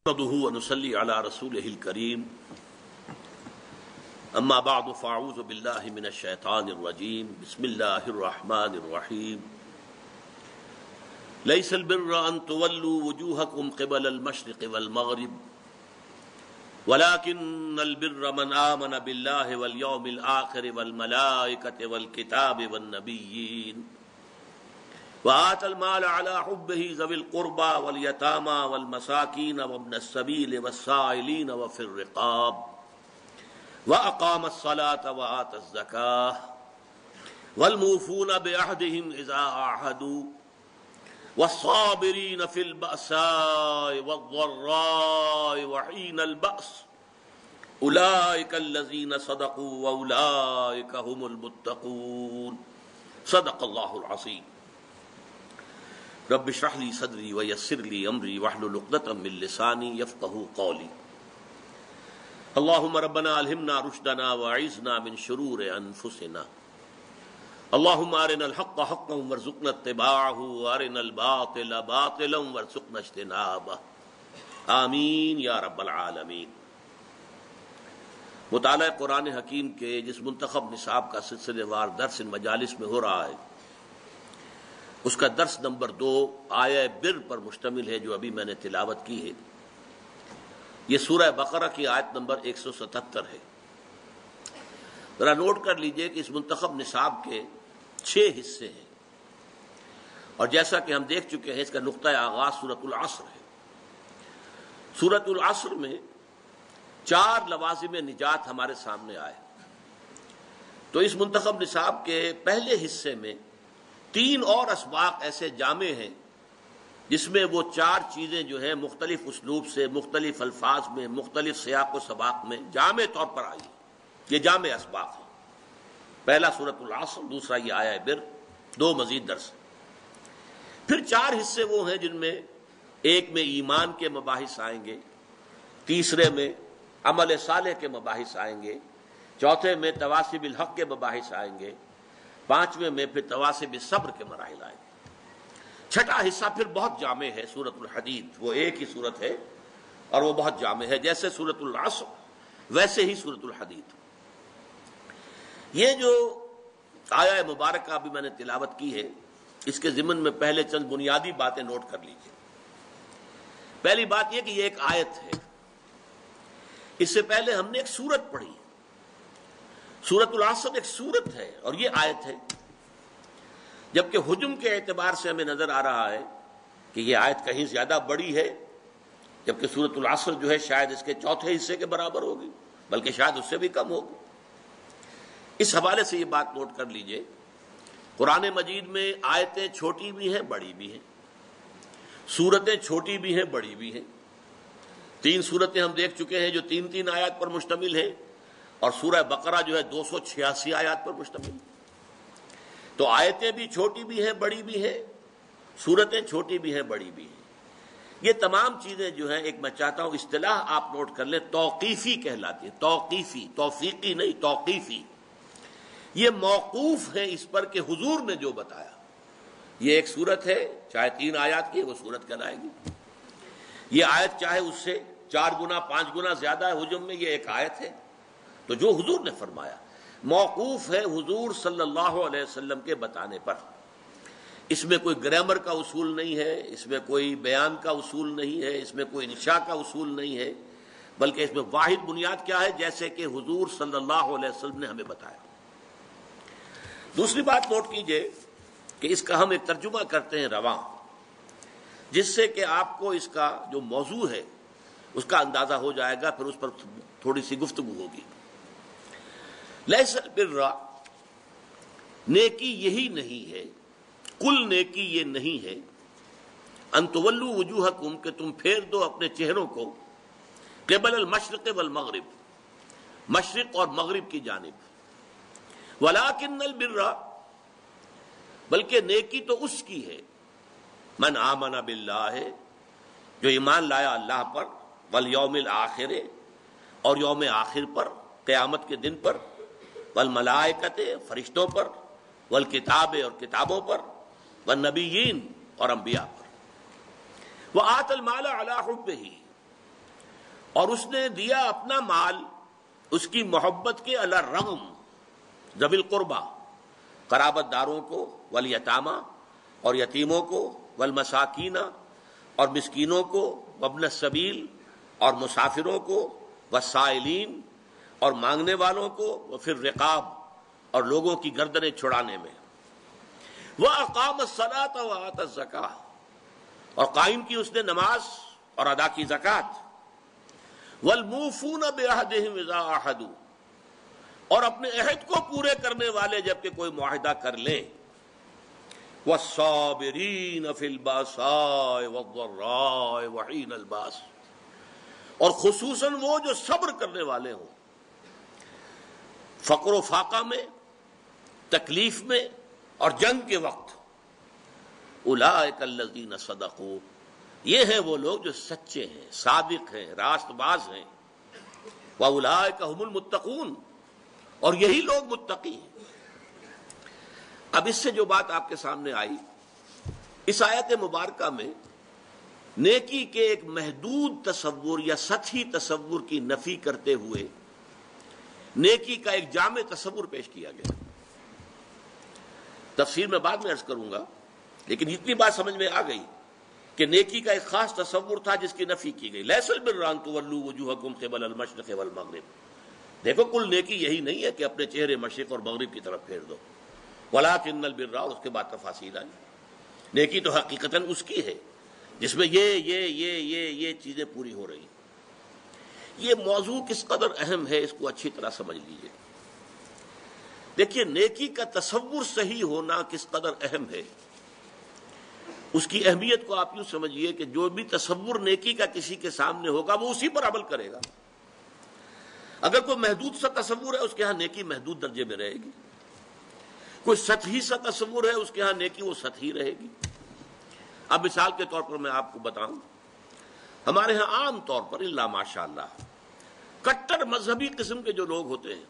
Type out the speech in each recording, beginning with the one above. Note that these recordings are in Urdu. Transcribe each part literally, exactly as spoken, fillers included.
نحمده ونصلي على رسوله الكريم اما بعد فاعوذ بالله من الشيطان الرجيم بسم الله الرحمن الرحيم ليس البر ان تولوا وجوهكم قبل المشرق والمغرب ولكن البر من آمن بالله واليوم الآخر والملائكة والكتاب والنبيين وآتى المال على حبه ذوي القربى واليتامى والمساكين وابن السبيل والسائلين وفي الرقاب وأقام الصلاة وآتى الزكاة والموفون بعهدهم إذا عاهدوا والصابرين في البأساء والضراء وحين البأس أولئك الذين صدقوا وأولئك هم المتقون صدق الله العظيم رب اشرح لي صدري ويسر لي امري واحلل عقدة من لساني يفقهوا قولي اللهم ربنا الهمنا رشدنا واعذنا من شرور انفسنا اللهم ارنا الحق حقا وارزقنا اتباعه وارنا الباطل باطلا وارزقنا اجتنابه آمین یا رب العالمین۔ مطالعہ قرآن حکیم کے جس منتخب نصاب کا سلسلے وار درس ان مجالس میں ہو رہا ہے اس کا درس نمبر دو آیہ بر پر مشتمل ہے جو ابھی میں نے تلاوت کی ہے۔ یہ سورہ بقرہ کی آیت نمبر ایک سو ستہتر ہے۔ ذرا نوٹ کر لیجئے کہ اس منتخب نصاب کے چھ حصے ہیں اور جیسا کہ ہم دیکھ چکے ہیں اس کا نقطہ آغاز سورۃ العصر ہے۔ سورۃ العصر میں چار لوازم نجات ہمارے سامنے آئے، تو اس منتخب نصاب کے پہلے حصے میں تین اور اسباق ایسے جامع ہیں جس میں وہ چار چیزیں جو ہیں مختلف اسلوب سے مختلف الفاظ میں مختلف سیاق و سباق میں جامع طور پر آئی ہیں۔ یہ جامع اسباق ہیں، پہلا سورۃ العصر، دوسرا یہ آیہ بر، دو مزید درس۔ پھر چار حصے وہ ہیں جن میں ایک میں ایمان کے مباحث آئیں گے، تیسرے میں عمل صالح کے مباحث آئیں گے، چوتھے میں تواصی بالحق کے مباحث آئیں گے، پانچویں میں پھر تواصی بالصبر کے مراحل آئیں گے۔ چھٹا حصہ پھر بہت جامع ہے، سورۃ الحدید، وہ ایک ہی سورت ہے اور وہ بہت جامع ہے، جیسے سورۃ العصر ویسے ہی سورۃ الحدید۔ یہ جو آیہ مبارکہ ابھی میں نے تلاوت کی ہے اس کے ضمن میں پہلے چند بنیادی باتیں نوٹ کر لیجیے۔ پہلی بات یہ کہ یہ ایک آیت ہے، اس سے پہلے ہم نے ایک سورت پڑھی، سورۃ العصر ایک سورت ہے اور یہ آیت ہے، جبکہ حجم کے اعتبار سے ہمیں نظر آ رہا ہے کہ یہ آیت کہیں زیادہ بڑی ہے، جبکہ سورۃ العصر جو ہے شاید اس کے چوتھے حصے کے برابر ہوگی، بلکہ شاید اس سے بھی کم ہوگی۔ اس حوالے سے یہ بات نوٹ کر لیجئے، قرآن مجید میں آیتیں چھوٹی بھی ہیں بڑی بھی ہیں، سورتیں چھوٹی بھی ہیں بڑی بھی ہیں۔ تین سورتیں ہم دیکھ چکے ہیں جو تین تین آیات پر مشتمل ہیں، اور سورہ بقرہ جو ہے دو سو چھیاسی آیات پر مشتمل ہے۔ تو آیتیں بھی چھوٹی بھی ہیں بڑی بھی ہیں، سورتیں چھوٹی بھی ہیں بڑی بھی ہیں۔ یہ تمام چیزیں جو ہیں، ایک میں چاہتا ہوں اصطلاح آپ نوٹ کر لیں، توقیفی کہلاتی ہے، توقیفی، توفیقی نہیں، توقیفی۔ یہ موقوف ہے اس پر کہ حضور نے جو بتایا۔ یہ ایک سورت ہے، چاہے تین آیات کی ہے وہ سورت کہلائے گی۔ یہ آیت چاہے اس سے چار گنا پانچ گنا زیادہ ہے حجم میں، یہ ایک آیت ہے، تو جو حضور نے فرمایا موقوف ہے حضور صلی اللہ علیہ وسلم کے بتانے پر۔ اس میں کوئی گرامر کا اصول نہیں ہے، اس میں کوئی بیان کا اصول نہیں ہے، اس میں کوئی انشاء کا اصول نہیں ہے، بلکہ اس میں واحد بنیاد کیا ہے، جیسے کہ حضور صلی اللہ علیہ وسلم نے ہمیں بتایا۔ دوسری بات نوٹ کیجئے کہ اس کا ہم ایک ترجمہ کرتے ہیں رواں، جس سے کہ آپ کو اس کا جو موضوع ہے اس کا اندازہ ہو جائے گا، پھر اس پر تھوڑی سی گفتگو ہوگی۔ لیس البر، نیکی یہی نہیں ہے، کل نیکی یہ نہیں ہے، ان تولوا وجوہکم، کہ تم پھیر دو اپنے چہروں کو، قبل المشرق والمغرب، مشرق اور مغرب کی جانب، ولکن البر، بلکہ نیکی تو اس کی ہے، من آمن باللہ، جو ایمان لایا اللہ پر، والیوم الآخر، اور یوم آخر پر، قیامت کے دن پر، والملائکۃ، فرشتوں پر، والکتاب، اور کتابوں پر، والنبیین، اور انبیاء پر، وآت المال علی حبہ، اور اس نے دیا اپنا مال اس کی محبت کے علی الرغم ذوی القربہ قرابت داروں کو، والیتامى اور یتیموں کو، والمساکین اور مسکینوں کو، وابن السبیل اور مسافروں کو، والسائلین اور مانگنے والوں کو، وفی الرقاب اور لوگوں کی گردنیں چھڑانے میں، وَأَقَامَ الصَّلَاةَ وَآتَى الزَّكَاةَ اور قائم کی اس نے نماز اور ادا کی زکوٰۃ، وَالْمُوفُونَ بِعَهْدِهِمْ إِذَا عَاهَدُوا اور اپنے عہد کو پورے کرنے والے جبکہ کوئی معاہدہ کر لے، وَالصَّابِرِينَ فِي الْبَأْسَاءِ وَالضَّرَّاءِ وَحِينَ الْبَأْسِ اور خصوصاً وہ جو صبر کرنے والے ہوں فقر و فاقہ میں، تکلیف میں اور جنگ کے وقت۔ اولئک الذین صدقوا یہ ہیں وہ لوگ جو سچے ہیں، صادق ہیں، راست باز ہیں، واولئک هم المتقون اور یہی لوگ متقی ہیں۔ اب اس سے جو بات آپ کے سامنے آئی، اس آیت مبارکہ میں نیکی کے ایک محدود تصور یا سطحی تصور کی نفی کرتے ہوئے نیکی کا ایک جامع تصور پیش کیا گیا۔ تفسیر میں بعد میں عرض کروں گا، لیکن اتنی بات سمجھ میں آ گئی کہ نیکی کا ایک خاص تصور تھا جس کی نفی کی گئی۔ لیس البر ان تولوا وجوہکم قبل المشرق والمغرب، دیکھو کل نیکی یہی نہیں ہے کہ اپنے چہرے مشرق اور مغرب کی طرف پھیر دو، ولکن البر اور اس کے بعد تفاصیل آئی۔ نیکی تو حقیقتاً اس کی ہے جس میں یہ یہ یہ یہ یہ چیزیں پوری ہو رہی ہیں۔ یہ موضوع کس قدر اہم ہے اس کو اچھی طرح سمجھ لیجئے۔ دیکھیے نیکی کا تصور صحیح ہونا کس قدر اہم ہے، اس کی اہمیت کو آپ یوں سمجھیے کہ جو بھی تصور نیکی کا کسی کے سامنے ہوگا وہ اسی پر عمل کرے گا۔ اگر کوئی محدود سا تصور ہے اس کے ہاں نیکی محدود درجے میں رہے گی، کوئی سطحی سا تصور ہے اس کے ہاں نیکی وہ سطحی رہے گی۔ اب مثال کے طور پر میں آپ کو بتاؤں، ہمارے ہاں عام طور پر الا ماشاء اللہ کٹر مذہبی قسم کے جو لوگ ہوتے ہیں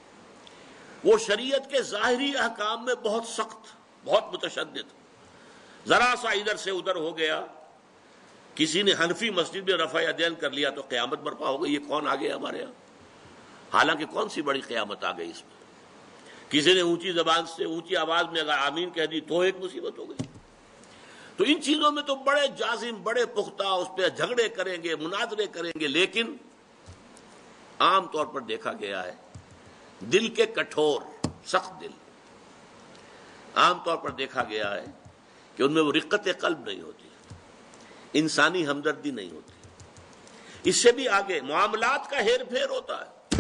وہ شریعت کے ظاہری احکام میں بہت سخت، بہت متشدد، ذرا سا ادھر سے ادھر ہو گیا، کسی نے حنفی مسجد میں رفع یدین کر لیا تو قیامت برپا ہو گئی، یہ کون آ گیا ہمارے یہاں؟ حالانکہ کون سی بڑی قیامت آ گئی اس میں؟ کسی نے اونچی زبان سے اونچی آواز میں اگر آمین کہہ دی تو ایک مصیبت ہو گئی۔ تو ان چیزوں میں تو بڑے جازم، بڑے پختہ اس پہ جھگڑے کریں گے، مناظرے کریں گے، لیکن عام طور پر دیکھا گیا ہے دل کے کٹھور، سخت دل، عام طور پر دیکھا گیا ہے کہ ان میں وہ رقت قلب نہیں ہوتی، انسانی ہمدردی نہیں ہوتی۔ اس سے بھی آگے معاملات کا ہیر پھیر ہوتا ہے،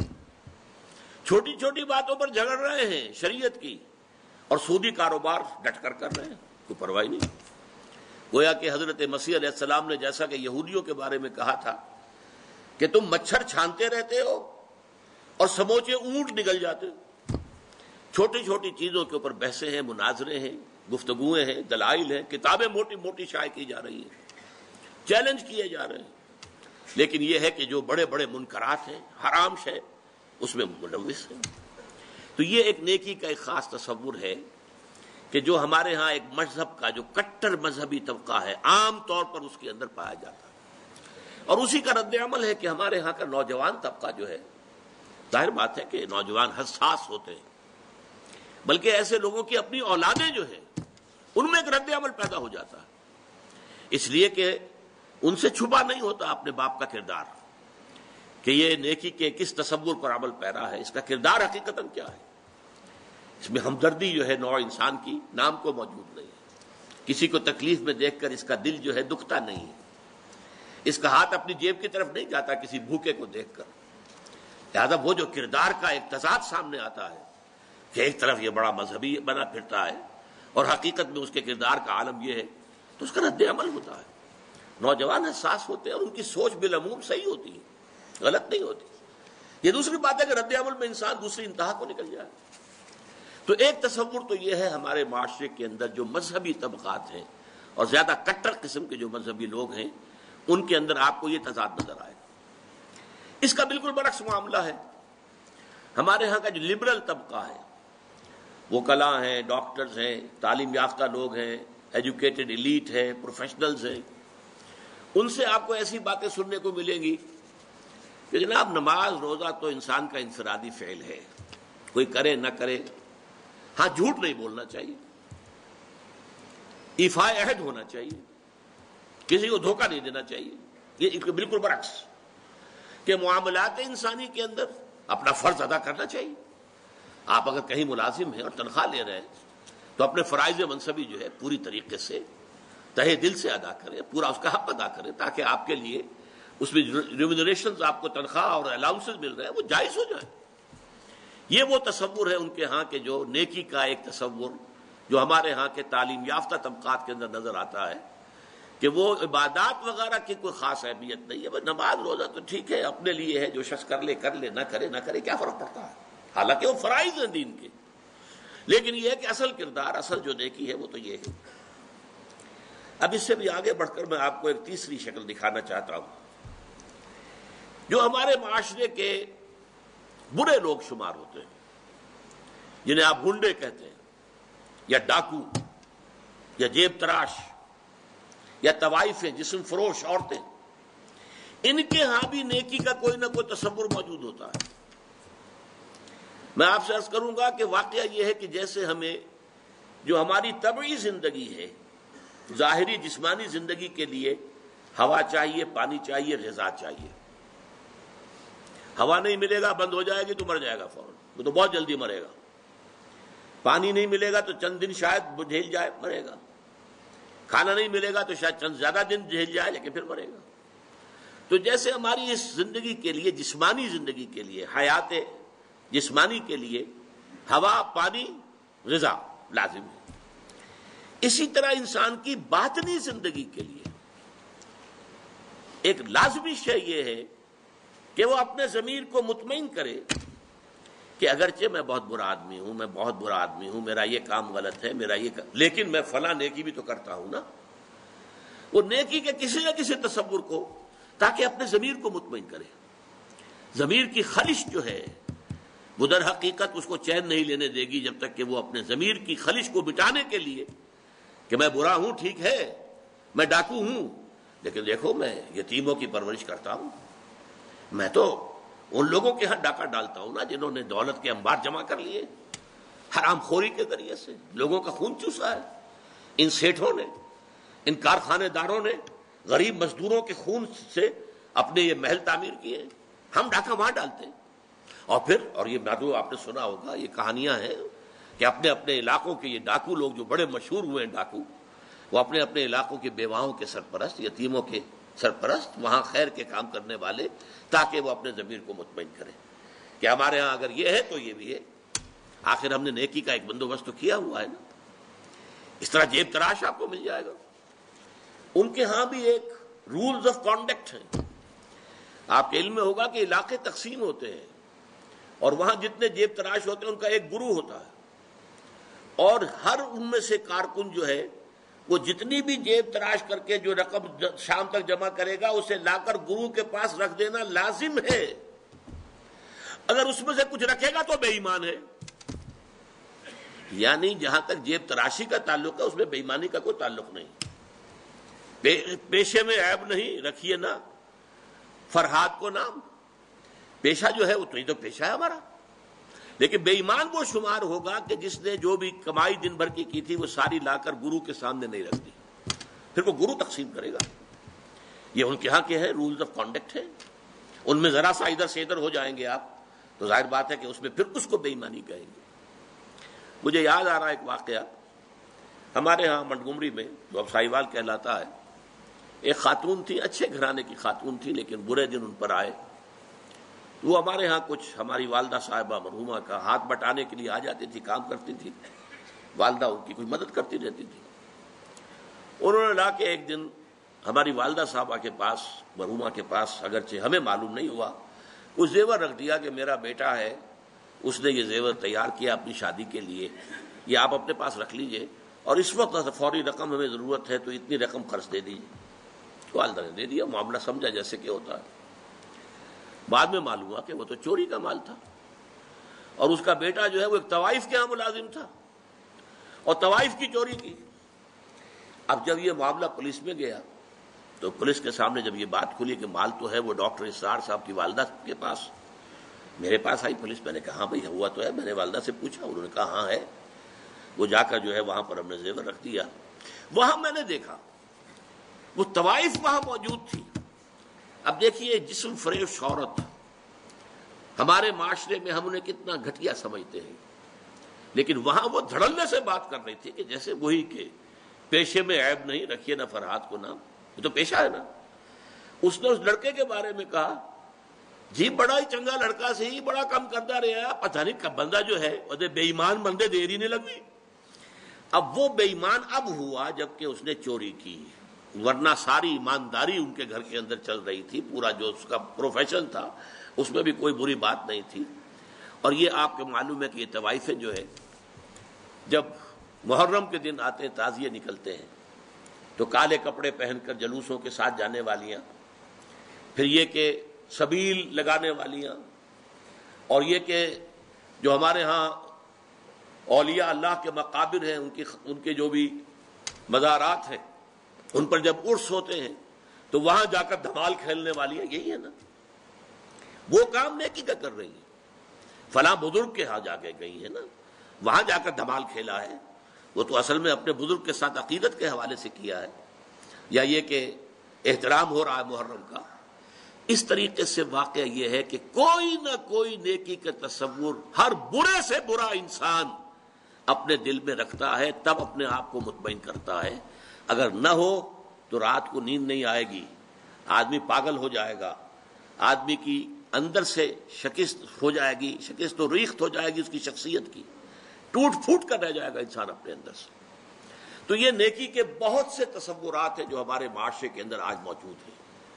چھوٹی چھوٹی باتوں پر جھگڑ رہے ہیں شریعت کی، اور سودی کاروبار ڈٹ کر کر رہے ہیں، کوئی پرواہ نہیں۔ گویا کہ حضرت مسیح علیہ السلام نے جیسا کہ یہودیوں کے بارے میں کہا تھا کہ تم مچھر چھانتے رہتے ہو اور سموچے اونٹ نگل جاتے ہو، چھوٹی چھوٹی چیزوں کے اوپر بحثیں ہیں، مناظرے ہیں، گفتگویں ہیں، دلائل ہیں، کتابیں موٹی موٹی شائع کی جا رہی ہیں، چیلنج کیے جا رہے ہیں، لیکن یہ ہے کہ جو بڑے بڑے منکرات ہیں، حرام شے، اس میں ملوث ہے۔ تو یہ ایک نیکی کا ایک خاص تصور ہے کہ جو ہمارے ہاں ایک مذہب کا جو کٹر مذہبی طبقہ ہے عام طور پر اس کے اندر پایا جاتا ہے، اور اسی کا رد عمل ہے کہ ہمارے ہاں کا نوجوان طبقہ جو ہے، ظاہر بات ہے کہ نوجوان حساس ہوتے ہیں، بلکہ ایسے لوگوں کی اپنی اولادیں جو ہیں ان میں ایک رد عمل پیدا ہو جاتا ہے، اس لیے کہ ان سے چھپا نہیں ہوتا اپنے باپ کا کردار کہ یہ نیکی کے کس تصور پر عمل پیرا ہے، اس کا کردار حقیقتاً کیا ہے۔ اس میں ہمدردی جو ہے نوع انسان کی نام کو موجود نہیں ہے، کسی کو تکلیف میں دیکھ کر اس کا دل جو ہے دکھتا نہیں ہے، اس کا ہاتھ اپنی جیب کی طرف نہیں جاتا کسی بھوکے کو دیکھ کر۔ لہذا وہ جو کردار کا ایک تضاد سامنے آتا ہے کہ ایک طرف یہ بڑا مذہبی بنا پھرتا ہے اور حقیقت میں اس کے کردار کا عالم یہ ہے، تو اس کا رد عمل ہوتا ہے۔ نوجوان حساس ہوتے ہیں اور ان کی سوچ بالعموم صحیح ہوتی ہے، غلط نہیں ہوتی۔ یہ دوسری بات ہے کہ رد عمل میں انسان دوسری انتہا کو نکل جائے۔ تو ایک تصور تو یہ ہے ہمارے معاشرے کے اندر جو مذہبی طبقات ہیں اور زیادہ کٹر قسم کے جو مذہبی لوگ ہیں ان کے اندر آپ کو یہ تضاد نظر آئے۔ اس کا بالکل برعکس معاملہ ہے ہمارے ہاں کا جو لبرل طبقہ ہے، وہ وکلاء ہیں، ڈاکٹرز ہیں، تعلیم یافتہ لوگ ہیں، ایجوکیٹڈ ایلیٹ ہیں، پروفیشنلز ہیں، ان سے آپ کو ایسی باتیں سننے کو ملیں گی کہ جناب نماز روزہ تو انسان کا انفرادی فعل ہے، کوئی کرے نہ کرے، ہاں جھوٹ نہیں بولنا چاہیے، ایفاء عہد ہونا چاہیے، کسی کو دھوکہ نہیں دینا چاہیے. یہ بالکل برعکس کہ معاملات انسانی کے اندر اپنا فرض ادا کرنا چاہیے. آپ اگر کہیں ملازم ہیں اور تنخواہ لے رہے ہیں تو اپنے فرائض منصبی جو ہے پوری طریقے سے تہہ دل سے ادا کریں، پورا اس کا حق ادا کریں، تاکہ آپ کے لیے اس میں ریمونریشنز آپ کو تنخواہ اور الاؤنسز مل رہے ہیں وہ جائز ہو جائیں. یہ وہ تصور ہے ان کے ہاں کہ جو نیکی کا ایک تصور جو ہمارے ہاں کے تعلیم یافتہ طبقات کے اندر نظر آتا ہے کہ وہ عبادات وغیرہ کی کوئی خاص اہمیت نہیں ہے. بس نماز روزہ تو ٹھیک ہے اپنے لیے ہے، جو شخص کر لے کر لے، نہ کرے نہ کرے کیا فرق پڑتا ہے، حالانکہ وہ فرائض ہیں دین کے. لیکن یہ ہے کہ اصل کردار، اصل جو نیکی ہے وہ تو یہ ہے. اب اس سے بھی آگے بڑھ کر میں آپ کو ایک تیسری شکل دکھانا چاہتا ہوں جو ہمارے معاشرے کے برے لوگ شمار ہوتے ہیں، جنہیں آپ گنڈے کہتے ہیں یا ڈاکو یا جیب تراش یا طوائفیں، جسم فروش عورتیں. ان کے ہاں بھی نیکی کا کوئی نہ کوئی تصور موجود ہوتا ہے. میں آپ سے عرض کروں گا کہ واقعہ یہ ہے کہ جیسے ہمیں جو ہماری طبعی زندگی ہے، ظاہری جسمانی زندگی کے لیے ہوا چاہیے، پانی چاہیے، غذا چاہیے. ہوا نہیں ملے گا بند ہو جائے گی تو مر جائے گا فوراً، وہ تو بہت جلدی مرے گا. پانی نہیں ملے گا تو چند دن شاید جھیل جائے، مرے گا. کھانا نہیں ملے گا تو شاید چند زیادہ دن جھیل جائے لیکن پھر مرے گا. تو جیسے ہماری اس زندگی کے لیے، جسمانی زندگی کے لیے، حیات جسمانی کے لیے ہوا، پانی، غذا لازم ہے، اسی طرح انسان کی باطنی زندگی کے لیے ایک لازمی شے یہ ہے کہ وہ اپنے ضمیر کو مطمئن کرے کہ اگرچہ میں بہت برا آدمی ہوں، میں بہت برا آدمی ہوں، میرا یہ کام غلط ہے، میرا یہ کام، لیکن میں فلاں نیکی بھی تو کرتا ہوں نا. وہ نیکی کے کسی نہ کسی تصور کو، تاکہ اپنے ضمیر کو مطمئن کرے. ضمیر کی خلش جو ہے وہ در حقیقت اس کو چین نہیں لینے دے گی جب تک کہ وہ اپنے ضمیر کی خلش کو مٹانے کے لیے کہ میں برا ہوں، ٹھیک ہے، میں ڈاکو ہوں، لیکن دیکھو میں یتیموں کی پرورش کرتا ہوں، میں تو ان لوگوں کے ہاں ڈاکہ ڈالتا ہوں نا جنہوں نے دولت کے انبار جمع کر لیے، حرام خوری کے ذریعے سے لوگوں کا خون چوسا ہے. ان سیٹھوں نے، ان کارخانے داروں نے غریب مزدوروں کے خون سے اپنے یہ محل تعمیر کیے، ہم ڈاکہ وہاں ڈالتے ہیں. اور پھر اور یہ نادو آپ نے سنا ہوگا، یہ کہانیاں ہیں کہ اپنے اپنے علاقوں کے یہ ڈاکو لوگ جو بڑے مشہور ہوئے ہیں ڈاکو، وہ اپنے اپنے علاقوں کے بیواؤں کے سرپرست، یتیموں کے سرپرست، وہاں خیر کے کام کرنے والے، تاکہ وہ اپنے ضمیر کو مطمئن کریں کہ ہمارے ہاں اگر یہ ہے تو یہ بھی ہے، آخر ہم نے نیکی کا ایک بندوبست تو کیا ہوا ہے نا. اس طرح جیب تراش آپ کو مل جائے گا. ان کے ہاں بھی ایک رولز آف کانڈکٹ ہیں. آپ کے علم میں ہوگا کہ علاقے تقسیم ہوتے ہیں اور وہاں جتنے جیب تراش ہوتے ہیں ان کا ایک گروہ ہوتا ہے، اور ہر ان میں سے کارکن جو ہے وہ جتنی بھی جیب تراش کر کے جو رقم شام تک جمع کرے گا اسے لا کر گروہ کے پاس رکھ دینا لازم ہے. اگر اس میں سے کچھ رکھے گا تو بے ایمان ہے. یعنی جہاں تک جیب تراشی کا تعلق ہے اس میں بے ایمانی کا کوئی تعلق نہیں. پیشے میں عیب نہیں، رکھیے نا فرہاد کو نام، پیشہ جو ہے وہ تو ہی تو پیشہ ہے ہمارا. لیکن بے ایمان وہ شمار ہوگا کہ جس نے جو بھی کمائی دن بھر کی کی تھی وہ ساری لا کر گرو کے سامنے نہیں رکھ دی، پھر وہ گرو تقسیم کرے گا. یہ ان کے ہاں کے ہیں رولز آف کانڈکٹ ہے. ان میں ذرا سا ادھر سے ادھر ہو جائیں گے آپ تو ظاہر بات ہے کہ اس میں پھر اس کو بے ایمانی کہیں گے. مجھے یاد آ رہا ایک واقعہ، ہمارے ہاں منٹگمری میں جو اب سائیوال کہلاتا ہے، ایک خاتون تھی، اچھے گھرانے کی خاتون تھی، لیکن برے دن ان پر آئے. وہ ہمارے ہاں کچھ ہماری والدہ صاحبہ مرحومہ کا ہاتھ بٹانے کے لیے آ جاتی تھی، کام کرتی تھی، والدہ ان کی کوئی مدد کرتی رہتی تھی. انہوں نے لا کے ایک دن ہماری والدہ صاحبہ کے پاس، مرحومہ کے پاس، اگرچہ ہمیں معلوم نہیں ہوا، کچھ زیور رکھ دیا کہ میرا بیٹا ہے، اس نے یہ زیور تیار کیا اپنی شادی کے لیے، یہ آپ اپنے پاس رکھ لیجئے، اور اس وقت فوری رقم ہمیں ضرورت ہے تو اتنی رقم خرچ دے دیجیے. والدہ نے دے دیا، معاملہ سمجھا جیسے کہ ہوتا ہے. بعد میں معلوم ہوا کہ وہ تو چوری کا مال تھا، اور اس کا بیٹا جو ہے وہ ایک طوائف کے ہاں ملازم تھا اور طوائف کی چوری کی. اب جب یہ معاملہ پولیس میں گیا تو پولیس کے سامنے جب یہ بات کھلی کہ مال تو ہے وہ ڈاکٹر اسرار صاحب کی والدہ کے پاس، میرے پاس آئی پولیس، میں نے کہا ہاں بھائی ہوا تو ہے، میں نے والدہ سے پوچھا، انہوں نے کہا ہاں ہے، وہ جا کر جو ہے وہاں پر ہم نے زیور رکھ دیا۔ وہاں میں نے دیکھا وہ طوائف وہاں موجود تھی۔ اب دیکھیے جسم فریب شہرت ہمارے معاشرے میں ہم انہیں کتنا گھٹیا سمجھتے ہیں، لیکن وہاں وہ دھڑلنے سے بات کر رہی تھی کہ جیسے وہی کہ پیشے میں عیب نہیں، رکھیے نہ فرحات کو نام، یہ تو پیشہ ہے نا۔ اس نے اس لڑکے کے بارے میں کہا جی بڑا ہی چنگا لڑکا سے ہی بڑا کم کرتا رہا، پتہ نہیں کب بندہ جو ہے وہ بے ایمان بندے دیری نہیں لگی۔ اب وہ بے ایمان اب ہوا جبکہ اس نے چوری کی، ورنہ ساری ایمانداری ان کے گھر کے اندر چل رہی تھی، پورا جو اس کا پروفیشن تھا اس میں بھی کوئی بری بات نہیں تھی۔ اور یہ آپ کو معلوم ہے کہ یہ طوائفیں جو ہے جب محرم کے دن آتے ہیں، تعزیے نکلتے ہیں، تو کالے کپڑے پہن کر جلوسوں کے ساتھ جانے والیاں، پھر یہ کہ سبیل لگانے والیاں، اور یہ کہ جو ہمارے ہاں اولیاء اللہ کے مقابر ہیں ان کی ان کے جو بھی مزارات ہیں ان پر جب عرس ہوتے ہیں تو وہاں جا کر دھمال کھیلنے والی ہیں، یہی ہے نا، وہ کام نیکی کا کر رہی ہیں، فلاں بزرگ کے ہاں جا کے گئی ہیں نا، وہاں جا کر دھمال کھیلا ہے، وہ تو اصل میں اپنے بزرگ کے ساتھ عقیدت کے حوالے سے کیا ہے، یا یہ کہ احترام ہو رہا ہے محرم کا۔ اس طریقے سے واقعہ یہ ہے کہ کوئی نہ کوئی نیکی کا تصور ہر برے سے برا انسان اپنے دل میں رکھتا ہے، تب اپنے آپ کو مطمئن کرتا ہے۔ اگر نہ ہو تو رات کو نیند نہیں آئے گی، آدمی پاگل ہو جائے گا، آدمی کی اندر سے شکست ہو جائے گی، شکست و ریخت ہو جائے گی اس کی شخصیت کی، ٹوٹ پھوٹ کر رہ جائے گا انسان اپنے اندر سے۔ تو یہ نیکی کے بہت سے تصورات ہیں جو ہمارے معاشرے کے اندر آج موجود ہیں،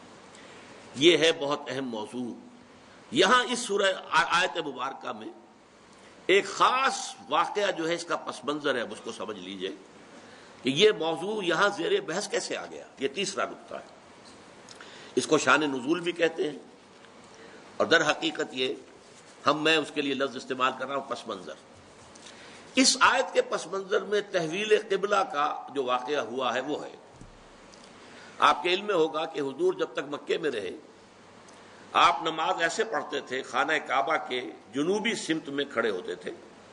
یہ ہے بہت اہم موضوع۔ یہاں اس سورہ آیت مبارکہ میں ایک خاص واقعہ جو ہے اس کا پس منظر ہے، اب اس کو سمجھ لیجئے کہ یہ موضوع یہاں زیر بحث کیسے آ گیا۔ یہ تیسرا نقطہ ہے، اس کو شان نزول بھی کہتے ہیں، اور در حقیقت یہ ہم میں اس کے لیے لفظ استعمال کر رہا ہوں پس منظر۔ اس آیت کے پس منظر میں تحویل قبلہ کا جو واقعہ ہوا ہے وہ ہے، آپ کے علم میں ہوگا کہ حضور جب تک مکے میں رہے آپ نماز ایسے پڑھتے تھے، خانہ کعبہ کے جنوبی سمت میں کھڑے ہوتے تھے،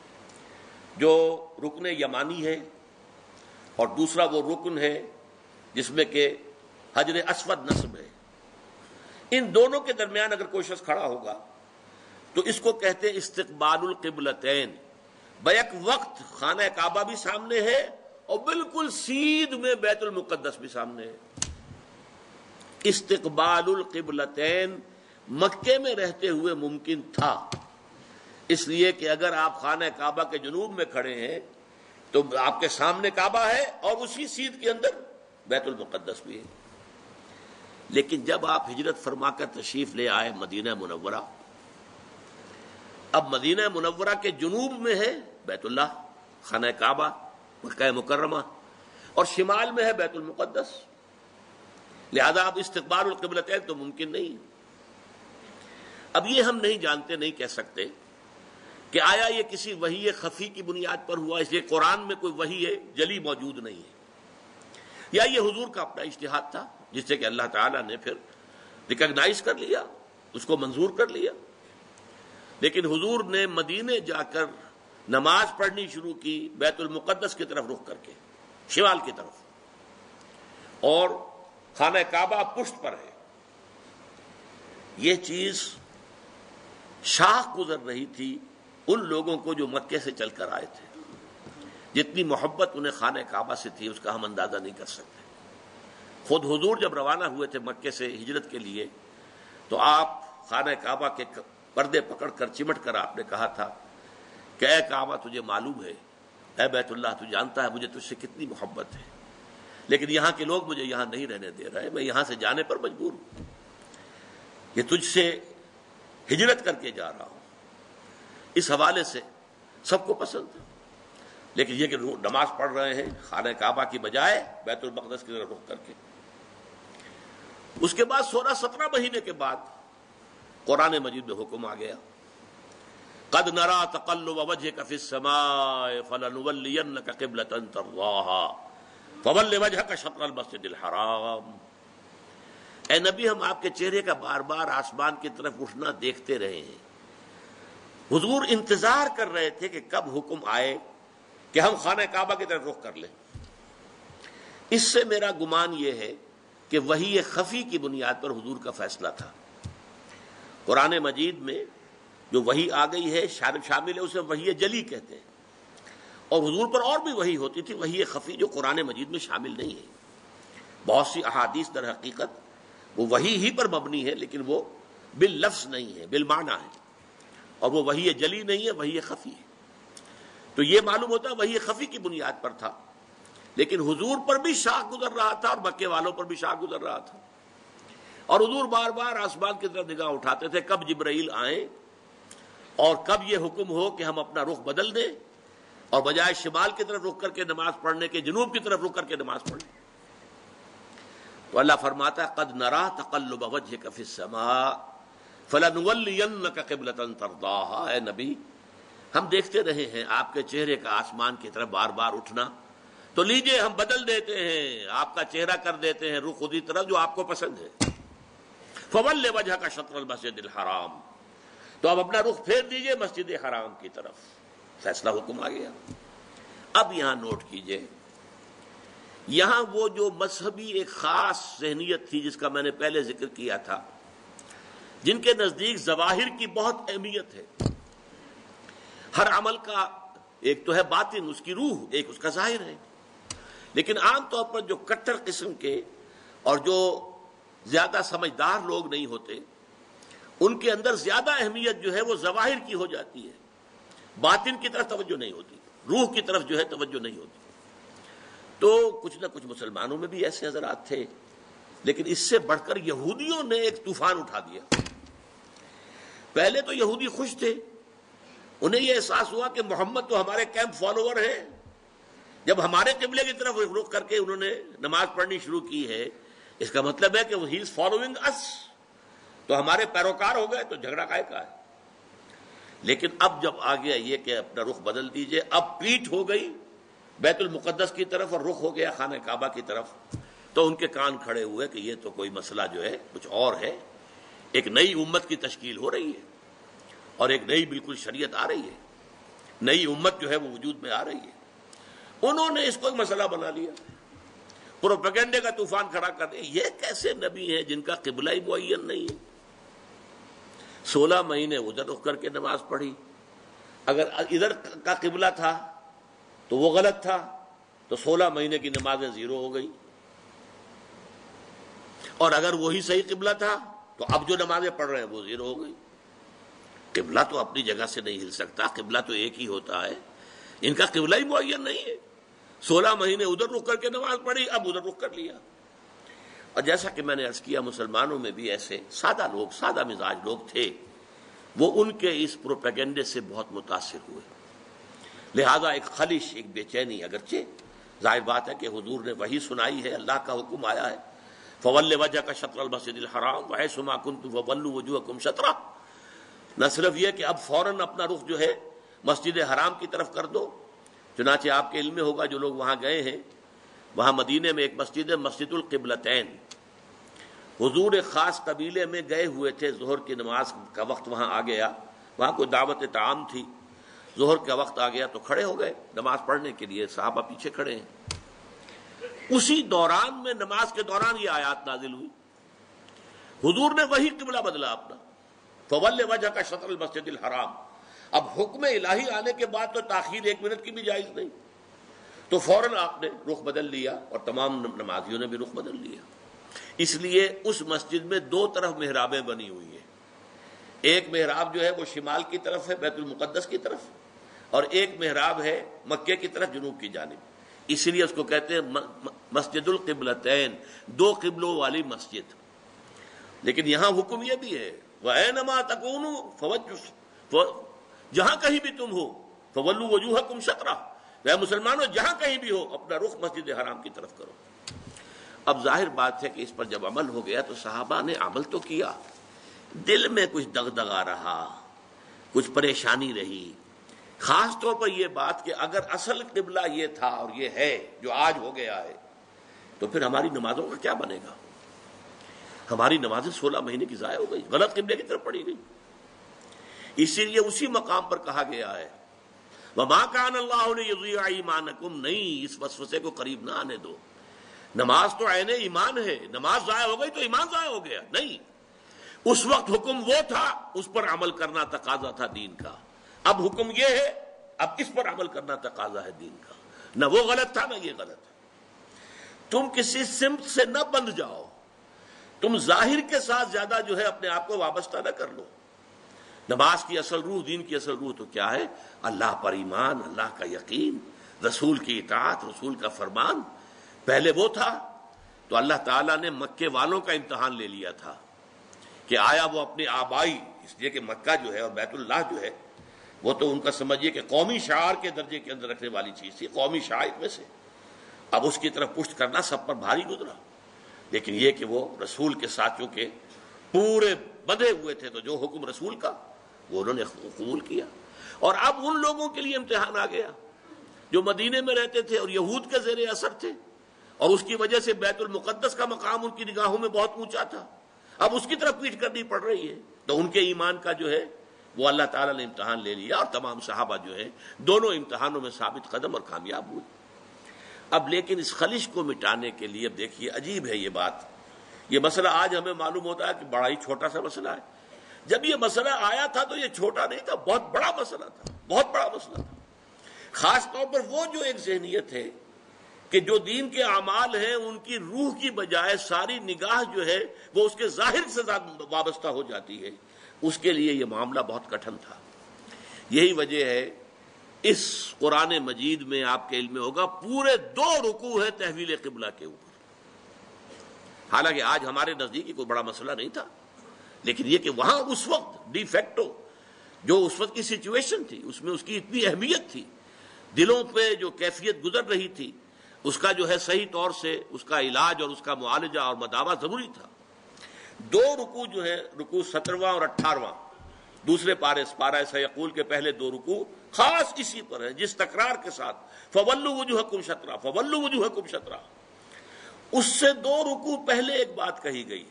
جو رکن یمانی ہے، اور دوسرا وہ رکن ہے جس میں کہ حجر اسود نصب ہے، ان دونوں کے درمیان اگر کوئی شخص کھڑا ہوگا تو اس کو کہتے ہیں استقبال القبلتین، بیک وقت خانہ کعبہ بھی سامنے ہے اور بالکل سیدھ میں بیت المقدس بھی سامنے ہے۔ استقبال القبلتین مکے میں رہتے ہوئے ممکن تھا، اس لیے کہ اگر آپ خانہ کعبہ کے جنوب میں کھڑے ہیں تو آپ کے سامنے کعبہ ہے اور اسی سیدھ کے اندر بیت المقدس بھی ہے۔ لیکن جب آپ ہجرت فرما کر تشریف لے آئے مدینہ منورہ، اب مدینہ منورہ کے جنوب میں ہے بیت اللہ، خانہ کعبہ، مکہ مکرمہ، اور شمال میں ہے بیت المقدس، لہذا اب استقبال القبلتین تو ممکن نہیں۔ اب یہ ہم نہیں جانتے، نہیں کہہ سکتے کہ آیا یہ کسی وحی خفی کی بنیاد پر ہوا، اس لیے قرآن میں کوئی وحی جلی موجود نہیں ہے، یا یہ حضور کا اپنا اجتہاد تھا جس سے کہ اللہ تعالیٰ نے پھر ریکگنائز کر لیا، اس کو منظور کر لیا۔ لیکن حضور نے مدینے جا کر نماز پڑھنی شروع کی بیت المقدس کی طرف رخ کر کے، شمال کی طرف، اور خانہ کعبہ پشت پر ہے۔ یہ چیز شاخ گزر رہی تھی ان لوگوں کو جو مکے سے چل کر آئے تھے، جتنی محبت انہیں خانہ کعبہ سے تھی اس کا ہم اندازہ نہیں کر سکتے۔ خود حضور جب روانہ ہوئے تھے مکے سے ہجرت کے لیے تو آپ خانہ کعبہ کے پردے پکڑ کر چمٹ کر آپ نے کہا تھا کہ اے کعبہ تجھے معلوم ہے، اے بیت اللہ تو جانتا ہے مجھے تجھ سے کتنی محبت ہے، لیکن یہاں کے لوگ مجھے یہاں نہیں رہنے دے رہے، میں یہاں سے جانے پر مجبور ہوں، یہ تجھ سے ہجرت کر کے جا رہا ہوں۔ اس حوالے سے سب کو پسند ہے، لیکن یہ کہ نماز پڑھ رہے ہیں خانہ کعبہ کی بجائے بیت المقدس کی طرف رخ کر کے۔ اس کے بعد سولہ سترہ مہینے کے بعد قرآن مجید میں حکم آ گیا، قد نرى تقلب وجهك في السماء فلنولينك قبلة ترضاها فول وجهك شطر المسجد الحرام۔ اے نبی ہم آپ کے چہرے کا بار بار آسمان کی طرف اٹھنا دیکھتے رہے ہیں۔ حضور انتظار کر رہے تھے کہ کب حکم آئے کہ ہم خانہ کعبہ کی طرف رخ کر لیں۔ اس سے میرا گمان یہ ہے کہ وحی خفی کی بنیاد پر حضور کا فیصلہ تھا۔ قرآن مجید میں جو وحی آ گئی ہے شامل ہے، اسے وحی جلی کہتے ہیں، اور حضور پر اور بھی وحی ہوتی تھی، وحی خفی جو قرآن مجید میں شامل نہیں ہے۔ بہت سی احادیث در حقیقت وہ وحی ہی پر مبنی ہے، لیکن وہ باللفظ نہیں ہے، بالمعنی ہے، اور وہ وحی جلی نہیں ہے، وحی خفی ہے۔ تو یہ معلوم ہوتا ہے وحی خفی کی بنیاد پر تھا، لیکن حضور پر بھی شاخ گزر رہا تھا اور مکے والوں پر بھی شاخ گزر رہا تھا، اور حضور بار بار آسمان کی طرف نگاہ اٹھاتے تھے کب جبرائیل آئیں اور کب یہ حکم ہو کہ ہم اپنا رخ بدل دیں اور بجائے شمال کی طرف رخ کر کے نماز پڑھنے کے جنوب کی طرف رخ کر کے نماز پڑھیں۔ تو اللہ فرماتا ہے قد نرا تقلب وجهك في السماء فلنولينك قبلة ترضاها۔ اے نبی ہم دیکھتے رہے ہیں آپ کے چہرے کا آسمان کی طرف بار بار اٹھنا، تو لیجئے ہم بدل دیتے ہیں، آپ کا چہرہ کر دیتے ہیں رخ اسی طرف جو آپ کو پسند ہے۔ فول وجهك شطر المسجد الحرام، تو اب اپنا رخ پھیر دیجئے مسجد حرام کی طرف۔ فیصلہ حکم آ گیا۔ اب یہاں نوٹ کیجئے، یہاں وہ جو مذہبی ایک خاص ذہنیت تھی جس کا میں نے پہلے ذکر کیا تھا، جن کے نزدیک ظواہر کی بہت اہمیت ہے، ہر عمل کا ایک تو ہے باطن، اس کی روح، ایک اس کا ظاہر ہے، لیکن عام طور پر جو کٹر قسم کے اور جو زیادہ سمجھدار لوگ نہیں ہوتے، ان کے اندر زیادہ اہمیت جو ہے وہ ظواہر کی ہو جاتی ہے، باطن کی طرف توجہ نہیں ہوتی، روح کی طرف جو ہے توجہ نہیں ہوتی۔ تو کچھ نہ کچھ مسلمانوں میں بھی ایسے حضرات تھے، لیکن اس سے بڑھ کر یہودیوں نے ایک طوفان اٹھا دیا۔ پہلے تو یہودی خوش تھے، انہیں یہ احساس ہوا کہ محمد تو ہمارے کیمپ فالوور ہیں، جب ہمارے قبلے کی طرف رخ کر کے انہوں نے نماز پڑھنی شروع کی ہے، اس کا مطلب ہے کہ ہی از فالوئنگ اس، تو ہمارے پیروکار ہو گئے، تو جھگڑا کائے کا ہے۔ لیکن اب جب آ گیا یہ کہ اپنا رخ بدل دیجئے، اب پیٹھ ہو گئی بیت المقدس کی طرف اور رخ ہو گیا خانہ کعبہ کی طرف، تو ان کے کان کھڑے ہوئے کہ یہ تو کوئی مسئلہ جو ہے کچھ اور ہے، ایک نئی امت کی تشکیل ہو رہی ہے اور ایک نئی بالکل شریعت آ رہی ہے، نئی امت جو ہے وہ وجود میں آ رہی ہے۔ انہوں نے اس کو ایک مسئلہ بنا لیا، پروپیگنڈے کا طوفان کھڑا کر دیا۔ یہ کیسے نبی ہیں جن کا قبلہ ہی معین نہیں ہے؟ سولہ مہینے ادھر رخ کر کے نماز پڑھی، اگر ادھر کا قبلہ تھا تو وہ غلط تھا، تو سولہ مہینے کی نمازیں زیرو ہو گئی، اور اگر وہی صحیح قبلہ تھا تو اب جو نمازیں پڑھ رہے ہیں وہ زیرو ہو گئی۔ قبلہ تو اپنی جگہ سے نہیں ہل سکتا، قبلہ تو ایک ہی ہوتا ہے، ان کا قبلہ ہی معین نہیں ہے۔ سولہ مہینے ادھر رخ کر کے نماز پڑھی، اب ادھر رخ کر لیا۔ اور جیسا کہ میں نے عرض کیا، مسلمانوں میں بھی ایسے سادہ لوگ، سادہ مزاج لوگ تھے، وہ ان کے اس پروپیگنڈے سے بہت متاثر ہوئے، لہذا ایک خلش، ایک بے چینی، اگرچہ ظاہر بات ہے کہ حضور نے وحی سنائی ہے، اللہ کا حکم آیا ہے فول وجهك شطر المسجد الحرام وحيث ما كنتم فولوا وجوهكم شطره، نہ صرف یہ کہ اب فوراً اپنا رخ جو ہے مسجد حرام کی طرف کر دو، چنانچہ آپ کے علم میں ہوگا جو لوگ وہاں گئے ہیں، وہاں مدینے میں ایک مسجد ہے مسجد القبلتین، حضور ایک خاص قبیلے میں گئے ہوئے تھے، ظہر کی نماز کا وقت وہاں آ گیا، وہاں کوئی دعوت طعام تھی، ظہر کا وقت آ گیا تو کھڑے ہو گئے نماز پڑھنے کے لیے، صحابہ پیچھے کھڑے ہیں۔ اسی دوران میں، نماز کے دوران یہ آیات نازل ہوئی، حضور نے وہی قبلہ بدلا اپنا، فول وجهك شطر المسجد الحرام۔ اب حکم الہی آنے کے بعد تو تاخیر ایک منٹ کی بھی جائز نہیں، تو فوراً آپ نے رخ بدل لیا اور تمام نمازیوں نے بھی رخ بدل لیا۔ اس لیے اس مسجد میں دو طرف محرابیں بنی ہوئی ہیں، ایک محراب جو ہے وہ شمال کی طرف ہے بیت المقدس کی طرف، اور ایک محراب ہے مکے کی طرف جنوب کی جانب، اسی لیے اس کو کہتے ہیں مسجد القبلتین، دو قبلوں والی مسجد۔ لیکن یہاں حکم یہ بھی ہے وَأَيْنَمَا تَكُونُوا فَوَجُّ، جہاں کہیں بھی تم ہو فَوَلُّوا وُجُوهَكُمْ شَطْرَهُ، اے مسلمانوں جہاں کہیں بھی ہو اپنا رخ مسجد حرام کی طرف کرو۔ اب ظاہر بات ہے کہ اس پر جب عمل ہو گیا تو صحابہ نے عمل تو کیا، دل میں کچھ دغدغا رہا، کچھ پریشانی رہی، خاص طور پر یہ بات کہ اگر اصل قبلہ یہ تھا اور یہ ہے جو آج ہو گیا ہے، تو پھر ہماری نمازوں کا کیا بنے گا؟ ہماری نمازیں سولہ مہینے کی ضائع ہو گئی، غلط قبلے کی طرف پڑھی گئی. اسی لیے اسی مقام پر کہا گیا ہے وَمَا كَانَ اللَّهُ لِيُضِيعَ إِيمَانَكُمْ، نہیں اس وسوسے کو قریب نہ آنے دو. نماز تو عین ایمان ہے، نماز ضائع ہو گئی تو ایمان ضائع ہو گیا نہیں. اس وقت حکم وہ تھا، اس پر عمل کرنا تقاضا تھا دین کا. اب حکم یہ ہے، اب اس پر عمل کرنا تقاضا ہے دین کا. نہ وہ غلط تھا نہ یہ غلط ہے. تم کسی سمت سے نہ بندھ جاؤ، تم ظاہر کے ساتھ زیادہ جو ہے اپنے آپ کو وابستہ نہ کر لو. نماز کی اصل روح، دین کی اصل روح تو کیا ہے؟ اللہ پر ایمان، اللہ کا یقین، رسول کی اطاعت، رسول کا فرمان. پہلے وہ تھا تو اللہ تعالیٰ نے مکے والوں کا امتحان لے لیا تھا کہ آیا وہ اپنی آبائی، اس لیے کہ مکہ جو ہے اور بیت اللہ جو ہے وہ تو ان کا سمجھیے کہ قومی شعار کے درجے کے اندر رکھنے والی چیز تھی، قومی شعائر میں سے. اب اس کی طرف پشت کرنا سب پر بھاری گزرا. لیکن یہ کہ وہ رسول کے ساتھیوں کے پورے بدھے ہوئے تھے تو جو حکم رسول کا وہ انہوں نے قبول کیا. اور اب ان لوگوں کے لیے امتحان آ گیا جو مدینے میں رہتے تھے اور یہود کے زیر اثر تھے، اور اس کی وجہ سے بیت المقدس کا مقام ان کی نگاہوں میں بہت اونچا تھا. اب اس کی طرف پیٹ کرنی پڑ رہی ہے تو ان کے ایمان کا جو ہے وہ اللہ تعالیٰ نے امتحان لے لیا، اور تمام صحابہ جو ہے دونوں امتحانوں میں ثابت قدم اور کامیاب ہوئے. اب لیکن اس خلش کو مٹانے کے لیے اب دیکھیے عجیب ہے یہ بات. یہ مسئلہ آج ہمیں معلوم ہوتا ہے کہ بڑا ہی چھوٹا سا مسئلہ ہے. جب یہ مسئلہ آیا تھا تو یہ چھوٹا نہیں تھا، بہت بڑا مسئلہ تھا، بہت بڑا مسئلہ تھا. خاص طور پر وہ جو ایک ذہنیت ہے کہ جو دین کے اعمال ہیں ان کی روح کی بجائے ساری نگاہ جو ہے وہ اس کے ظاہر سے وابستہ ہو جاتی ہے، اس کے لیے یہ معاملہ بہت کٹھن تھا. یہی وجہ ہے اس قرآن مجید میں آپ کے علم میں ہوگا پورے دو رکوع ہے تحویل قبلہ کے اوپر. حالانکہ آج ہمارے نزدیک کوئی بڑا مسئلہ نہیں تھا، لیکن یہ کہ وہاں اس وقت ڈی فیکٹو جو اس وقت کی سچویشن تھی اس میں اس کی اتنی اہمیت تھی، دلوں پہ جو کیفیت گزر رہی تھی اس کا جو ہے صحیح طور سے اس کا علاج اور اس کا معالجہ اور مداوع ضروری تھا. دو رکوع جو ہے، رکوع سترواں اور اٹھارواں دوسرے پارے پارہ سیقول کے پہلے دو رکوع خاص اسی پر ہے جس تکرار کے ساتھ فولوا وجوہکم شطرہ فولوا وجوہکم شطرہ. اس سے دو رکوع پہلے ایک بات کہی گئی،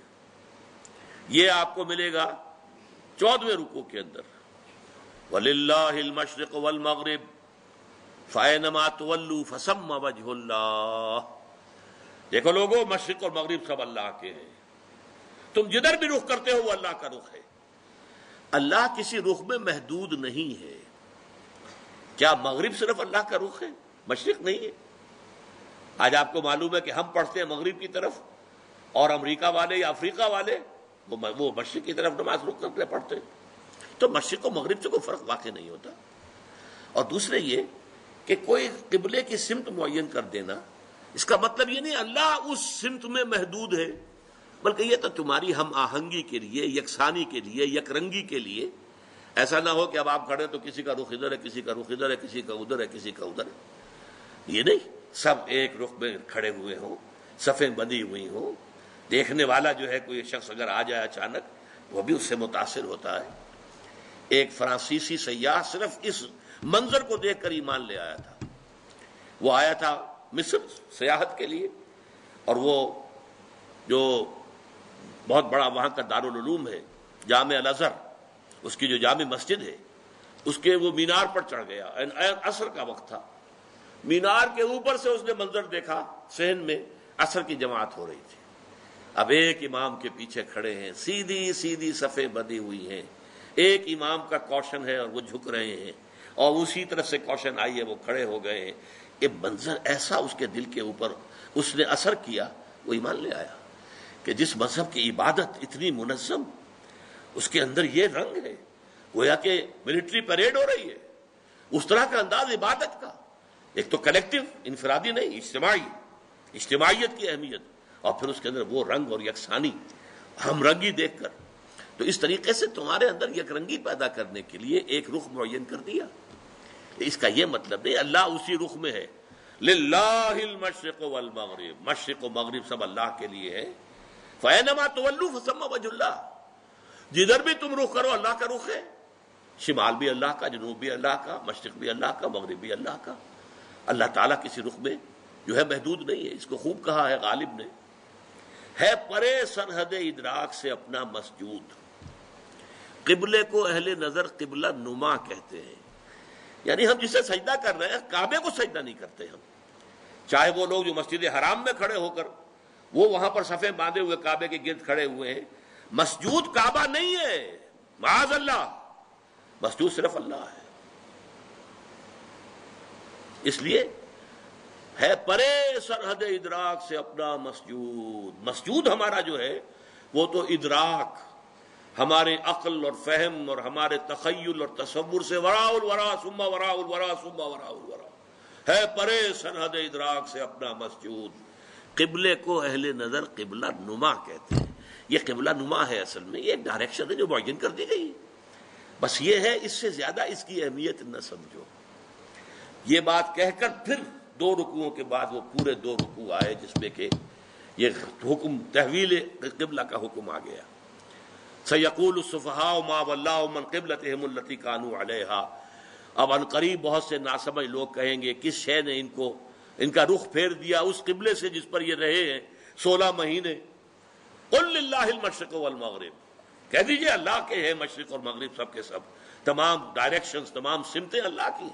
یہ آپ کو ملے گا چودہویں رکوع کے اندر وَلِلَّهِ الْمَشْرِقُ وَالْمَغْرِبُ فَأَيْنَمَا تُوَلُّوا فَثَمَّ وَجْهُ اللَّهِ. دیکھو لوگوں، مشرق اور مغرب سب اللہ کے ہیں، تم جدھر بھی رخ کرتے ہو وہ اللہ کا رخ ہے. اللہ کسی رخ میں محدود نہیں ہے. کیا مغرب صرف اللہ کا رخ ہے، مشرق نہیں ہے؟ آج آپ کو معلوم ہے کہ ہم پڑھتے ہیں مغرب کی طرف اور امریکہ والے یا افریقہ والے وہ مشرق کی طرف نماز رخ کرتے پڑھتے ہیں. تو مشرق و مغرب سے کوئی فرق واقع نہیں ہوتا. اور دوسرے یہ کہ کوئی قبلے کی سمت معین کر دینا اس کا مطلب یہ نہیں اللہ اس سمت میں محدود ہے، بلکہ یہ تو تمہاری ہم آہنگی کے لیے، یکسانی کے لیے، یک رنگی کے لیے. ایسا نہ ہو کہ اب آپ کھڑے تو کسی کا رخ ادھر ہے، کسی کا رخ ادھر ہے، کسی کا ادھر ہے، کسی کا ادھر ہے. یہ نہیں، سب ایک رخ میں کھڑے ہوئے ہوں، صفیں بندھی ہوئی ہوں. دیکھنے والا جو ہے کوئی شخص اگر آ جائے اچانک وہ بھی اس سے متاثر ہوتا ہے. ایک فرانسیسی سیاح صرف اس منظر کو دیکھ کر ایمان لے آیا تھا. وہ آیا تھا مصر سیاحت کے لیے، اور وہ جو بہت بڑا وہاں کا دارالعلوم ہے جامع الازہر، اس کی جو جامع مسجد ہے اس کے وہ مینار پر چڑھ گیا. عصر کا وقت تھا. مینار کے اوپر سے اس نے منظر دیکھا، صحن میں عصر کی جماعت ہو رہی تھی. اب ایک امام کے پیچھے کھڑے ہیں، سیدھی سیدھی صفیں بندھی ہوئی ہیں. ایک امام کا کوشن ہے اور وہ جھک رہے ہیں، اور اسی طرف سے کوشن آئی ہے وہ کھڑے ہو گئے ہیں. یہ منظر ایسا اس کے دل کے اوپر اس نے اثر کیا، وہ ایمان لے آیا کہ جس مذہب کی عبادت اتنی منظم، اس کے اندر یہ رنگ ہے، گویا کہ ملٹری پریڈ ہو رہی ہے. اس طرح کا انداز عبادت کا، ایک تو کلیکٹیو، انفرادی نہیں، اجتماعی، اجتماعیت کی اہمیت، اور پھر اس کے اندر وہ رنگ اور یکسانی، ہم رنگی دیکھ کر. تو اس طریقے سے تمہارے اندر یک رنگی پیدا کرنے کے لیے ایک رخ معین کر دیا. اس کا یہ مطلب نہیں اللہ اسی رخ میں ہے. للہ المشرق والمغرب، مشرق و مغرب سب اللہ کے لیے ہے. فینما تولوا فثم وجہ اللہ، جدھر بھی تم رخ کرو اللہ کا رخ ہے. شمال بھی اللہ کا، جنوب بھی اللہ کا، مشرق بھی اللہ کا، مغرب بھی اللہ کا. اللہ تعالیٰ کسی رخ میں جو ہے محدود نہیں ہے. اس کو خوب کہا ہے غالب نے ہے پرے سرحد ادراک سے اپنا مسجود. قبلے کو اہل نظر قبلہ نما کہتے ہیں، یعنی ہم جسے سجدہ کر رہے ہیں کعبے کو سجدہ نہیں کرتے ہم. چاہے وہ لوگ جو مسجد حرام میں کھڑے ہو کر وہ وہاں پر صفیں باندھے ہوئے کعبے کے گرد کھڑے ہوئے ہیں، مسجود کعبہ نہیں ہے، معاذ اللہ، مسجود صرف اللہ ہے. اس لیے ہے پرے سرحد ادراک سے اپنا مسجود. مسجود ہمارا جو ہے وہ تو ادراک، ہمارے عقل اور فہم اور ہمارے تخیل اور تصور سے وراء الورا ثم وراء الورا ثم وراء الورا، ہے پرے سرحد ادراک سے اپنا مسجود. قبلے کو اہل نظر قبلہ نما کہتے ہیں. یہ قبلہ نما ہے، اصل میں یہ ایک ڈائریکشن ہے جو معین کر دی گئی. بس یہ ہے، اس سے زیادہ اس کی اہمیت نہ سمجھو. یہ بات کہہ کر پھر دو رکوعوں کے بعد وہ پورے دو رکوع آئے جس میں کہ یہ حکم تحویل قبلہ کا حکم آ گیا. سَيَقُولُ السُّفَهَاءُ مَا وَلَّاهُمْ عَنْ قِبْلَتِهِمُ الَّتِي كَانُوا عَلَيْهَا. اب ان قریب بہت سے ناسمجھ لوگ کہیں گے کس شے نے ان کو ان کا رخ پھیر دیا اس قبلے سے جس پر یہ رہے ہیں سولہ مہینے. قُلْ لِلَّهِ الْمَشْرِقُ وَالْمَغْرِبُ، کہہ دیجئے اللہ کے ہیں مشرق اور مغرب، سب کے سب، تمام ڈائریکشنز، تمام سمتیں اللہ کی.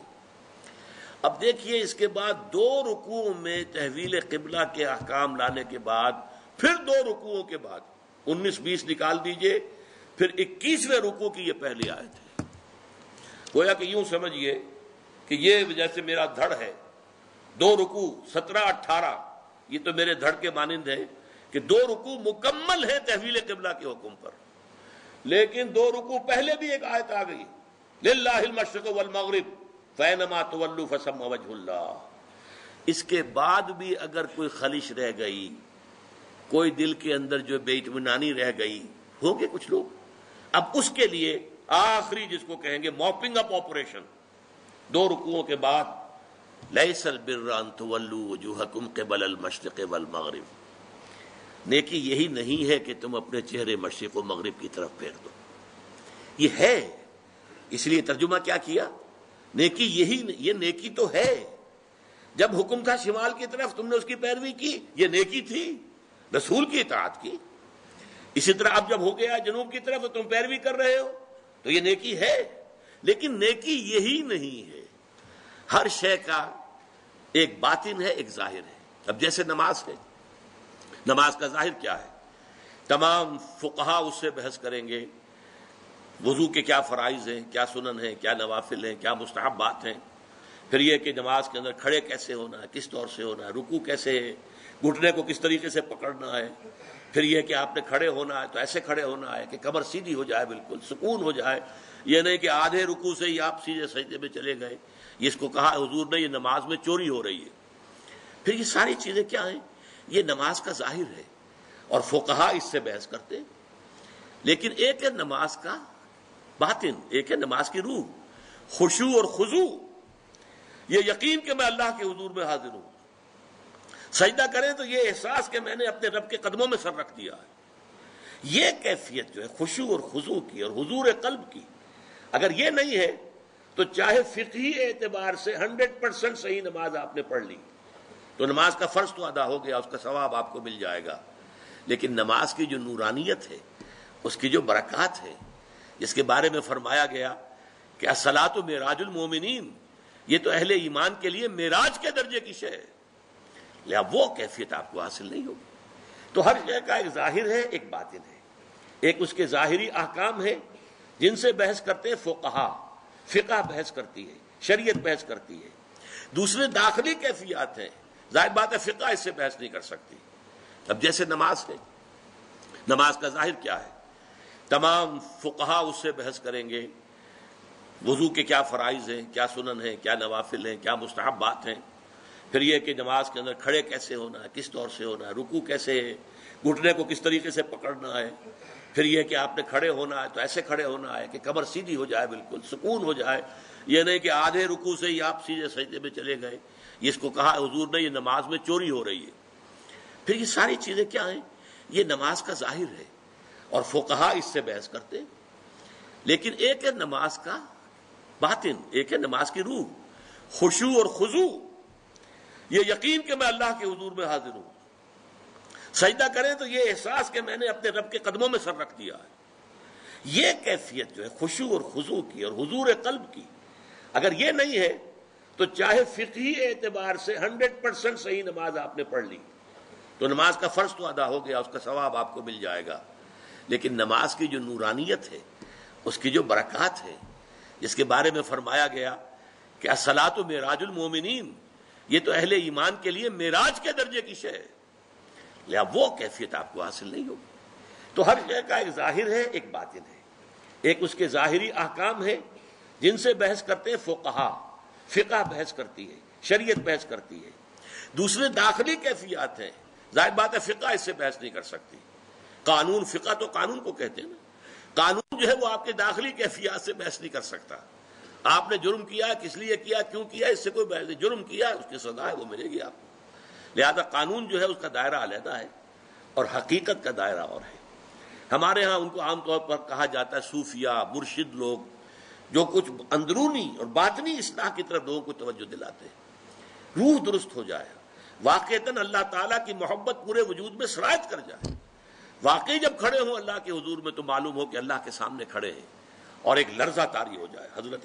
اب دیکھیے اس کے بعد دو رکوعوں میں تحویل قبلہ کے احکام لانے کے بعد پھر دو رکوعوں کے بعد انیس بیس نکال دیجئے، پھر اکیسویں رکوع کی یہ پہلی آیت ہے. گویا کہ یوں سمجھیے کہ یہ جیسے میرا دھڑ ہے، دو رکوع سترہ اٹھارہ یہ تو میرے دھڑ کے مانند ہے کہ دو رکوع مکمل ہے تحویل قبلہ کے حکم پر، لیکن دو رکوع پہلے بھی ایک آیت آ گئی، للہ المشرق والمغرب فینما تولوا فثم وجہ اللہ. اس کے بعد بھی اگر کوئی خلش رہ گئی، کوئی دل کے اندر جو بے اطمینانی رہ گئی، ہوں گے کچھ لوگ، اب اس کے لیے آخری جس کو کہیں گے موپنگ اپ آپریشن، دو رکوعوں کے بعد لیس البر ان تولوا وجوہکم قبل المشرق والمغرب، نیکی یہی نہیں ہے کہ تم اپنے چہرے مشرق و مغرب کی طرف پھیر دو. یہ ہے، اس لیے ترجمہ کیا کیا، نیکی یہی، یہ نیکی تو ہے. جب حکم تھا شمال کی طرف تم نے اس کی پیروی کی، یہ نیکی تھی، رسول کی اطاعت کی. اسی طرح اب جب ہو گیا جنوب کی طرف تم پیروی کر رہے ہو تو یہ نیکی ہے. لیکن نیکی یہی نہیں ہے، ہر شے کا ایک باطن ہے ایک ظاہر ہے. اب جیسے نماز ہے، نماز کا ظاہر کیا ہے، تمام فقہا اس سے بحث کریں گے، وضو کے کیا فرائض ہیں، کیا سنن ہیں، کیا نوافل ہیں، کیا مستحبات ہیں. پھر یہ کہ نماز کے اندر کھڑے کیسے ہونا ہے، کس طور سے ہونا ہے، رکوع کیسے ہے، گھٹنے کو کس طریقے سے پکڑنا ہے. پھر یہ کہ آپ نے کھڑے ہونا ہے تو ایسے کھڑے ہونا ہے کہ کمر سیدھی ہو جائے، بالکل سکون ہو جائے. یہ نہیں کہ آدھے رکوع سے ہی آپ سیدھے سجدے میں چلے گئے. اس کو کہا حضور نے یہ نماز میں چوری ہو رہی ہے. پھر یہ ساری چیزیں کیا ہیں، یہ نماز کا ظاہر ہے اور فقہا اس سے بحث کرتے ہیں. لیکن ایک ہے نماز کا باطن، ایک ہے نماز کی روح، خشوع اور خضوع، یہ یقین کہ میں اللہ کے حضور میں حاضر ہوں. سجدہ کریں تو یہ احساس کہ میں نے اپنے رب کے قدموں میں سر رکھ دیا ہے. یہ کیفیت جو ہے خشوع اور خضوع کی اور حضور قلب کی، اگر یہ نہیں ہے تو چاہے فقہی اعتبار سے ہنڈریڈ پرسینٹ صحیح نماز آپ نے پڑھ لی تو نماز کا فرض تو ادا ہو گیا، اس کا ثواب آپ کو مل جائے گا. لیکن نماز کی جو نورانیت ہے، اس کی جو برکات ہے، جس کے بارے میں فرمایا گیا کہ الصلاۃ معراج المومنین، یہ تو اہل ایمان کے لیے معراج کے درجے کی شے ہے. لہذا وہ کیفیت آپ کو حاصل نہیں ہوگی. تو ہر شے کا ایک ظاہر ہے ایک باطن ہے. ایک اس کے ظاہری احکام ہے جن سے بحث کرتے ہیں فقہا، فقہ بحث کرتی ہے، شریعت بحث کرتی ہے. دوسرے داخلی کیفیات ہیں، ظاہر بات ہے فقہ اس سے بحث نہیں کر سکتی. اب جیسے نماز ہے، نماز کا ظاہر کیا ہے، تمام فقہا اس سے بحث کریں گے، وضو کے کیا فرائض ہیں، کیا سنن ہیں، کیا نوافل ہیں، کیا مستحبات ہیں. پھر یہ کہ نماز کے اندر کھڑے کیسے ہونا ہے، کس طور سے ہونا ہے، رکوع کیسے ہے، گھٹنے کو کس طریقے سے پکڑنا ہے. پھر یہ کہ آپ نے کھڑے ہونا ہے تو ایسے کھڑے ہونا ہے کہ کمر سیدھی ہو جائے، بالکل سکون ہو جائے. یہ نہیں کہ آدھے رکوع سے ہی آپ سیدھے سجدے میں چلے گئے. اس کو کہا حضور نے یہ نماز میں چوری ہو رہی ہے. پھر یہ ساری چیزیں کیا ہیں، یہ نماز کا ظاہر ہے اور فقہا اس سے بحث کرتے ہیں. لیکن ایک ہے نماز کا باطن، ایک ہے نماز کی روح، خشوع اور خضوع، یہ یقین کہ میں اللہ کے حضور میں حاضر ہوں. سجدہ کریں تو یہ احساس کہ میں نے اپنے رب کے قدموں میں سر رکھ دیا ہے. یہ کیفیت جو ہے خشوع اور خضوع کی اور حضور قلب کی، اگر یہ نہیں ہے تو چاہے فقہی اعتبار سے ہنڈریڈ پرسینٹ صحیح نماز آپ نے پڑھ لی تو نماز کا فرض تو ادا ہو گیا، اس کا ثواب آپ کو مل جائے گا، لیکن نماز کی جو نورانیت ہے، اس کی جو برکات ہے، جس کے بارے میں فرمایا گیا کہ الصلاۃ معراج المومنین، یہ تو اہل ایمان کے لیے معراج کے درجے کی شے ہے، لہذا وہ کیفیت آپ کو حاصل نہیں ہوگی. تو ہر شے کا ایک ظاہر ہے، ایک باطن ہے. ایک اس کے ظاہری احکام ہے جن سے بحث کرتے ہیں فقہا، فقہ بحث کرتی ہے، شریعت بحث کرتی ہے. دوسرے داخلی کیفیات ہیں، ظاہر بات ہے فقہ اس سے بحث نہیں کر سکتی. قانون، فقہ تو قانون کو کہتے ہیں نا، قانون جو ہے وہ آپ کے داخلی کیفیات سے بحث نہیں کر سکتا. آپ نے جرم کیا، کس لیے کیا، کیوں کیا، اس سے کوئی بحث نہیں. جرم کیا، اس کی سزا ہے، وہ ملے گی آپ کو. لہذا قانون جو ہے اس کا دائرہ علیحدہ ہے اور حقیقت کا دائرہ اور ہے. ہمارے ہاں ان کو عام طور پر کہا جاتا ہے صوفیہ، مرشد لوگ، جو کچھ اندرونی اور باطنی اصلاح کی طرف لوگوں کو توجہ دلاتے ہیں، روح درست ہو جائے، واقعتاً اللہ تعالیٰ کی محبت پورے وجود میں سرایت کر جائے. واقعی جب کھڑے ہوں اللہ کے حضور میں تو معلوم ہو کہ اللہ کے سامنے کھڑے ہیں اور ایک لرزہ طاری ہو جائے. حضرت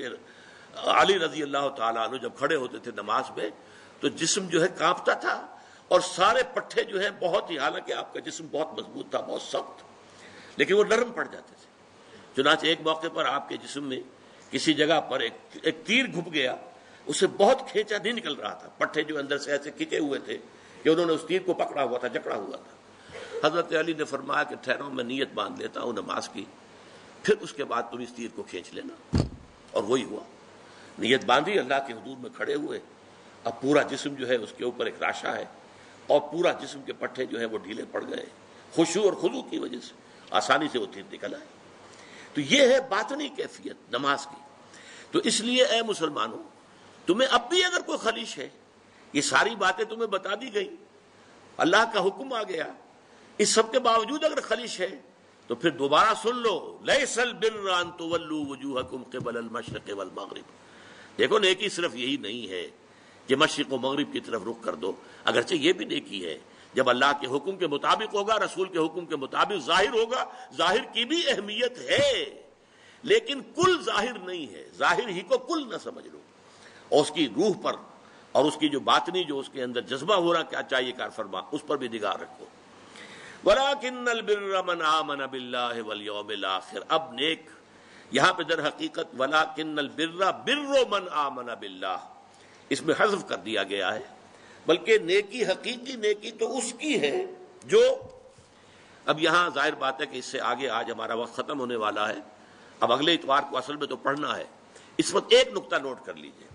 علی رضی اللہ تعالیٰ عنہ جب کھڑے ہوتے تھے نماز میں تو جسم جو ہے کانپتا تھا اور سارے پٹھے جو ہیں بہت ہی، حالانکہ آپ کا جسم بہت مضبوط تھا، بہت سخت، لیکن وہ نرم پڑ جاتے تھے. چنانچہ ایک موقع پر آپ کے جسم میں کسی جگہ پر ایک ایک تیر گھپ گیا، اسے بہت کھینچا نہیں نکل رہا تھا، پٹھے جو اندر سے ایسے کھینچے ہوئے تھے کہ انہوں نے اس تیر کو پکڑا ہوا تھا، جکڑا ہوا تھا. حضرت علی نے فرمایا کہ ٹھہرو، میں نیت باندھ لیتا ہوں نماز کی، پھر اس کے بعد تم اس تیر کو کھینچ لینا. اور وہی ہوا، نیت باندھی، اللہ کے حضور میں کھڑے ہوئے. اب پورا جسم جو ہے اس کے اوپر ایک راشا ہے اور پورا جسم کے پٹھے جو ہیں وہ ڈھیلے پڑ گئے، خشوع اور خضوع کی وجہ سے آسانی سے وہ تیر نکل آئے. تو یہ ہے باطنی کیفیت نماز کی. تو اس لیے اے مسلمانوں، تمہیں اب بھی اگر کوئی خلیش ہے، یہ ساری باتیں تمہیں بتا دی گئی، اللہ کا حکم آ گیا، اس سب کے باوجود اگر خلیش ہے تو پھر دوبارہ سن لو، لیس البر ان تولوا وجوہکم قبل المشرق والمغرب. دیکھو نیکی صرف یہی نہیں ہے کہ مشرق و مغرب کی طرف رخ کر دو، اگرچہ یہ بھی نیکی ہے جب اللہ کے حکم کے مطابق ہوگا، رسول کے حکم کے مطابق ظاہر ہوگا. ظاہر کی بھی اہمیت ہے لیکن کل ظاہر نہیں ہے، ظاہر ہی کو کل نہ سمجھ لو، اور اس کی روح پر اور اس کی جو باطنی جو اس کے اندر جذبہ ہو رہا کیا چاہیے کار فرما، اس پر بھی نگاہ رکھو. وَلَٰكِنَّ الْبِرَّ مَنْ آمَنَ بِاللَّهِ وَالْيَوْمِ الْآخِرِ. اب نیک یہاں پہ در حقیقت وَلَٰكِنَّ الْبِرَّ بِرُّ مَنْ آمَنَ بِاللَّهِ اس میں حذف کر دیا گیا ہے، بلکہ نیکی، حقیقی نیکی تو اس کی ہے جو، اب یہاں ظاہر بات ہے کہ اس سے آگے آج ہمارا وقت ختم ہونے والا ہے، اب اگلے اتوار کو اصل میں تو پڑھنا ہے. اس وقت ایک نقطہ نوٹ کر لیجئے،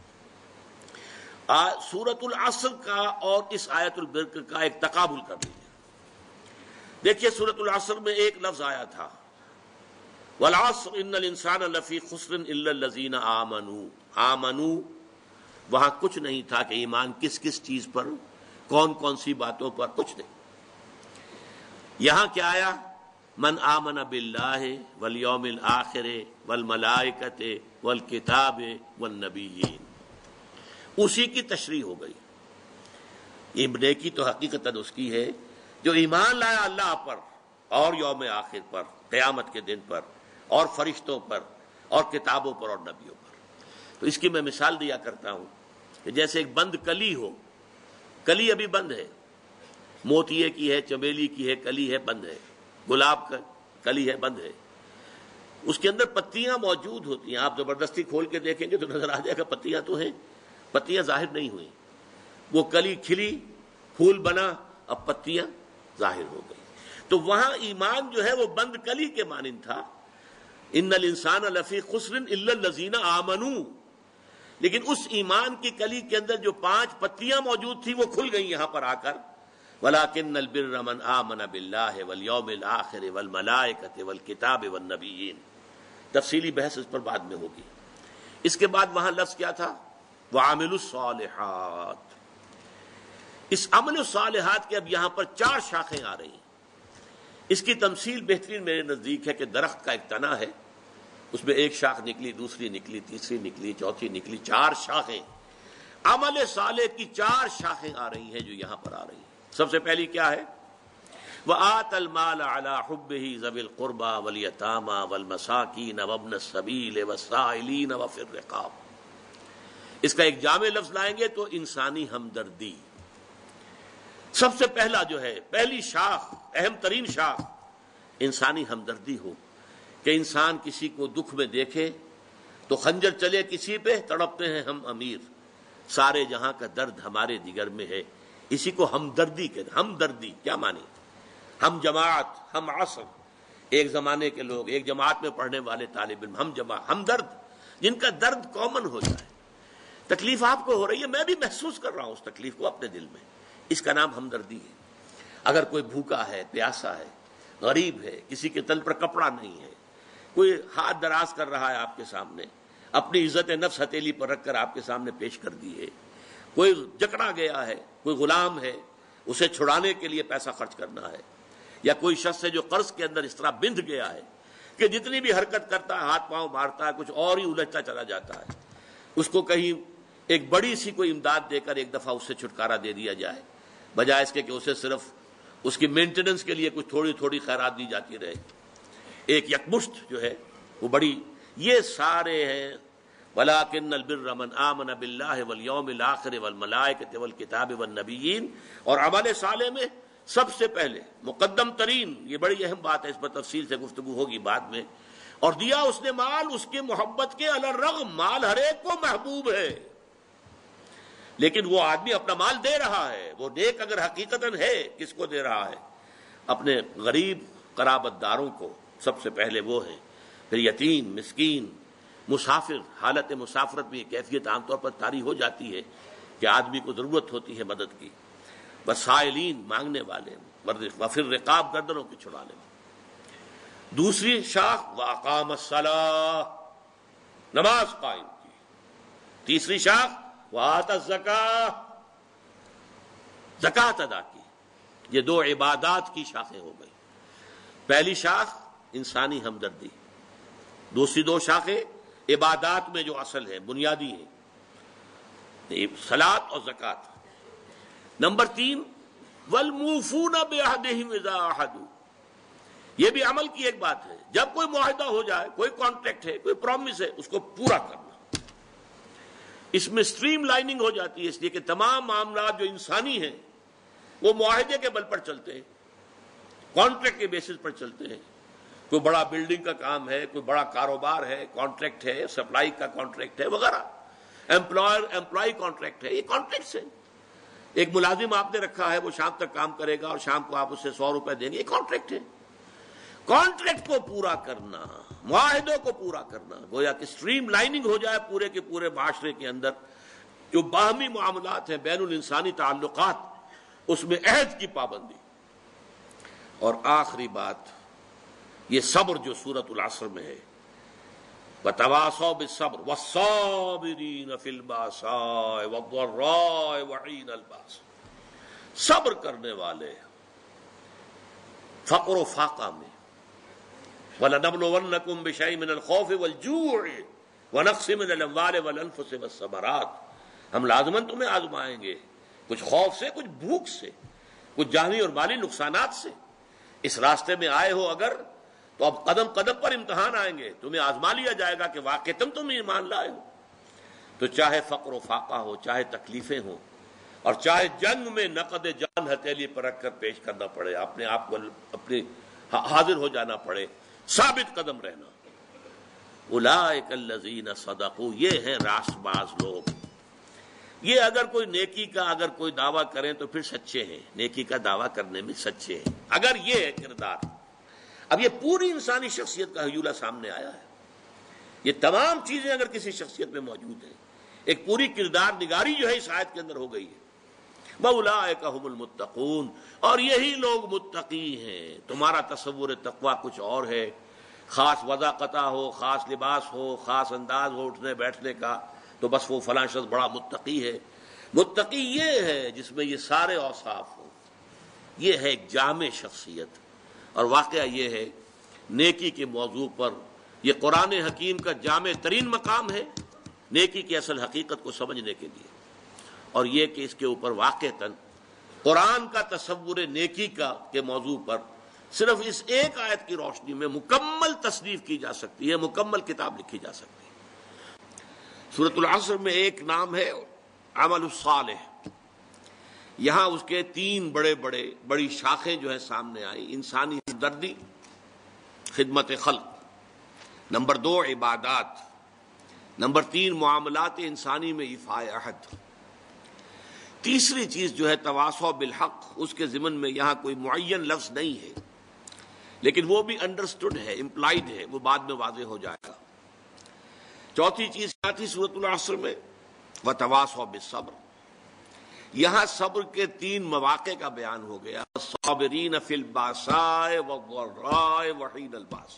سورۃ العصر کا اور اس آیت البر کا ایک تقابل کر لیجئے. دیکھیے سورۃ العصر میں ایک لفظ آیا تھا والعصر ان الانسان لفی خسر الا الذین آمنوا. آمنوا وہاں کچھ نہیں تھا کہ ایمان کس کس چیز پر، کون کون سی باتوں پر، کچھ نہیں. یہاں کیا آیا؟ من آمن باللہ والیوم الآخر والملائکۃ والکتاب والنبیین. اسی کی تشریح ہو گئی. یہ نیکی تو حقیقتاً اس کی ہے جو ایمان لایا اللہ پر اور یوم آخر پر، قیامت کے دن پر، اور فرشتوں پر اور کتابوں پر اور نبیوں پر. تو اس کی میں مثال دیا کرتا ہوں کہ جیسے ایک بند کلی ہو، کلی ابھی بند ہے، موتیے کی ہے، چمیلی کی ہے، کلی ہے، بند ہے، گلاب کا کلی ہے، بند ہے. اس کے اندر پتیاں موجود ہوتی ہیں، آپ زبردستی کھول کے دیکھیں گے تو نظر آ جائے گا پتیاں تو ہیں، پتیاں ظاہر نہیں ہوئی. وہ کلی کھلی، پھول بنا، اب پتیاں ظاہر ہو گئی. تو وہاں ایمان جو ہے وہ بند کلی کے مانند تھا، ان الانسان لفی خسر الا الذین آمنوا. لیکن اس ایمان کی کلی کے اندر جو پانچ پتیاں موجود تھی وہ کھل گئی یہاں پر آ کر. وَلَٰكِنَّ الْبِرَّ مَنْ آمَنَ بِاللَّهِ وَالْيَوْمِ الْآخِرِ وَالْمَلَائِكَةِ وَالْكِتَابِ وَالنَّبِيِّينَ. تفصیلی بحث اس پر بعد میں ہوگی. اس کے بعد وہاں لفظ کیا تھا؟ وَعَمِلُوا الصَّالِحَاتِ. اس عمل الصالحات کے اب یہاں پر چار شاخیں آ رہی ہیں. اس کی تمثیل بہترین میرے نزدیک ہے کہ درخت کا ایک تنا ہے، اس میں ایک شاخ نکلی، دوسری نکلی، تیسری نکلی، چوتھی نکلی، چار شاخیں. عمل صالح کی چار شاخیں آ رہی ہیں جو یہاں پر آ رہی ہیں. سب سے پہلی کیا ہے؟ وآت المال على حبه ذوي القربى والیتامى والمساکین وابن السبیل والسائلین وفی الرقاب. اس کا ایک جامع لفظ لائیں گے تو انسانی ہمدردی. سب سے پہلا جو ہے، پہلی شاخ، اہم ترین شاخ انسانی ہمدردی ہو کہ انسان کسی کو دکھ میں دیکھے تو خنجر چلے کسی پہ، تڑپتے ہیں ہم امیر، سارے جہاں کا درد ہمارے جگر میں ہے. اسی کو ہمدردی کے ہمدردی کیا مانی؟ ہم جماعت، ہم عصر، ایک زمانے کے لوگ، ایک جماعت میں پڑھنے والے طالب علم، ہم جماعت، ہمدرد، جن کا درد کامن ہو جائے. تکلیف آپ کو ہو رہی ہے، میں بھی محسوس کر رہا ہوں اس تکلیف کو اپنے دل میں، اس کا نام ہمدردی ہے. اگر کوئی بھوکا ہے، پیاسا ہے، غریب ہے، کسی کے تن پر کپڑا نہیں ہے، کوئی ہاتھ دراز کر رہا ہے آپ کے سامنے، اپنی عزت نفس ہتھیلی پر رکھ کر آپ کے سامنے پیش کر دی ہے، کوئی جکڑا گیا ہے، کوئی غلام ہے، اسے چھڑانے کے لیے پیسہ خرچ کرنا ہے، یا کوئی شخص ہے جو قرض کے اندر اس طرح بندھ گیا ہے کہ جتنی بھی حرکت کرتا ہے، ہاتھ پاؤں مارتا ہے، کچھ اور ہی الجھتا چلا جاتا ہے. اس کو کہیں ایک بڑی سی کوئی امداد دے کر ایک دفعہ اس سے چھٹکارا دے دیا جائے، بجائے اس کے کہ اسے صرف اس کی مینٹیننس کے لیے کچھ تھوڑی تھوڑی خیرات دی جاتی رہے. ایک یکمشت جو ہے وہ بڑی، یہ سارے ہیں. وَلَٰكِنَّ الْبِرَّ مَنْ آمَنَ بِاللَّهِ وَالْيَوْمِ الْآخِرِ وَالْمَلَائِكَةِ وَالْكِتَابِ وَالنَّبِيِّينَ. اور عمل صالح میں سب سے پہلے مقدم ترین، یہ بڑی اہم بات ہے، اس پر تفصیل سے گفتگو ہوگی بعد میں. اور دیا اس نے مال اس کے محبت کے علی الرغم، مال ہر ایک کو محبوب ہے، لیکن وہ آدمی اپنا مال دے رہا ہے، وہ نیک اگر حقیقتاً ہے، کس کو دے رہا ہے؟ اپنے غریب قرابت داروں کو سب سے پہلے وہ ہیں، پھر یتیم، مسکین، مسافر. حالت مسافرت میں یہ کیفیت عام طور پر طاری ہو جاتی ہے کہ آدمی کو ضرورت ہوتی ہے مدد کی. وسائلین، مانگنے والے، وفی الرقاب، گردنوں کی چھڑانے میں. دوسری شاخ واقام الصلاۃ، نماز قائم کی. تیسری شاخ وآت الزکاۃ، زکوٰۃ ادا کی. یہ دو عبادات کی شاخیں ہو گئی. پہلی شاخ انسانی ہمدردی، دوسری دو شاخیں عبادات میں جو اصل ہے، بنیادی ہیں، صلاۃ اور زکوٰۃ. نمبر تین والموفون بعہدہم اذا عاہدوا. یہ بھی عمل کی ایک بات ہے. جب کوئی معاہدہ ہو جائے، کوئی کانٹریکٹ ہے، کوئی پرومس ہے، اس کو پورا کرنا. اس میں سٹریم لائننگ ہو جاتی ہے، اس لیے کہ تمام معاملات جو انسانی ہیں وہ معاہدے کے بل پر چلتے ہیں، کانٹریکٹ کے بیسس پر چلتے ہیں. کوئی بڑا بلڈنگ کا کام ہے، کوئی بڑا کاروبار ہے، کانٹریکٹ ہے، سپلائی کا کانٹریکٹ ہے وغیرہ، امپلائر امپلائی کانٹریکٹ ہے، یہ کانٹریکٹس ہیں. ایک ملازم آپ نے رکھا ہے، وہ شام تک کام کرے گا اور شام کو آپ اسے سو روپے دیں گے، یہ کانٹریکٹ ہے. کانٹریکٹ کو پورا کرنا، معاہدوں کو پورا کرنا، گویا کہ سٹریم لائننگ ہو جائے پورے کے پورے معاشرے کے اندر. جو باہمی معاملات ہیں، بین الانسانی تعلقات، اس میں عہد کی پابندی. اور آخری بات یہ صبر جو سورۃ العصر میں ہے، وَتَوَاصَوْا بِالصَّبْرِ وَالصَّابِرِينَ فِي الْبَأْسَاءِ وَالضَّرَّاءِ وَحِينَ الْبَأْسِ. صبر کرنے والے فقر و فاقہ میں. وَلَنَبْلُوَنَّكُمْ بِشَيْءٍ مِّنَ الْخَوْفِ وَالْجُوعِ وَنَقْصٍ مِّنَ الْأَمْوَالِ وَالْأَنفُسِ وَالثَّمَرَاتِ. ہم لازماً تمہیں آزمائیں گے، کچھ خوف سے، کچھ بھوک سے، کچھ جانی اور مالی نقصانات سے. اس راستے میں آئے ہو اگر، تو اب قدم قدم پر امتحان آئیں گے، تمہیں آزما لیا جائے گا کہ واقعی تم تم ایمان لائے ہو. تو چاہے فقر و فاقہ ہو، چاہے تکلیفیں ہوں، اور چاہے جنگ میں نقد جان ہتھیلی پر رکھ کر پیش کرنا پڑے، اپنے آپ کو اپنے حاضر ہو جانا پڑے، ثابت قدم رہنا. اولئک الذین صدقوا، یہ ہیں راست باز لوگ. یہ اگر کوئی نیکی کا اگر کوئی دعویٰ کریں تو پھر سچے ہیں، نیکی کا دعویٰ کرنے میں سچے ہیں، اگر یہ ہے کردار. اب یہ پوری انسانی شخصیت کا حیولہ سامنے آیا ہے. یہ تمام چیزیں اگر کسی شخصیت میں موجود ہیں، ایک پوری کردار نگاری جو ہے اس آیت کے اندر ہو گئی ہے. وَأُولَٰئِکَ هُمُ الْمُتَّقُونَ، اور یہی لوگ متقی ہیں. تمہارا تصور تقویٰ کچھ اور ہے، خاص وضاقتہ ہو، خاص لباس ہو، خاص انداز ہو اٹھنے بیٹھنے کا، تو بس وہ فلاں شخص بڑا متقی ہے. متقی یہ ہے جس میں یہ سارے اوصاف ہوں. یہ ہے ایک جامع شخصیت. اور واقعہ یہ ہے نیکی کے موضوع پر یہ قرآن حکیم کا جامع ترین مقام ہے نیکی کی اصل حقیقت کو سمجھنے کے لیے، اور یہ کہ اس کے اوپر واقعتاً قرآن کا تصور نیکی کا کے موضوع پر صرف اس ایک آیت کی روشنی میں مکمل تصنیف کی جا سکتی ہے، مکمل کتاب لکھی جا سکتی ہے۔ سورۃ العصر میں ایک نام ہے عمل الصالح، یہاں اس کے تین بڑے بڑے بڑی شاخیں جو ہے سامنے آئی، انسانی ہمدردی، خدمت خلق، نمبر دو عبادات، نمبر تین معاملات انسانی میں ایفاء عہد۔ تیسری چیز جو ہے تواصی بالحق، اس کے ضمن میں یہاں کوئی معین لفظ نہیں ہے، لیکن وہ بھی انڈرسٹوڈ ہے، امپلائڈ ہے، وہ بعد میں واضح ہو جائے گا۔ چوتھی چیز کیا تھی سورۃ العصر میں؟ وتواصوا بالصبر، یہاں صبر کے تین مواقع کا بیان ہو گیا، الصابرین فی الباساء والضراء وحین الباس،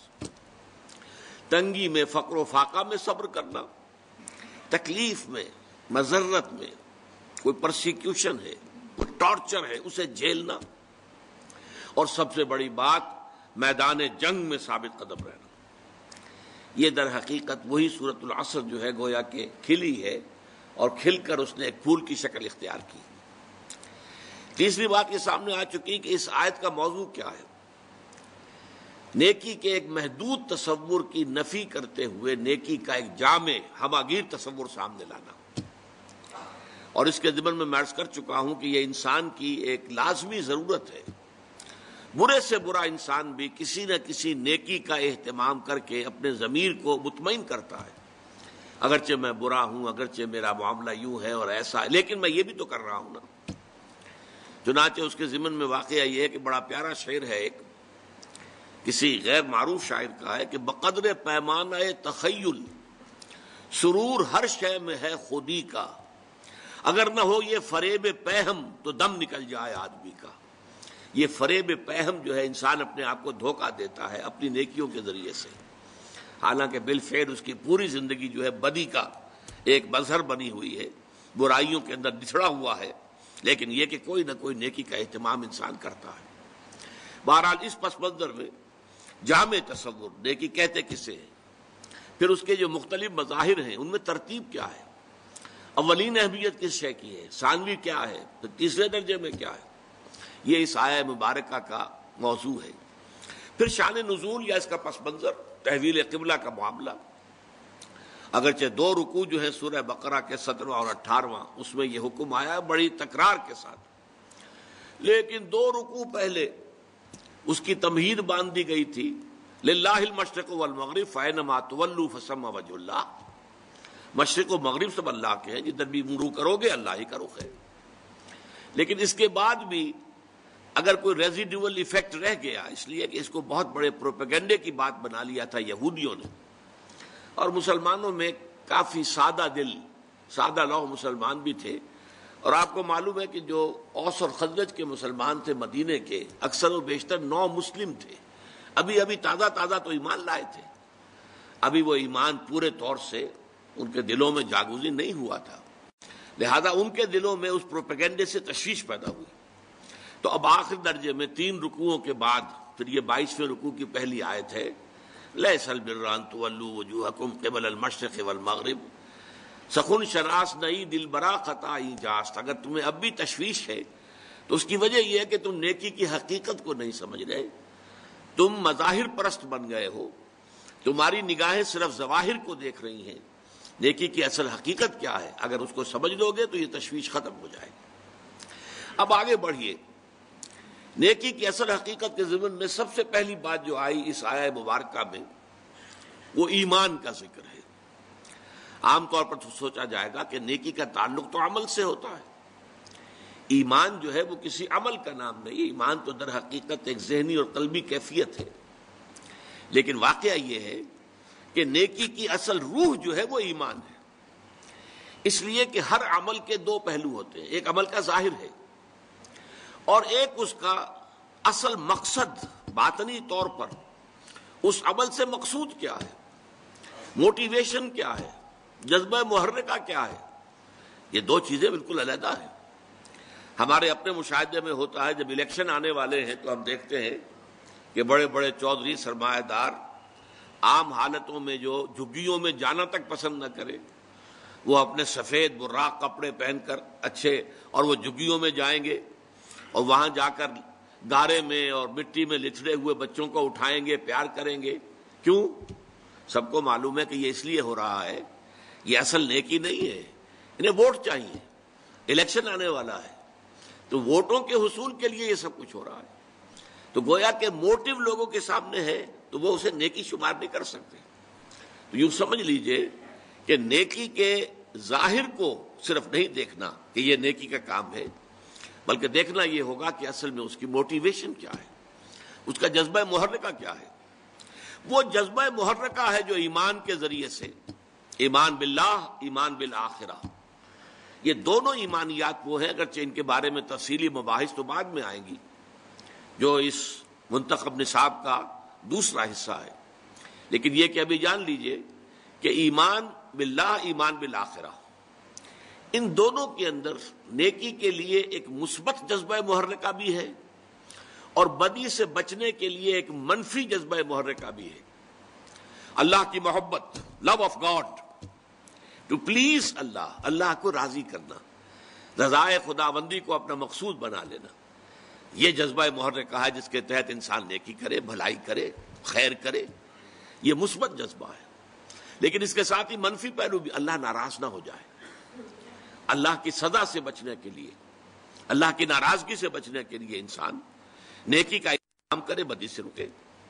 تنگی میں، فقر و فاقہ میں صبر کرنا، تکلیف میں، مضرت میں، کوئی پرسیکیوشن ہے، کوئی ٹارچر ہے، اسے جھیلنا، اور سب سے بڑی بات میدان جنگ میں ثابت قدم رہنا۔ یہ در حقیقت وہی سورۃ العصر جو ہے گویا کہ کھلی ہے، اور کھل کر اس نے ایک پھول کی شکل اختیار کی۔ تیسری بات یہ سامنے آ چکی کہ اس آیت کا موضوع کیا ہے، نیکی کے ایک محدود تصور کی نفی کرتے ہوئے نیکی کا ایک جامع ہماگیر تصور سامنے لانا، اور اس کے ضمن میں میں عرض کر چکا ہوں کہ یہ انسان کی ایک لازمی ضرورت ہے۔ برے سے برا انسان بھی کسی نہ کسی نیکی کا اہتمام کر کے اپنے ضمیر کو مطمئن کرتا ہے، اگرچہ میں برا ہوں، اگرچہ میرا معاملہ یوں ہے اور ایسا ہے، لیکن میں یہ بھی تو کر رہا ہوں نا۔ چنانچہ اس کے ضمن میں واقعہ یہ ہے کہ بڑا پیارا شعر ہے ایک کسی غیر معروف شاعر کا ہے کہ بقدر پیمانہ تخیل سرور ہر شے میں ہے خودی کا، اگر نہ ہو یہ فریب پہم تو دم نکل جائے آدمی کا۔ یہ فریب پہم جو ہے، انسان اپنے آپ کو دھوکہ دیتا ہے اپنی نیکیوں کے ذریعے سے، حالانکہ بالفعل اس کی پوری زندگی جو ہے بدی کا ایک مظہر بنی ہوئی ہے، برائیوں کے اندر بچھڑا ہوا ہے، لیکن یہ کہ کوئی نہ کوئی نیکی کا اہتمام انسان کرتا ہے۔ بہرحال اس پس منظر میں جامع تصور نیکی کہتے کسے ہیں، پھر اس کے جو مختلف مظاہر ہیں ان میں ترتیب کیا ہے، اولین اہمیت کس شے کی ہے، ثانوی کیا ہے، پھر تیسرے درجے میں کیا ہے، یہ اس آیہ مبارکہ کا موضوع ہے۔ پھر شان نزول یا اس کا پس منظر، تحویل قبلہ کا معاملہ، اگرچہ دو رکوع جو ہے سورہ بقرہ کے سترواں اور اٹھارہواں، اس میں یہ حکم آیا بڑی تکرار کے ساتھ، لیکن دو رکوع پہلے اس کی تمہید باندھ دی گئی تھی، للہ المشرق والمغرب فینما تولوا فثم وجہ اللہ، مشرق و مغرب سب اللہ کے ہیں، جدھر بھی منہ کرو گے اللہ ہی کا رخ ہے۔ لیکن اس کے بعد بھی اگر کوئی ریزیڈیول ایفیکٹ رہ گیا، اس لیے کہ اس کو بہت بڑے پروپیگنڈے کی بات بنا لیا تھا یہودیوں نے، اور مسلمانوں میں کافی سادہ دل، سادہ لوح مسلمان بھی تھے، اور آپ کو معلوم ہے کہ جو اوس اور خزرج کے مسلمان تھے مدینے کے، اکثر و بیشتر نو مسلم تھے، ابھی ابھی تازہ تازہ تو ایمان لائے تھے، ابھی وہ ایمان پورے طور سے ان کے دلوں میں جاگوزی نہیں ہوا تھا، لہذا ان کے دلوں میں اس پروپیگنڈے سے تشویش پیدا ہوئی۔ تو اب آخر درجے میں تین رکوعوں کے بعد پھر یہ بائیسویں رکوع کی پہلی آیت ہے، لیس البر ان تولوا وجوہکم قبل المشرق والمغرب، سخن شراس نئی دل برا خطائی جاست، اگر تمہیں اب بھی تشویش ہے تو اس کی وجہ یہ ہے کہ تم نیکی کی حقیقت کو نہیں سمجھ رہے، تم مظاہر پرست بن گئے ہو، تمہاری نگاہیں صرف ظواہر کو دیکھ رہی ہیں، نیکی کی اصل حقیقت کیا ہے، اگر اس کو سمجھ لو گے تو یہ تشویش ختم ہو جائے گی۔ اب آگے بڑھیے، نیکی کی اصل حقیقت کے ضمن میں سب سے پہلی بات جو آئی اس آیہ مبارکہ میں وہ ایمان کا ذکر ہے۔ عام طور پر تو سوچا جائے گا کہ نیکی کا تعلق تو عمل سے ہوتا ہے، ایمان جو ہے وہ کسی عمل کا نام نہیں، ایمان تو در حقیقت ایک ذہنی اور قلبی کیفیت ہے، لیکن واقعہ یہ ہے کہ نیکی کی اصل روح جو ہے وہ ایمان ہے، اس لیے کہ ہر عمل کے دو پہلو ہوتے ہیں، ایک عمل کا ظاہر ہے اور ایک اس کا اصل مقصد، باطنی طور پر اس عمل سے مقصود کیا ہے، موٹیویشن کیا ہے، جذبہ محرکہ کیا ہے، یہ دو چیزیں بالکل علیحدہ ہیں۔ ہمارے اپنے مشاہدے میں ہوتا ہے جب الیکشن آنے والے ہیں تو ہم دیکھتے ہیں کہ بڑے بڑے چودھری سرمایہ دار عام حالتوں میں جو جھگیوں میں جانا تک پسند نہ کرے، وہ اپنے سفید براق کپڑے پہن کر اچھے اور وہ جھگیوں میں جائیں گے اور وہاں جا کر گارے میں اور مٹی میں لتڑے ہوئے بچوں کو اٹھائیں گے، پیار کریں گے. کیوں؟ سب کو معلوم ہے کہ یہ اس لیے ہو رہا ہے، یہ اصل نیکی نہیں ہے. انہیں ووٹ چاہیے، الیکشن آنے والا ہے، تو ووٹوں کے حصول کے لیے یہ سب کچھ ہو رہا ہے. تو گویا کہ موٹو لوگوں کے سامنے ہے تو وہ اسے نیکی شمار نہیں کر سکتے. تو یوں سمجھ لیجئے کہ نیکی کے ظاہر کو صرف نہیں دیکھنا کہ یہ نیکی کا کام ہے، بلکہ دیکھنا یہ ہوگا کہ اصل میں اس کی موٹیویشن کیا ہے، اس کا جذبہ محرکہ کیا ہے. وہ جذبہ محرکہ ہے جو ایمان کے ذریعے سے، ایمان باللہ، ایمان بالآخرہ، یہ دونوں ایمانیات وہ ہیں، اگرچہ ان کے بارے میں تفصیلی مباحث تو بعد میں آئیں گی، جو اس منتخب نصاب کا دوسرا حصہ ہے. لیکن یہ کہ ابھی جان لیجئے کہ ایمان باللہ، ایمان بالآخرہ، ان دونوں کے اندر نیکی کے لیے ایک مثبت جذبہ محرکہ بھی ہے اور بدی سے بچنے کے لیے ایک منفی جذبہ محرکہ بھی ہے. اللہ کی محبت، love of God, to please Allah, Allah کو راضی کرنا، رضائے خداوندی کو اپنا مقصود بنا لینا، یہ جذبہ محرکہ ہے جس کے تحت انسان نیکی کرے، بھلائی کرے، خیر کرے. یہ مثبت جذبہ ہے. لیکن اس کے ساتھ ہی منفی پہلو بھی، اللہ ناراض نہ ہو جائے، اللہ کی سزا سے بچنے کے لیے، اللہ کی ناراضگی سے بچنے کے لیے انسان نیکی کا کام کرے، بدی سے رکے.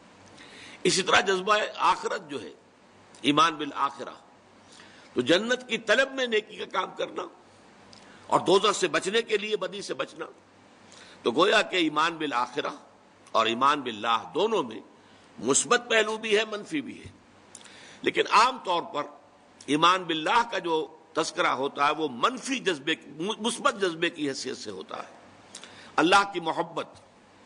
اسی طرح جذبہ آخرت جو ہے، ایمان بالآخرہ، تو جنت کی طلب میں نیکی کا کام کرنا اور دوزخ سے بچنے کے لیے بدی سے بچنا. تو گویا کہ ایمان بالآخرہ اور ایمان باللہ دونوں میں مثبت پہلو بھی ہے، منفی بھی ہے. لیکن عام طور پر ایمان باللہ کا جو تذکرہ ہوتا ہے وہ منفی جذبے، مثبت جذبے کی حیثیت سے ہوتا ہے. اللہ کی محبت،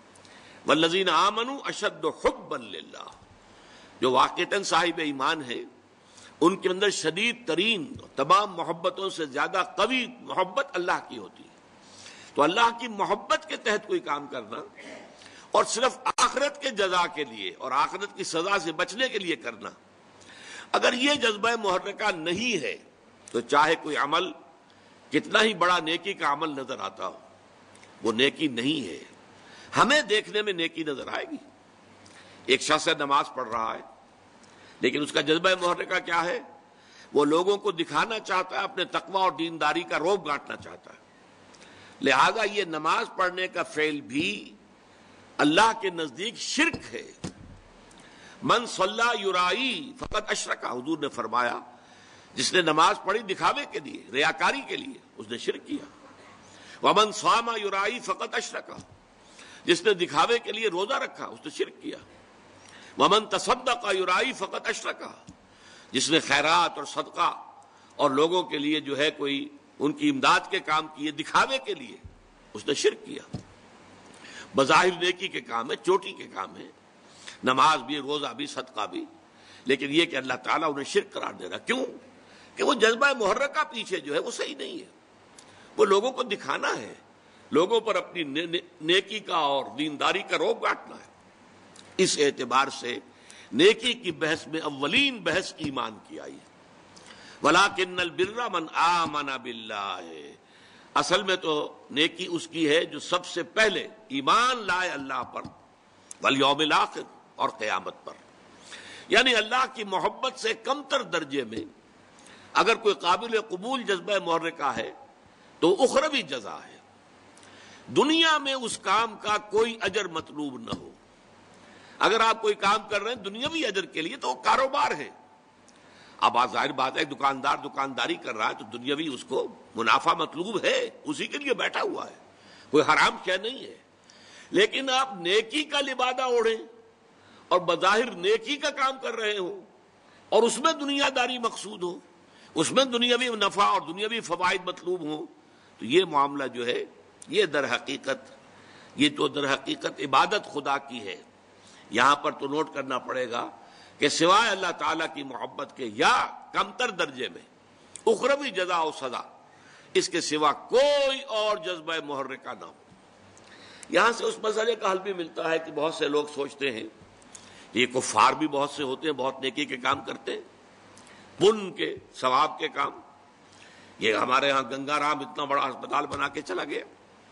والذین آمنوا اشد حبا للہ، جو واقعتاً صاحب ایمان ہے ان کے اندر شدید ترین تمام محبتوں سے زیادہ قوی محبت اللہ کی ہوتی ہے. تو اللہ کی محبت کے تحت کوئی کام کرنا اور صرف آخرت کے جزا کے لیے اور آخرت کی سزا سے بچنے کے لیے کرنا، اگر یہ جذبہ محرکہ نہیں ہے تو چاہے کوئی عمل کتنا ہی بڑا نیکی کا عمل نظر آتا ہو، وہ نیکی نہیں ہے. ہمیں دیکھنے میں نیکی نظر آئے گی. ایک شخص نماز پڑھ رہا ہے لیکن اس کا جذبہ محرکہ کیا ہے؟ وہ لوگوں کو دکھانا چاہتا ہے، اپنے تقوی اور دینداری کا روب گانٹنا چاہتا ہے. لہذا یہ نماز پڑھنے کا فعل بھی اللہ کے نزدیک شرک ہے. من صلی یرائی فقط اشرک، حضور نے فرمایا جس نے نماز پڑھی دکھاوے کے لیے، ریاکاری کے لیے، اس نے شرک کیا. ومن صام یرائی فقط اشرک، جس نے دکھاوے کے لیے روزہ رکھا اس نے شرک کیا. ومن تصدق یرائی فقط اشرک، جس نے خیرات اور صدقہ اور لوگوں کے لیے جو ہے کوئی ان کی امداد کے کام کیے دکھاوے کے لیے، اس نے شرک کیا. بظاہر نیکی کے کام ہے، چوٹی کے کام ہے، نماز بھی، روزہ بھی، صدقہ بھی، لیکن یہ کہ اللہ تعالیٰ انہیں شرک قرار دے رہا. کیوں؟ کہ وہ جذبہ محرکہ پیچھے جو ہے وہ صحیح نہیں ہے. وہ لوگوں کو دکھانا ہے، لوگوں پر اپنی نیکی کا اور دینداری کا روب گانٹنا ہے. اس اعتبار سے نیکی کی بحث میں اولین بحث ایمان کی آئی. وَلَٰكِنَّ الْبِرَّ مَنْ آمَنَ بِاللَّهِ، اصل میں تو نیکی اس کی ہے جو سب سے پہلے ایمان لائے اللہ پر، والیوم الآخر، اور قیامت پر. یعنی اللہ کی محبت سے کمتر درجے میں اگر کوئی قابل قبول جذبہ محرکہ ہے تو اخروی جزا ہے، دنیا میں اس کام کا کوئی اجر مطلوب نہ ہو. اگر آپ کوئی کام کر رہے ہیں دنیاوی اجر کے لیے تو وہ کاروبار ہے. اب آج ظاہر بات ہے دکاندار دکانداری کر رہا ہے تو دنیاوی اس کو منافع مطلوب ہے، اسی کے لیے بیٹھا ہوا ہے، کوئی حرام شے نہیں ہے. لیکن آپ نیکی کا لبادہ اوڑھیں اور بظاہر نیکی کا کام کر رہے ہوں اور اس میں دنیا داری مقصود ہو، اس میں دنیاوی نفع اور دنیاوی فوائد مطلوب ہوں، تو یہ معاملہ جو ہے یہ در حقیقت یہ تو در حقیقت عبادت خدا کی ہے. یہاں پر تو نوٹ کرنا پڑے گا کہ سوائے اللہ تعالیٰ کی محبت کے یا کمتر درجے میں اخروی جزا و سزا اس کے سوا کوئی اور جذبہ محرکہ نہ ہو. یہاں سے اس مسئلے کا حل بھی ملتا ہے کہ بہت سے لوگ سوچتے ہیں یہ کفار بھی بہت سے ہوتے ہیں، بہت نیکی کے کام کرتے ہیں، پن کے ثواب کے کام. یہ ہمارے ہاں گنگا رام اتنا بڑا ہسپتال بنا کے چلا گیا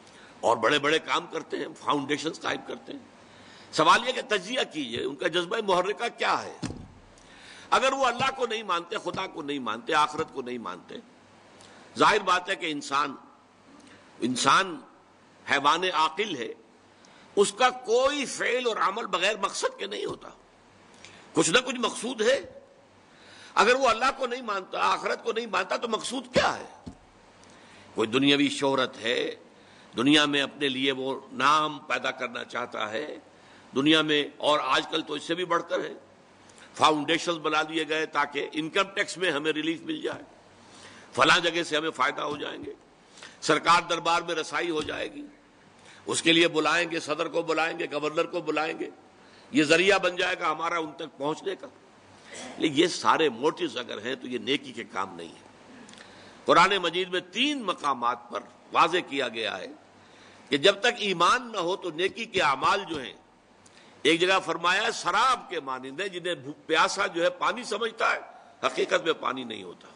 اور بڑے بڑے کام کرتے ہیں، فاؤنڈیشنز قائم کرتے ہیں. سوال یہ کہ تجزیہ کیجئے ان کا جذبہ محرکہ کیا ہے. اگر وہ اللہ کو نہیں مانتے، خدا کو نہیں مانتے، آخرت کو نہیں مانتے، ظاہر بات ہے کہ انسان انسان حیوان عاقل ہے، اس کا کوئی فعل اور عمل بغیر مقصد کے نہیں ہوتا، کچھ نہ کچھ مقصود ہے. اگر وہ اللہ کو نہیں مانتا، آخرت کو نہیں مانتا، تو مقصود کیا ہے؟ کوئی دنیاوی شہرت ہے، دنیا میں اپنے لیے وہ نام پیدا کرنا چاہتا ہے دنیا میں، اور آج کل تو اس سے بھی بڑھ کر ہے، فاؤنڈیشنز بنا دیے گئے تاکہ انکم ٹیکس میں ہمیں ریلیف مل جائے، فلاں جگہ سے ہمیں فائدہ ہو جائیں گے، سرکار دربار میں رسائی ہو جائے گی، اس کے لیے بلائیں گے، صدر کو بلائیں گے، گورنر کو بلائیں گے، یہ ذریعہ بن جائے گا ہمارا ان تک پہنچنے کا. لیکن یہ سارے موٹیوز اگر ہیں تو یہ نیکی کے کام نہیں ہے. قرآن مجید میں تین مقامات پر واضح کیا گیا ہے کہ جب تک ایمان نہ ہو تو نیکی کے اعمال جو ہیں، ایک جگہ فرمایا شراب کے مانند ہیں، جنہیں پیاسا جو ہے پانی سمجھتا ہے، حقیقت میں پانی نہیں ہوتا.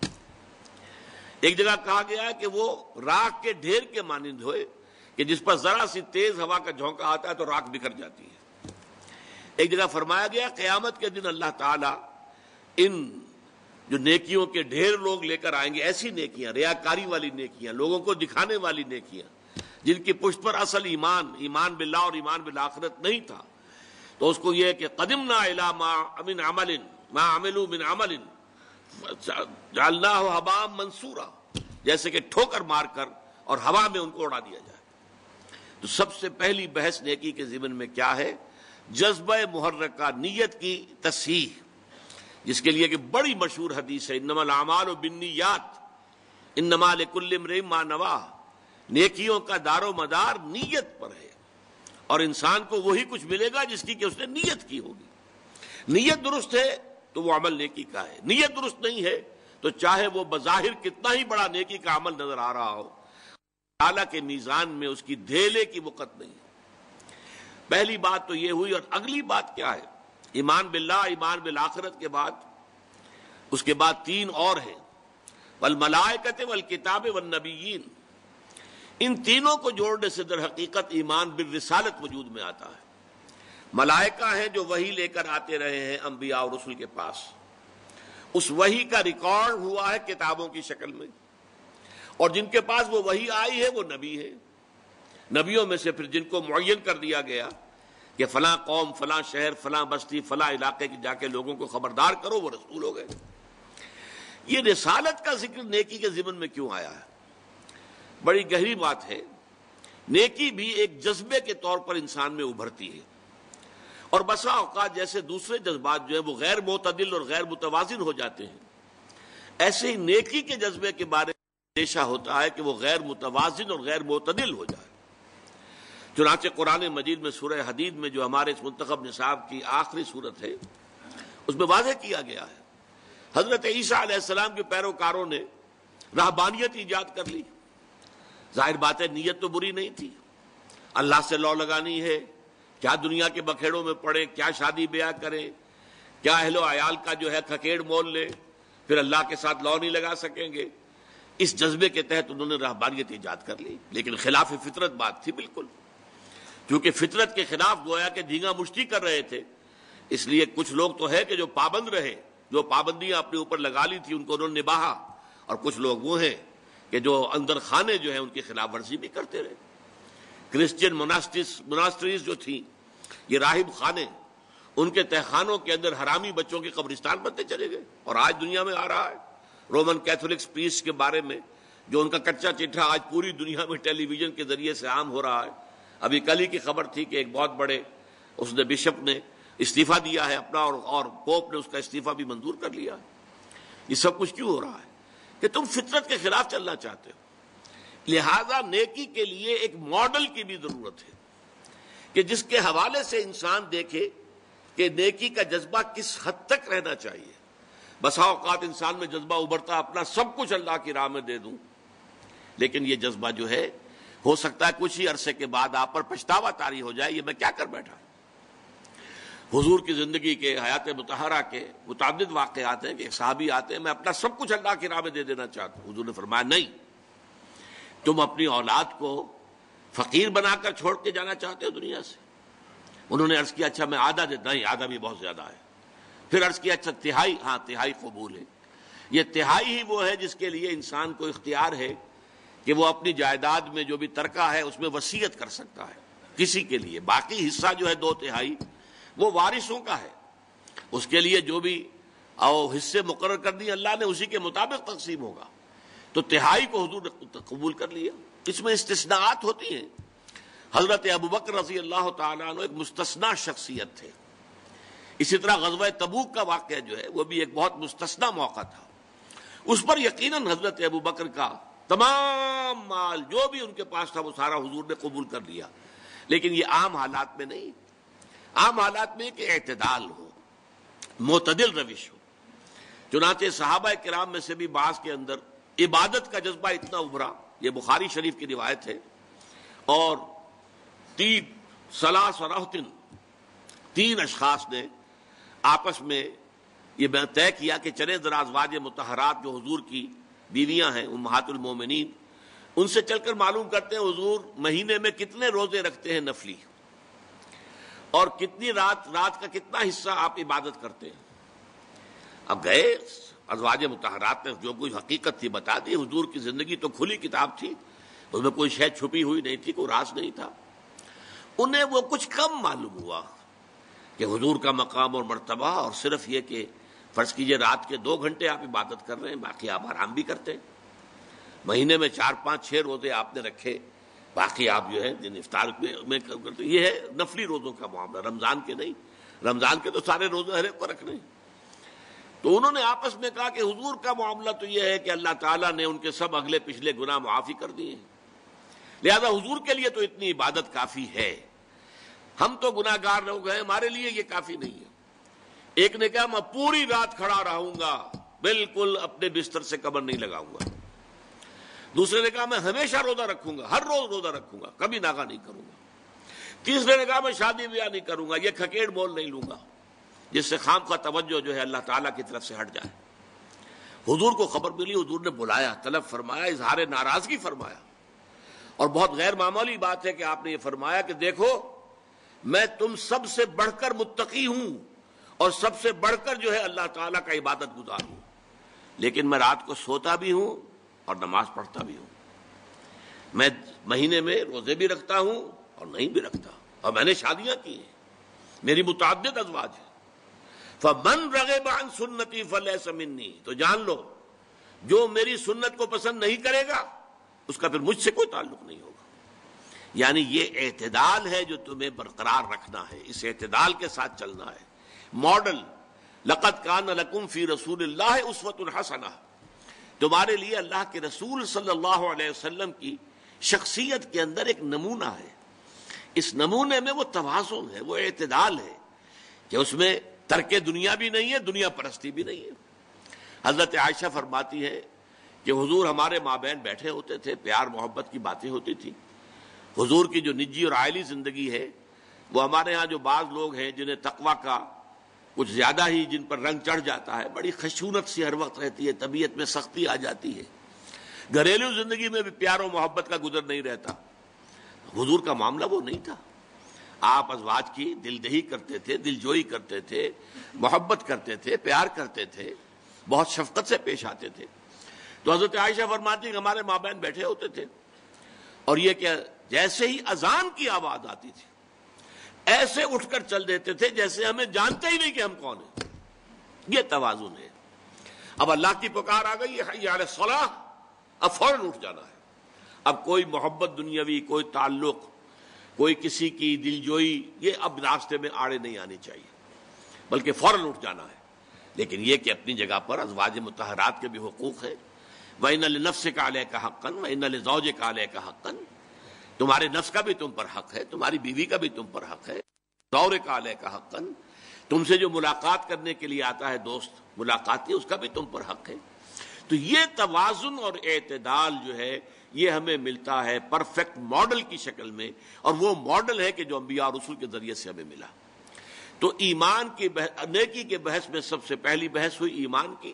ایک جگہ کہا گیا ہے کہ وہ راکھ کے ڈھیر کے مانند ہوئے کہ جس پر ذرا سی تیز ہوا کا جھونکا آتا ہے تو راکھ بکھر جاتی ہے. ایک جگہ فرمایا گیا قیامت کے دن اللہ تعالیٰ ان جو نیکیوں کے ڈھیر لوگ لے کر آئیں گے، ایسی نیکیاں، ریاکاری والی نیکیاں، لوگوں کو دکھانے والی نیکیاں، جن کی پشت پر اصل ایمان ایمان باللہ اور ایمان بالآخرت نہیں تھا، تو اس کو یہ کہ قدمنا الی ما من عمل ما عملوا من عمل جعلناہ ہباء منصورا، جیسے کہ ٹھوکر مار کر اور ہوا میں ان کو اڑا دیا جائے. تو سب سے پہلی بحث نیکی کے ضمن میں کیا ہے؟ جذبہ محرکہ، نیت کی تصحیح، جس کے لیے کہ بڑی مشہور حدیث ہے انما الاعمال بالنیات انما لکل امرئ ما نوی. نیکیوں کا دار و مدار نیت پر ہے، اور انسان کو وہی کچھ ملے گا جس کی کہ اس نے نیت کی ہوگی. نیت درست ہے تو وہ عمل نیکی کا ہے، نیت درست نہیں ہے تو چاہے وہ بظاہر کتنا ہی بڑا نیکی کا عمل نظر آ رہا ہو، تعالیٰ کے میزان میں اس کی دھیلے کی وقت نہیں ہے. پہلی بات تو یہ ہوئی. اور اگلی بات کیا ہے؟ ایمان باللہ، ایمان بالآخرت کے بعد اس کے بعد تین اور ہیں، والملائکۃ والکتاب والنبیین. ان تینوں کو جوڑنے سے در حقیقت ایمان بالرسالت وجود میں آتا ہے. ملائکہ ہیں جو وحی لے کر آتے رہے ہیں انبیاء اور رسل کے پاس، اس وحی کا ریکارڈ ہوا ہے کتابوں کی شکل میں، اور جن کے پاس وہ وحی آئی ہے وہ نبی ہے. نبیوں میں سے پھر جن کو معین کر دیا گیا کہ فلاں قوم، فلاں شہر، فلاں بستی، فلاں علاقے کی جا کے لوگوں کو خبردار کرو، وہ رسول ہو گئے. یہ رسالت کا ذکر نیکی کے ضمن میں کیوں آیا ہے؟ بڑی گہری بات ہے. نیکی بھی ایک جذبے کے طور پر انسان میں ابھرتی ہے، اور بسا اوقات جیسے دوسرے جذبات جو ہیں وہ غیر معتدل اور غیر متوازن ہو جاتے ہیں، ایسے ہی نیکی کے جذبے کے بارے میں اندیشہ ہوتا ہے کہ وہ غیر متوازن اور غیر معتدل ہو جائے. چنانچہ قرآن مجید میں سورہ حدید میں جو ہمارے اس منتخب نصاب کی آخری صورت ہے، اس میں واضح کیا گیا ہے حضرت عیسیٰ علیہ السلام کے پیروکاروں نے رہبانیت ایجاد کر لی. ظاہر بات ہے نیت تو بری نہیں تھی، اللہ سے لو لگانی ہے، کیا دنیا کے بکھیڑوں میں پڑے، کیا شادی بیاہ کرے، کیا اہل و عیال کا جو ہے کھکیڑ مول لے، پھر اللہ کے ساتھ لو نہیں لگا سکیں گے. اس جذبے کے تحت انہوں نے رہبانیت ایجاد کر لی، لیکن خلاف فطرت بات تھی بالکل، کیونکہ فطرت کے خلاف گویا کہ دھینگا مشتی کر رہے تھے. اس لیے کچھ لوگ تو ہے کہ جو پابند رہے، جو پابندیاں اپنے اوپر لگا لی تھی ان کو انہوں نے نبھایا، اور کچھ لوگ وہ ہیں کہ جو اندر خانے جو ہیں ان کی خلاف ورزی بھی کرتے رہے. کرسچین مناسٹریز جو تھیں، یہ راہب خانے، ان کے تہخانوں کے اندر حرامی بچوں کے قبرستان بنتے چلے گئے، اور آج دنیا میں آ رہا ہے. رومن کیتھولکس پریسٹ کے بارے میں جو ان کا کچا چٹھا آج پوری دنیا میں ٹیلی ویژن کے ذریعے سے عام ہو رہا ہے. ابھی کل ہی کی خبر تھی کہ ایک بہت بڑے اس نے بشپ نے استعفیٰ دیا ہے اپنا، اور اور پوپ نے اس کا استعفیٰ بھی منظور کر لیا ہے. یہ سب کچھ کیوں ہو رہا ہے؟ کہ تم فطرت کے خلاف چلنا چاہتے ہو. لہذا نیکی کے لیے ایک ماڈل کی بھی ضرورت ہے کہ جس کے حوالے سے انسان دیکھے کہ نیکی کا جذبہ کس حد تک رہنا چاہیے. بسا اوقات انسان میں جذبہ ابھرتا اپنا سب کچھ اللہ کی راہ میں دے دوں، لیکن یہ جذبہ جو ہے ہو سکتا ہے کچھ ہی عرصے کے بعد آپ پر پچھتاوا طاری ہو جائے، یہ میں کیا کر بیٹھا. حضور کی زندگی کے، حیات مطہرہ کے متعدد واقعات ہیں کہ ایک صحابی آتے ہیں، میں اپنا سب کچھ اللہ کی راہ میں دے دینا چاہتا ہوں. حضور نے فرمایا نہیں، تم اپنی اولاد کو فقیر بنا کر چھوڑ کے جانا چاہتے ہو دنیا سے؟ انہوں نے عرض کیا اچھا میں آدھا دیتا، نہیں آدھا بھی بہت زیادہ ہے۔ پھر عرض کیا اچھا تہائی، ہاں تہائی قبول ہے۔ یہ تہائی ہی وہ ہے جس کے لیے انسان کو اختیار ہے کہ وہ اپنی جائیداد میں جو بھی ترکہ ہے اس میں وصیت کر سکتا ہے کسی کے لیے۔ باقی حصہ جو ہے دو تہائی وہ وارثوں کا ہے، اس کے لیے جو بھی اور حصے مقرر کر دیے اللہ نے اسی کے مطابق تقسیم ہوگا۔ تو تہائی کو حضور نے قبول کر لیا۔ اس میں استثناءات ہوتی ہیں۔ حضرت ابوبکر رضی اللہ تعالیٰ عنہ ایک مستثنا شخصیت تھے۔ اسی طرح غزوہ تبوک کا واقعہ جو ہے وہ بھی ایک بہت مستثنا موقع تھا، اس پر یقیناً حضرت ابوبکر کا تمام مال جو بھی ان کے پاس تھا وہ سارا حضور نے قبول کر لیا۔ لیکن یہ عام حالات میں نہیں، عام حالات میں کہ اعتدال ہو، معتدل روش ہو۔ چنانچہ صحابہ کرام میں سے بھی بعض کے اندر عبادت کا جذبہ اتنا ابھرا، یہ بخاری شریف کی روایت ہے، اور تین ثلاث رہطن تین اشخاص نے آپس میں یہ طے کیا کہ چلے ذرا ازواج مطہرات جو حضور کی بیویاں ہیں امہات المومنین، ان سے چل کر معلوم کرتے ہیں حضور مہینے میں کتنے روزے رکھتے ہیں نفلی، اور کتنی رات رات کا کتنا حصہ آپ عبادت کرتے ہیں۔ اب گئے ازواج مطہرات نے جو کوئی حقیقت تھی بتا دی۔ حضور کی زندگی تو کھلی کتاب تھی، اس میں کوئی شے چھپی ہوئی نہیں تھی، کوئی راز نہیں تھا۔ انہیں وہ کچھ کم معلوم ہوا کہ حضور کا مقام اور مرتبہ، اور صرف یہ کہ فرض کیجئے رات کے دو گھنٹے آپ عبادت کر رہے ہیں، باقی آپ آرام بھی کرتے ہیں۔ مہینے میں چار پانچ چھ روزے آپ نے رکھے، باقی آپ جو ہے دن افطار میں کرتے۔ یہ ہے نفلی روزوں کا معاملہ، رمضان کے نہیں۔ رمضان کے تو سارے روزے ہر ایک کو رکھنے ہیں۔ تو انہوں نے آپس میں کہا کہ حضور کا معاملہ تو یہ ہے کہ اللہ تعالیٰ نے ان کے سب اگلے پچھلے گناہ معافی کر دیے ہیں، لہذا حضور کے لیے تو اتنی عبادت کافی ہے، ہم تو گناہ گار لوگ ہیں، ہمارے لیے یہ کافی نہیں ہے۔ ایک نے کہا میں پوری رات کھڑا رہوں گا، بالکل اپنے بستر سے کمر نہیں لگاؤں گا۔ دوسرے نے کہا میں ہمیشہ روزہ رکھوں گا، ہر روز روزہ رکھوں گا، کبھی ناغہ نہیں کروں گا۔ تیسرے نے کہا میں شادی بیاہ نہیں کروں گا، یہ کھکیڑ مول نہیں لوں گا جس سے خام کا توجہ جو ہے اللہ تعالیٰ کی طرف سے ہٹ جائے۔ حضور کو خبر ملی، حضور نے بلایا، طلب فرمایا، اظہار ناراضگی فرمایا، اور بہت غیر معمولی بات ہے کہ آپ نے یہ فرمایا کہ دیکھو میں تم سب سے بڑھ کر متقی ہوں اور سب سے بڑھ کر جو ہے اللہ تعالیٰ کا عبادت گزار ہوں، لیکن میں رات کو سوتا بھی ہوں اور نماز پڑھتا بھی ہوں، میں مہینے میں روزے بھی رکھتا ہوں اور نہیں بھی رکھتا، اور میں نے شادیاں کی ہیں، میری متعدد ازواج ہیں۔ فَمَنْ رَغِبَ عَنْ سُنَّتِي فَلَيْسَ مِنِّي، تو جان لو جو میری سنت کو پسند نہیں کرے گا اس کا پھر مجھ سے کوئی تعلق نہیں ہوگا۔ یعنی یہ اعتدال ہے جو تمہیں برقرار رکھنا ہے، اس اعتدال کے ساتھ چلنا ہے۔ ماڈل لَقَدْ كَانَ لَكُمْ فِي رَسُولِ اللَّهِ أُسْوَةٌ حَسَنَةٌ، تمہارے لیے اللہ کے رسول صلی اللہ علیہ وسلم کی شخصیت کے اندر ایک نمونہ ہے۔ اس نمونے میں وہ توازن ہے، وہ اعتدال ہے کہ اس میں ترک دنیا بھی نہیں ہے، دنیا پرستی بھی نہیں ہے۔ حضرت عائشہ فرماتی ہے کہ حضور ہمارے مابین بیٹھے ہوتے تھے، پیار محبت کی باتیں ہوتی تھی۔ حضور کی جو نجی اور عائلی زندگی ہے وہ ہمارے ہاں جو بعض لوگ ہیں جنہیں تقویٰ کا کچھ زیادہ ہی جن پر رنگ چڑھ جاتا ہے، بڑی خشونت سی ہر وقت رہتی ہے، طبیعت میں سختی آ جاتی ہے، گھریلو زندگی میں بھی پیار و محبت کا گزر نہیں رہتا۔ حضور کا معاملہ وہ نہیں تھا، آپ ازواج کی دل دہی کرتے تھے، دل جوئی کرتے تھے، محبت کرتے تھے، پیار کرتے تھے، بہت شفقت سے پیش آتے تھے۔ تو حضرت عائشہ فرماتی کہ ہمارے مابین بیٹھے ہوتے تھے اور یہ کہ جیسے ہی اذان کی آواز آتی تھی ایسے اٹھ کر چل دیتے تھے جیسے ہمیں جانتے ہی نہیں کہ ہم کون ہیں۔ یہ توازن ہے۔ اب اللہ کی پکار آ گئی حی علی الصلاۃ، اب فوراً اٹھ جانا ہے۔ اب کوئی محبت دنیاوی، کوئی تعلق، کوئی کسی کی دلجوئی، یہ اب راستے میں آڑے نہیں آنی چاہیے، بلکہ فوراً اٹھ جانا ہے۔ لیکن یہ کہ اپنی جگہ پر ازواج مطہرات کے بھی حقوق ہیں۔ وَإِنَّ لِنَفْسِكَ عَلَيْكَ حَقًّا وَإِنَّ لِزَوْجِكَ عَلَيْكَ حَقًّا، تمہارے نفس کا بھی تم پر حق ہے، تمہاری بیوی کا بھی تم پر حق ہے۔ زَوْجِكَ عَلَيْكَ حَقًّا، تم سے جو ملاقات کرنے کے لیے آتا ہے دوست ملاقاتی، اس کا بھی تم پر حق ہے۔ تو یہ توازن اور اعتدال جو ہے یہ ہمیں ملتا ہے پرفیکٹ ماڈل کی شکل میں، اور وہ ماڈل ہے کہ جو انبیاء اور رسول کے ذریعے سے ہمیں ملا۔ تو ایمان کی نیکی کے بحث میں سب سے پہلی بحث ہوئی ایمان کی،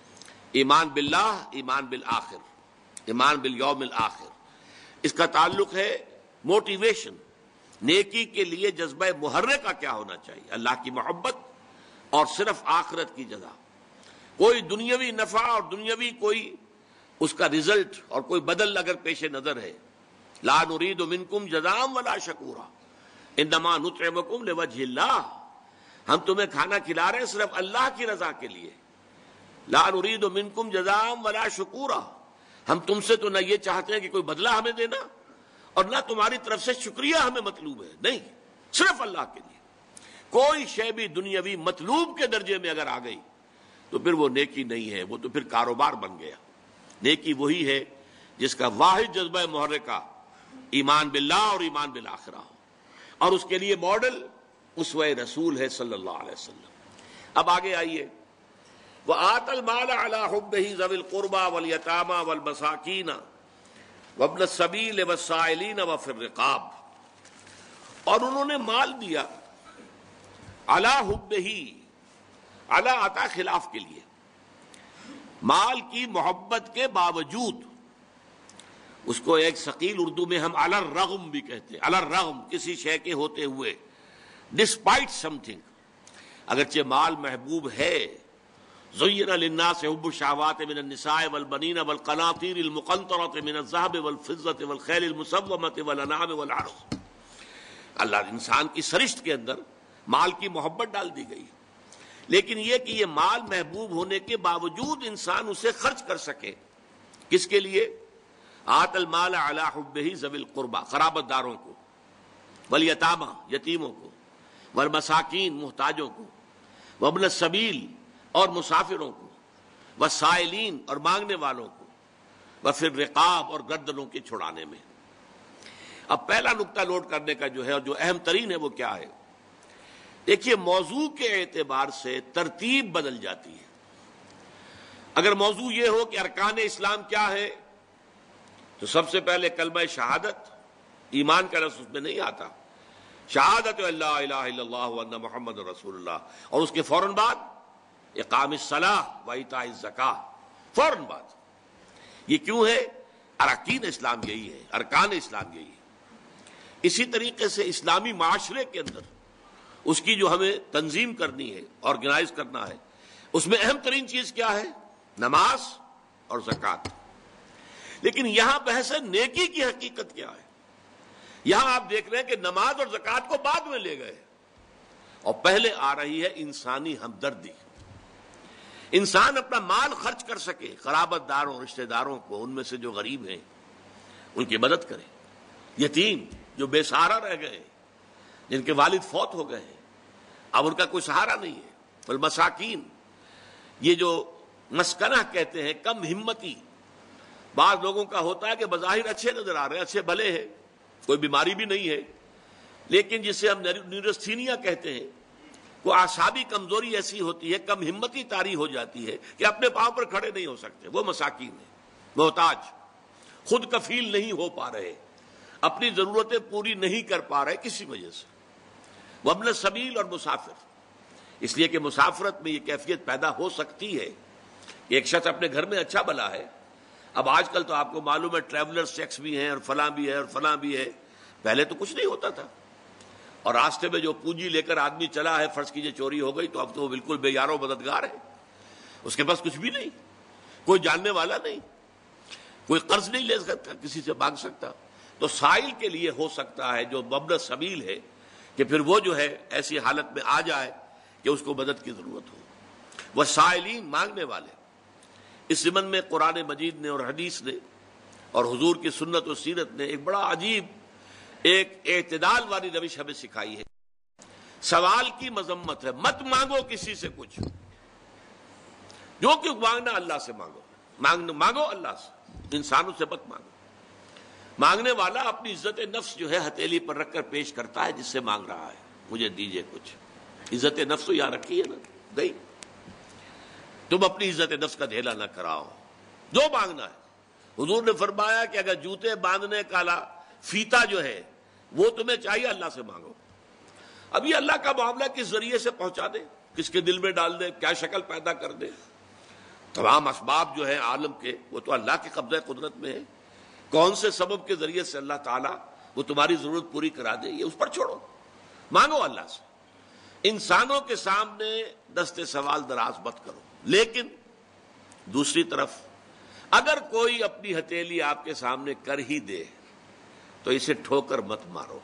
ایمان باللہ، ایمان بالآخر، ایمان بالیوم الآخر۔ اس کا تعلق ہے موٹیویشن، نیکی کے لیے جذبہ محرکہ کیا ہونا چاہیے؟ اللہ کی محبت اور صرف آخرت کی جزا. کوئی دنیاوی نفع اور دنیاوی کوئی اس کا رزلٹ اور کوئی بدل اگر پیش نظر ہے، لا نرید منکم جزاء ولا شکورا انما نطعمکم لوجہ اللہ، ہم تمہیں کھانا کھلا رہے ہیں صرف اللہ کی رضا کے لیے. لا نرید منکم جزاء ولا شکورا، ہم تم سے تو نہ یہ چاہتے ہیں کہ کوئی بدلہ ہمیں دینا اور نہ تمہاری طرف سے شکریہ ہمیں مطلوب ہے، نہیں، صرف اللہ کے لیے. کوئی شے بھی دنیاوی مطلوب کے درجے میں اگر آ گئی تو پھر وہ نیکی نہیں ہے، وہ تو پھر کاروبار بن گیا. نیکی وہی ہے جس کا واحد جذبہ محرکہ ایمان باللہ اور ایمان بالآخرہ ہو، اور اس کے لیے ماڈل اسوہ رسول ہے صلی اللہ علیہ وسلم. اب آگے آئیے، وآت المال علی حبہ ذوی القربى والیتامى والمساکین وابن السبیل والسائلین وفی الرقاب، اور انہوں نے مال دیا علی حبہ، علی عطا خلاف کے لیے، مال کی محبت کے باوجود. اس کو ایک ثقیل اردو میں ہم علی الرغم بھی کہتے ہیں، علی الرغم، کسی شے کے ہوتے ہوئے، ڈسپائٹ سم تھنگ. اگرچہ مال محبوب ہے، زین للناس حب الشہوات من النساء والبنین والقناطیر المقنطرۃ من الذهب والفضۃ والخیل المسومۃ والانعام والحرث، اللہ انسان کی سرشت کے اندر مال کی محبت ڈال دی گئی، لیکن یہ کہ یہ مال محبوب ہونے کے باوجود انسان اسے خرچ کر سکے. کس کے لیے؟ آت المال علی حبہ ذوی القربى، قرابت داروں کو، والیتامى، یتیموں کو، والمساکین، محتاجوں کو، وابن السبیل، اور مسافروں کو، والسائلین، اور مانگنے والوں کو، وفی الرقاب، اور گردنوں کے چھڑانے میں. اب پہلا نقطہ نوٹ کرنے کا جو ہے اور جو اہم ترین ہے وہ کیا ہے؟ دیکھیے، موضوع کے اعتبار سے ترتیب بدل جاتی ہے. اگر موضوع یہ ہو کہ ارکان اسلام کیا ہے تو سب سے پہلے کلمہ شہادت، ایمان کا لفظ اس میں نہیں آتا، شہادت اللہ الہ الا اللہ وان محمد رسول اللہ، اور اس کے فوراً بعد اقام الصلاۃ و ایتاء الزکاۃ، فوراً بعد. یہ کیوں ہے؟ اراکین اسلام یہی ہے، ارکان اسلام یہی ہے. اسی طریقے سے اسلامی معاشرے کے اندر اس کی جو ہمیں تنظیم کرنی ہے، آرگنائز کرنا ہے، اس میں اہم ترین چیز کیا ہے؟ نماز اور زکوٰۃ. لیکن یہاں بحث ہے نیکی کی حقیقت کیا ہے. یہاں آپ دیکھ رہے ہیں کہ نماز اور زکوٰۃ کو بعد میں لے گئے اور پہلے آ رہی ہے انسانی ہمدردی. انسان اپنا مال خرچ کر سکے، قرابت داروں، رشتہ داروں کو، ان میں سے جو غریب ہیں ان کی مدد کرے، یتیم جو بے سہارا رہ گئے، جن کے والد فوت ہو گئے اب ان کا کوئی سہارا نہیں ہے، والمساکین، یہ جو مسکنہ کہتے ہیں، کم ہمتی. بعض لوگوں کا ہوتا ہے کہ بظاہر اچھے نظر آ رہے ہیں، اچھے بھلے ہیں، کوئی بیماری بھی نہیں ہے، لیکن جسے ہم نیورستھینیا کہتے ہیں، وہ اعصابی کمزوری ایسی ہوتی ہے، کم ہمتی طاری ہو جاتی ہے کہ اپنے پاؤں پر کھڑے نہیں ہو سکتے. وہ مساکین ہیں، محتاج، خود کفیل نہیں ہو پا رہے، اپنی ضرورتیں پوری نہیں کر پا رہے کسی وجہ سے. وابن السبیل، اور مسافر، اس لیے کہ مسافرت میں یہ کیفیت پیدا ہو سکتی ہے کہ ایک شخص اپنے گھر میں اچھا بھلا ہے. اب آج کل تو آپ کو معلوم ہے ٹریولر سیکس بھی ہیں اور فلاں بھی ہے اور فلاں بھی ہے، پہلے تو کچھ نہیں ہوتا تھا. اور راستے میں جو پونجی لے کر آدمی چلا ہے، فرض کیجئے چوری ہو گئی، تو اب تو وہ بالکل بے یار و مددگار ہے، اس کے پاس کچھ بھی نہیں، کوئی جاننے والا نہیں، کوئی قرض نہیں لے سکتا، کسی سے مانگ سکتا. تو سائل کے لیے ہو سکتا ہے جو وابن سبیل ہے کہ پھر وہ جو ہے ایسی حالت میں آ جائے کہ اس کو مدد کی ضرورت ہو. وہ سائلین، مانگنے والے. اس ضمن میں قرآن مجید نے اور حدیث نے اور حضور کی سنت و سیرت نے ایک بڑا عجیب، ایک اعتدال والی روش ہمیں سکھائی ہے. سوال کی مذمت ہے، مت مانگو کسی سے کچھ، جو کہ مانگنا اللہ سے مانگو، مانگ مانگو اللہ سے، انسانوں سے مت مانگو. مانگنے والا اپنی عزت نفس جو ہے ہتھیلی پر رکھ کر پیش کرتا ہے جس سے مانگ رہا ہے، مجھے دیجئے کچھ. عزت نفس تو یہاں رکھی ہے نا، گئی. تم اپنی عزت نفس کا دھیلا نہ کراؤ، جو مانگنا ہے. حضور نے فرمایا کہ اگر جوتے باندھنے کا فیتا جو ہے وہ تمہیں چاہیے، اللہ سے مانگو. اب یہ اللہ کا معاملہ کس ذریعے سے پہنچا دے، کس کے دل میں ڈال دے، کیا شکل پیدا کر دے، تمام اسباب جو ہیں عالم کے وہ تو اللہ کے قبضہ قدرت میں ہے. کون سے سبب کے ذریعے سے اللہ تعالیٰ وہ تمہاری ضرورت پوری کرا دے، یہ اس پر چھوڑو، مانگو اللہ سے، انسانوں کے سامنے دستے سوال دراز مت کرو۔ لیکن دوسری طرف اگر کوئی اپنی ہتھیلی آپ کے سامنے کر ہی دے تو اسے ٹھوکر مت مارو،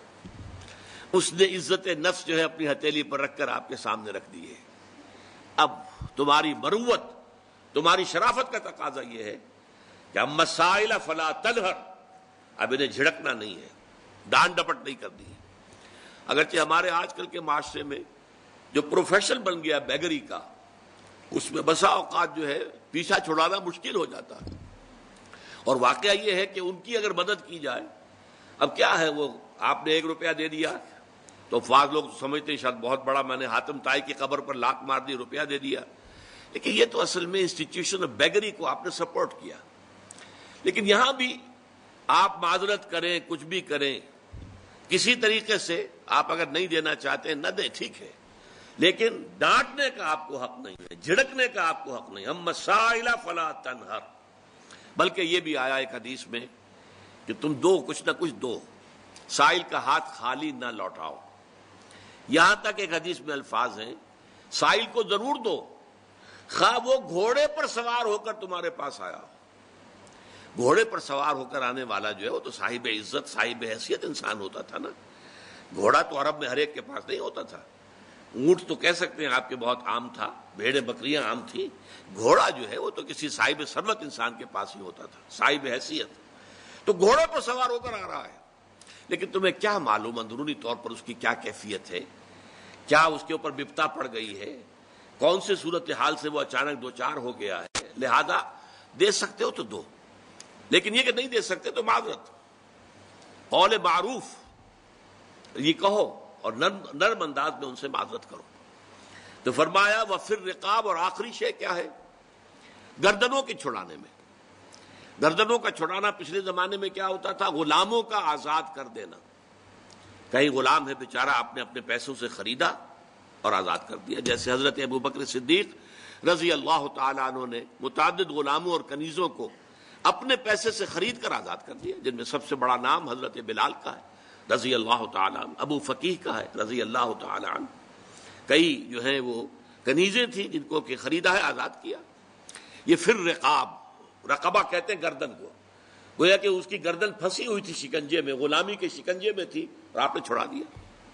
اس نے عزت نفس جو ہے اپنی ہتھیلی پر رکھ کر آپ کے سامنے رکھ دی ہے۔ اب تمہاری مروت، تمہاری شرافت کا تقاضا یہ ہے کہ اب مسائل فلا تنہر، اب انہیں جھڑکنا نہیں ہے، ڈانٹ ڈپٹ نہیں کرنی ہے۔ اگرچہ ہمارے آج کل کے معاشرے میں جو پروفیشن بن گیا بیگری کا، اس میں بسا اوقات جو ہے پیچھا چھڑانا مشکل ہو جاتا ہے، اور واقعہ یہ ہے کہ ان کی اگر مدد کی جائے، اب کیا ہے، وہ آپ نے ایک روپیہ دے دیا تو بعض لوگ سمجھتے ہیں شاید بہت بڑا، میں نے حاتم طائی کی قبر پر لاک مار دی، روپیہ دے دیا، لیکن یہ تو اصل میں انسٹیٹیوشن آف بیگری کو آپ نے سپورٹ کیا۔ لیکن یہاں بھی آپ معذرت کریں، کچھ بھی کریں، کسی طریقے سے آپ اگر نہیں دینا چاہتے ہیں نہ دیں، ٹھیک ہے، لیکن ڈانٹنے کا آپ کو حق نہیں ہے، جھڑکنے کا آپ کو حق نہیں۔ ہم مسائل فلا تنہر، بلکہ یہ بھی آیا ایک حدیث میں کہ تم دو، کچھ نہ کچھ دو، سائل کا ہاتھ خالی نہ لوٹاؤ۔ یہاں تک ایک حدیث میں الفاظ ہیں، سائل کو ضرور دو، خواہ وہ گھوڑے پر سوار ہو کر تمہارے پاس آیا ہو۔ گھوڑے پر سوار ہو کر آنے والا جو ہے وہ تو صاحب عزت، صاحب حیثیت انسان ہوتا تھا نا۔ گھوڑا تو عرب میں ہر ایک کے پاس نہیں ہوتا تھا، اونٹ تو کہہ سکتے ہیں آپ کے بہت عام تھا، بھیڑیں بکریاں عام تھیں، گھوڑا جو ہے وہ تو کسی صاحب ثروت انسان کے پاس ہی ہوتا تھا، صاحب حیثیت۔ تو گھوڑے پر سوار ہو کر آ رہا ہے، لیکن تمہیں کیا معلوم اندرونی طور پر اس کی کیا کیفیت ہے، کیا اس کے اوپر بپتا پڑ گئی ہے، کون سے صورتحال سے وہ اچانک دو چار ہو گیا ہے۔ لہذا دے سکتے ہو تو دو، لیکن یہ کہ نہیں دے سکتے تو معذرت، قول معروف یہ کہو اور نرم نرم انداز میں ان سے معذرت کرو۔ تو فرمایا وفر رقاب، اور آخری شے کیا ہے، گردنوں کے چھڑانے میں۔ گردنوں کا چھڑانا پچھلے زمانے میں کیا ہوتا تھا، غلاموں کا آزاد کر دینا۔ کہیں غلام ہے بیچارہ، آپ نے اپنے پیسوں سے خریدا اور آزاد کر دیا، جیسے حضرت ابو بکر صدیق رضی اللہ تعالیٰ عنہ نے متعدد غلاموں اور کنیزوں کو اپنے پیسے سے خرید کر آزاد کر دیا، جن میں سب سے بڑا نام حضرت بلال کا ہے رضی اللہ تعالیٰ عنہ، ابو فقیہ کا ہے رضی اللہ تعالیٰ عنہ۔ کئی جو ہیں وہ کنیزیں تھیں جن کو کہ خریدا ہے، آزاد کیا۔ یہ پھر رقاب، رقبہ کہتے ہیں گردن کو، گویا کہ اس کی گردن پھنسی ہوئی تھی شکنجے میں، غلامی کے شکنجے میں تھی اور آپ نے چھڑا دیا۔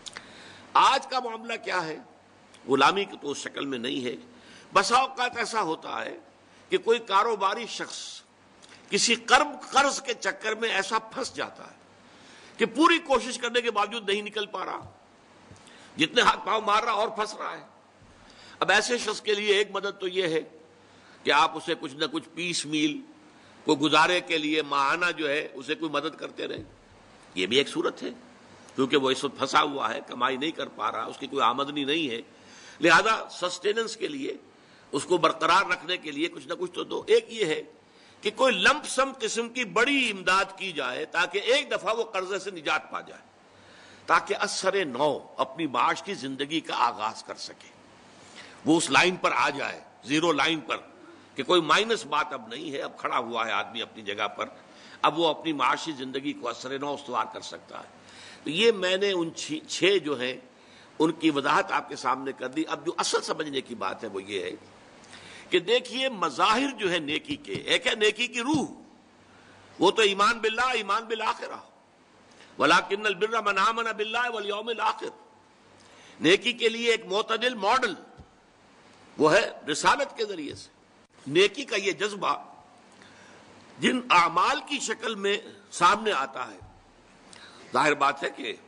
آج کا معاملہ کیا ہے، غلامی کی تو اس شکل میں نہیں ہے۔ بسا اوقات ایسا ہوتا ہے کہ کوئی کاروباری شخص کسی قرض کے چکر میں ایسا پھنس جاتا ہے کہ پوری کوشش کرنے کے باوجود نہیں نکل پا رہا، جتنے ہاتھ پاؤں مار رہا اور پھنس رہا ہے۔ اب ایسے شخص کے لیے ایک مدد تو یہ ہے کہ آپ اسے کچھ نہ کچھ پیس میل، کوئی گزارے کے لیے ماہانہ جو ہے اسے کوئی مدد کرتے رہیں، یہ بھی ایک صورت ہے، کیونکہ وہ اس وقت پھنسا ہوا ہے، کمائی نہیں کر پا رہا، اس کی کوئی آمدنی نہیں ہے، لہذا سسٹیننس کے لیے، اس کو برقرار رکھنے کے لیے کچھ نہ کچھ تو دو۔ ایک یہ ہے کہ کوئی لمپ سم قسم کی بڑی امداد کی جائے تاکہ ایک دفعہ وہ قرضے سے نجات پا جائے، تاکہ اثر نو اپنی معاش کی زندگی کا آغاز کر سکے، وہ اس لائن پر آ جائے، زیرو لائن پر، کہ کوئی مائنس بات اب نہیں ہے، اب کھڑا ہوا ہے آدمی اپنی جگہ پر، اب وہ اپنی معاشی زندگی کو اثر نو استوار کر سکتا ہے۔ تو یہ میں نے ان چھ جو ہیں ان کی وضاحت آپ کے سامنے کر دی۔ اب جو اصل سمجھنے کی بات ہے وہ یہ ہے کہ دیکھیے مظاہر جو ہے نیکی کے، ایک ہے نیکی کی روح، وہ تو ایمان باللہ، ایمان بالآخرہ، ولیکن البر من آمن باللہ والیوم الآخر۔ نیکی کے لیے ایک معتدل ماڈل وہ ہے رسالت کے ذریعے سے۔ نیکی کا یہ جذبہ جن اعمال کی شکل میں سامنے آتا ہے، ظاہر بات ہے کہ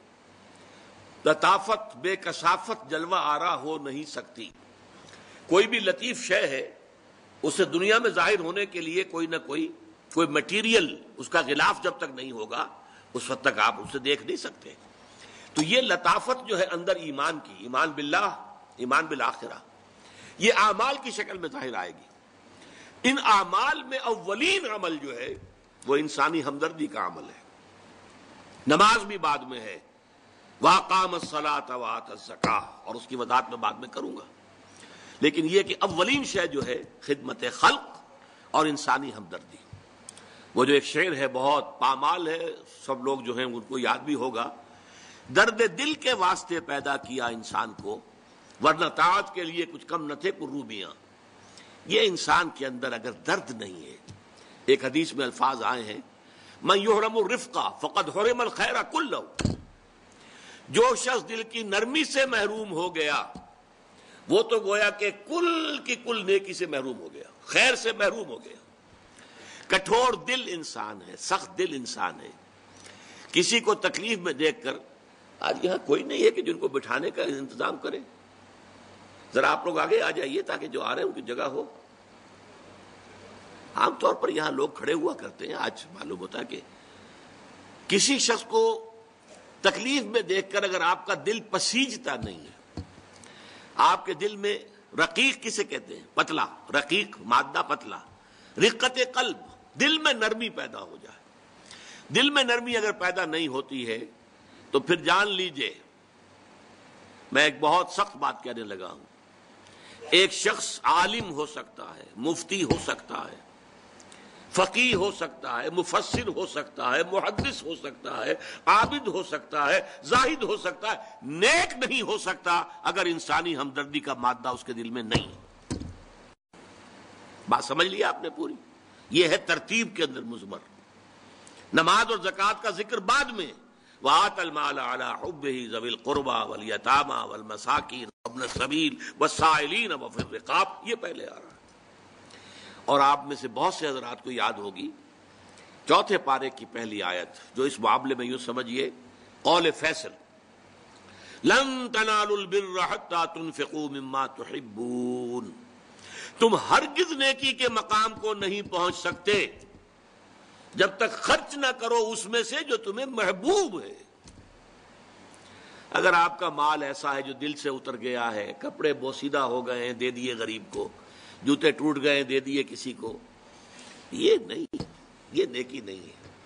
لطافت بے کثافت جلوہ آرا ہو نہیں سکتی۔ کوئی بھی لطیف شے ہے، اسے دنیا میں ظاہر ہونے کے لیے کوئی نہ کوئی کوئی مٹیریل اس کا غلاف جب تک نہیں ہوگا اس وقت تک آپ اسے دیکھ نہیں سکتے۔ تو یہ لطافت جو ہے اندر ایمان کی، ایمان باللہ، ایمان بالآخرہ، یہ اعمال کی شکل میں ظاہر آئے گی۔ ان اعمال میں اولین عمل جو ہے وہ انسانی ہمدردی کا عمل ہے، نماز بھی بعد میں ہے، وَأَقَامَ الصَّلَاةَ وَآتَى الزَّكَاةَ، اور اس کی وضاحت میں بعد میں کروں گا۔ لیکن یہ کہ اولین شے جو ہے خدمت خلق اور انسانی ہمدردی۔ وہ جو ایک شعر ہے بہت پامال ہے، سب لوگ جو ہیں ان کو یاد بھی ہوگا، درد دل کے واسطے پیدا کیا انسان کو، ورنہ طاعت کے لیے کچھ کم نہ تھے قروبیاں۔ یہ انسان کے اندر اگر درد نہیں ہے، ایک حدیث میں الفاظ آئے ہیں من یحرم الرفقہ فقد حرم الخیر کلہ، جو شخص دل کی نرمی سے محروم ہو گیا وہ تو گویا کہ کل کی کل نیکی سے محروم ہو گیا، خیر سے محروم ہو گیا۔ کٹھور دل انسان ہے، سخت دل انسان ہے، کسی کو تکلیف میں دیکھ کر، آج یہاں کوئی نہیں ہے کہ جن کو بٹھانے کا انتظام کرے، ذرا آپ لوگ آگے آ جائیے تاکہ جو آ رہے ہیں ان کی جگہ ہو۔ عام طور پر یہاں لوگ کھڑے ہوا کرتے ہیں، آج معلوم ہوتا ہے کہ کسی شخص کو تکلیف میں دیکھ کر اگر آپ کا دل پسیجتا نہیں ہے، آپ کے دل میں رقیق کسے کہتے ہیں؟ پتلا، رقیق مادہ پتلا، رقت قلب، دل میں نرمی پیدا ہو جائے، دل میں نرمی اگر پیدا نہیں ہوتی ہے تو پھر جان لیجئے، میں ایک بہت سخت بات کہنے لگا ہوں، ایک شخص عالم ہو سکتا ہے، مفتی ہو سکتا ہے، فقیہ ہو سکتا ہے، مفسر ہو سکتا ہے، محدث ہو سکتا ہے، عابد ہو سکتا ہے، زاہد ہو سکتا ہے، نیک نہیں ہو سکتا اگر انسانی ہمدردی کا مادہ اس کے دل میں نہیں۔ بات سمجھ لیا آپ نے پوری؟ یہ ہے ترتیب کے اندر مضمر۔ نماز اور زکوٰۃ کا ذکر بعد میں، وَآتَ الْمَالَ عَلَىٰ حُبِّهِ ذَوِي الْقُرْبَىٰ وَالْيَتَامَىٰ وَالْمَسَاكِينِ وَابْنَ السَّبِيلِ وَالسَّائِلِينَ وَفِي الرِّقَابِ، یہ پہلے آ رہا ہے۔ اور آپ میں سے بہت سے حضرات کو یاد ہوگی چوتھے پارے کی پہلی آیت، جو اس معاملے میں یوں سمجھیے قول فیصل، لَن تَنَالُوا الْبِرَّ حَتَّىٰ تُنْفِقُوا مِمَّا تُحِبُّونَ، تم ہرگز نیکی کے مقام کو نہیں پہنچ سکتے جب تک خرچ نہ کرو اس میں سے جو تمہیں محبوب ہے۔ اگر آپ کا مال ایسا ہے جو دل سے اتر گیا ہے، کپڑے بوسیدہ ہو گئے ہیں دے دیے غریب کو، جوتے ٹوٹ گئے دے دیے کسی کو، یہ نہیں، یہ نیکی نہیں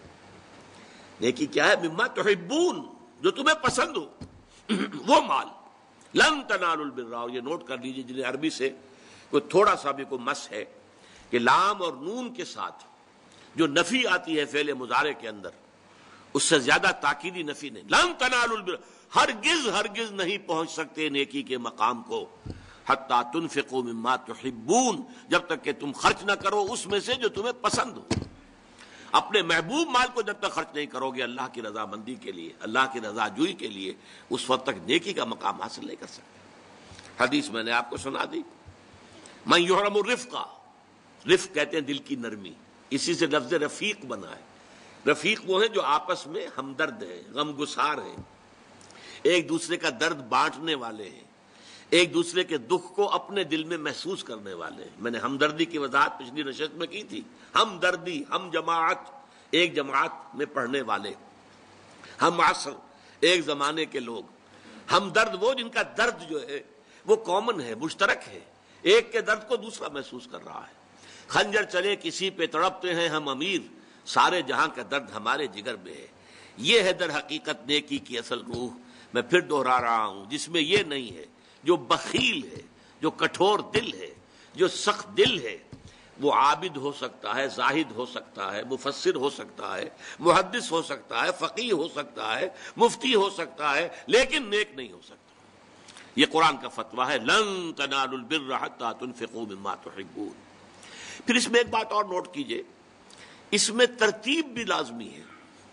ہے۔ نیکی کیا ہے؟ مما تحبون، جو تمہیں پسند ہو وہ مال۔ لن تنالوا البر، یہ نوٹ کر لیجیے جنہیں عربی سے کوئی تھوڑا سا بھی کوئی مس ہے کہ لام اور نون کے ساتھ جو نفی آتی ہے فعل مضارع کے اندر، اس سے زیادہ تاکیدی نفی نہیں۔ لن تنالوا البر، ہرگز ہرگز نہیں پہنچ سکتے نیکی کے مقام کو، حتی تنفقوا مما تحبون، جب تک کہ تم خرچ نہ کرو اس میں سے جو تمہیں پسند ہو۔ اپنے محبوب مال کو جب تک خرچ نہیں کرو گے اللہ کی رضا مندی کے لیے، اللہ کی رضا جوئی کے لیے، اس وقت تک نیکی کا مقام حاصل نہیں کر سکتے۔ حدیث میں نے آپ کو سنا دی، من یحرم الرفقہ، رفق کہتے ہیں دل کی نرمی، اسی سے لفظ رفیق بنا ہے۔ رفیق وہ ہیں جو آپس میں ہمدرد ہیں، غم گسار ہیں، ایک دوسرے کا درد بانٹنے والے ہیں، ایک دوسرے کے دکھ کو اپنے دل میں محسوس کرنے والے ہیں۔ میں نے ہمدردی کی وضاحت پچھلی نشست میں کی تھی، ہمدردی، ہم جماعت، ایک جماعت میں پڑھنے والے، ہم عصر، ایک زمانے کے لوگ، ہمدرد وہ جن کا درد جو ہے وہ کامن ہے، مشترک ہے، ایک کے درد کو دوسرا محسوس کر رہا ہے۔ خنجر چلے کسی پہ تڑپتے ہیں ہم امیر، سارے جہاں کا درد ہمارے جگر میں ہے۔ یہ ہے در حقیقت نیکی کی اصل روح۔ میں پھر دوہرا رہا ہوں، جس میں یہ نہیں ہے، جو بخیل ہے، جو کٹھور دل ہے، جو سخت دل ہے، وہ عابد ہو سکتا ہے، زاہد ہو سکتا ہے، مفسر ہو سکتا ہے، محدث ہو سکتا ہے، فقیہ ہو سکتا ہے، مفتی ہو سکتا ہے، لیکن نیک نہیں ہو سکتا۔ یہ قرآن کا فتویٰ ہے، لن تنالوا البر حتی تنفقوا مما تحبون۔ پھر اس میں ایک بات اور نوٹ کیجئے، اس میں ترتیب بھی لازمی ہے۔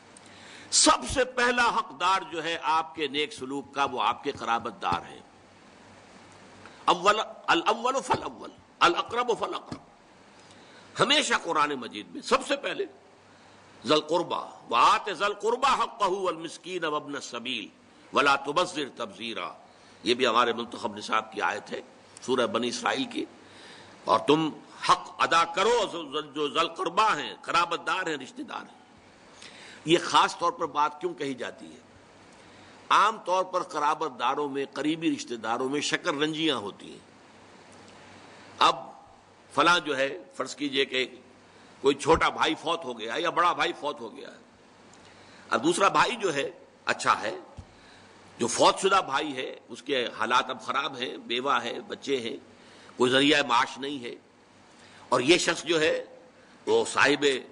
سب سے پہلا حقدار جو ہے آپ کے نیک سلوک کا وہ آپ کے قرابت دار ہیں۔ اول الاول فالاول، الاقرب فالاقرب۔ ہمیشہ قرآن مجید میں سب سے پہلے ذی القربیٰ، وآت ذی القربیٰ حقہ والمسکین وابن السبیل ولا تبذر تبذیرا، یہ بھی ہمارے منتخب نصاب کی آیت ہے سورہ بنی اسرائیل کی۔ اور تم حق ادا کرو جو ذی القربیٰ ہیں، قرابت دار ہیں، رشتہ دار ہیں۔ یہ خاص طور پر بات کیوں کہی جاتی ہے؟ عام طور پر قرابت داروں میں، قریبی رشتہ داروں میں شکر رنجیاں ہوتی ہیں۔ اب فلاں جو ہے، فرض کیجئے کہ کوئی چھوٹا بھائی فوت ہو گیا یا بڑا بھائی فوت ہو گیا ہے، اور دوسرا بھائی جو ہے اچھا ہے، جو فوت شدہ بھائی ہے اس کے حالات اب خراب ہیں، بیوہ ہے، بچے ہیں، کوئی ذریعہ معاش نہیں ہے، اور یہ شخص جو ہے وہ صاحب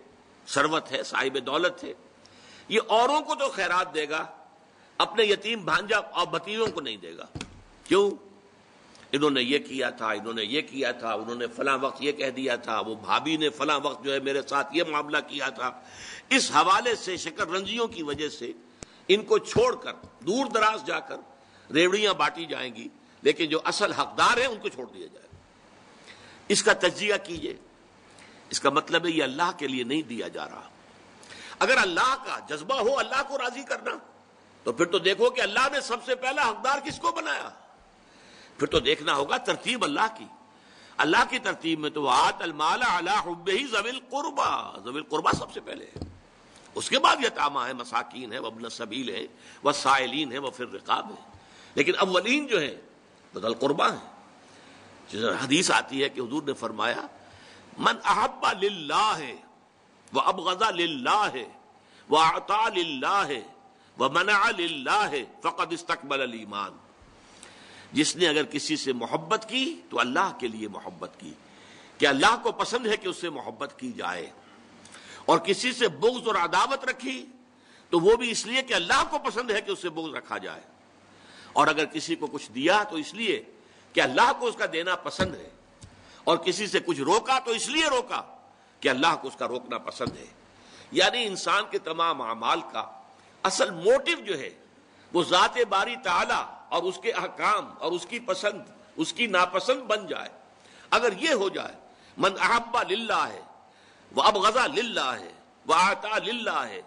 ثروت ہے، صاحب دولت ہے، یہ اوروں کو تو خیرات دے گا، اپنے یتیم بھانجا اور بھتیجوں کو نہیں دے گا۔ کیوں؟ انہوں نے یہ کیا تھا، انہوں نے یہ کیا تھا، انہوں نے فلاں وقت یہ کہہ دیا تھا، وہ بھابھی نے فلاں وقت جو ہے میرے ساتھ یہ معاملہ کیا تھا۔ اس حوالے سے شکر رنجیوں کی وجہ سے ان کو چھوڑ کر دور دراز جا کر ریوڑیاں بانٹی جائیں گی، لیکن جو اصل حقدار ہیں ان کو چھوڑ دیا جائے گا۔ اس کا تجزیہ کیجئے، اس کا مطلب ہے یہ اللہ کے لیے نہیں دیا جا رہا۔ اگر اللہ کا جذبہ ہو اللہ کو راضی کرنا، تو پھر تو دیکھو کہ اللہ نے سب سے پہلا حقدار کس کو بنایا، پھر تو دیکھنا ہوگا ترتیب اللہ کی۔ اللہ کی ترتیب میں تو وآت المال علی حبہ ذوی القربى، ذوی القربى سب سے پہلے ہے، اس کے بعد یتامى ہے، مساکین ہے، وابن السبیل ہے، والسائلین ہے، وفی الرقاب ہے، لیکن اولین جو ہے ذوی القربى ہیں۔ حدیث آتی ہے کہ حضور نے فرمایا من احب للہ وابغض للہ واعطى للہ ومنع للہ فقد استکمل الایمان، جس نے اگر کسی سے محبت کی تو اللہ کے لیے محبت کی، کہ اللہ کو پسند ہے کہ اس سے محبت کی جائے، اور کسی سے بغض اور عداوت رکھی تو وہ بھی اس لیے کہ اللہ کو پسند ہے کہ اس سے بغض رکھا جائے، اور اگر کسی کو کچھ دیا تو اس لیے کہ اللہ کو اس کا دینا پسند ہے، اور کسی سے کچھ روکا تو اس لیے روکا کہ اللہ کو اس کا روکنا پسند ہے۔ یعنی انسان کے تمام اعمال کا اصل موٹیو جو ہے وہ ذات باری تعالی اور اس کے احکام اور اس کی پسند اس کی ناپسند بن جائے۔ اگر یہ ہو جائے من احب للہ ہے وابغض للہ ہے واعطى للہ ہے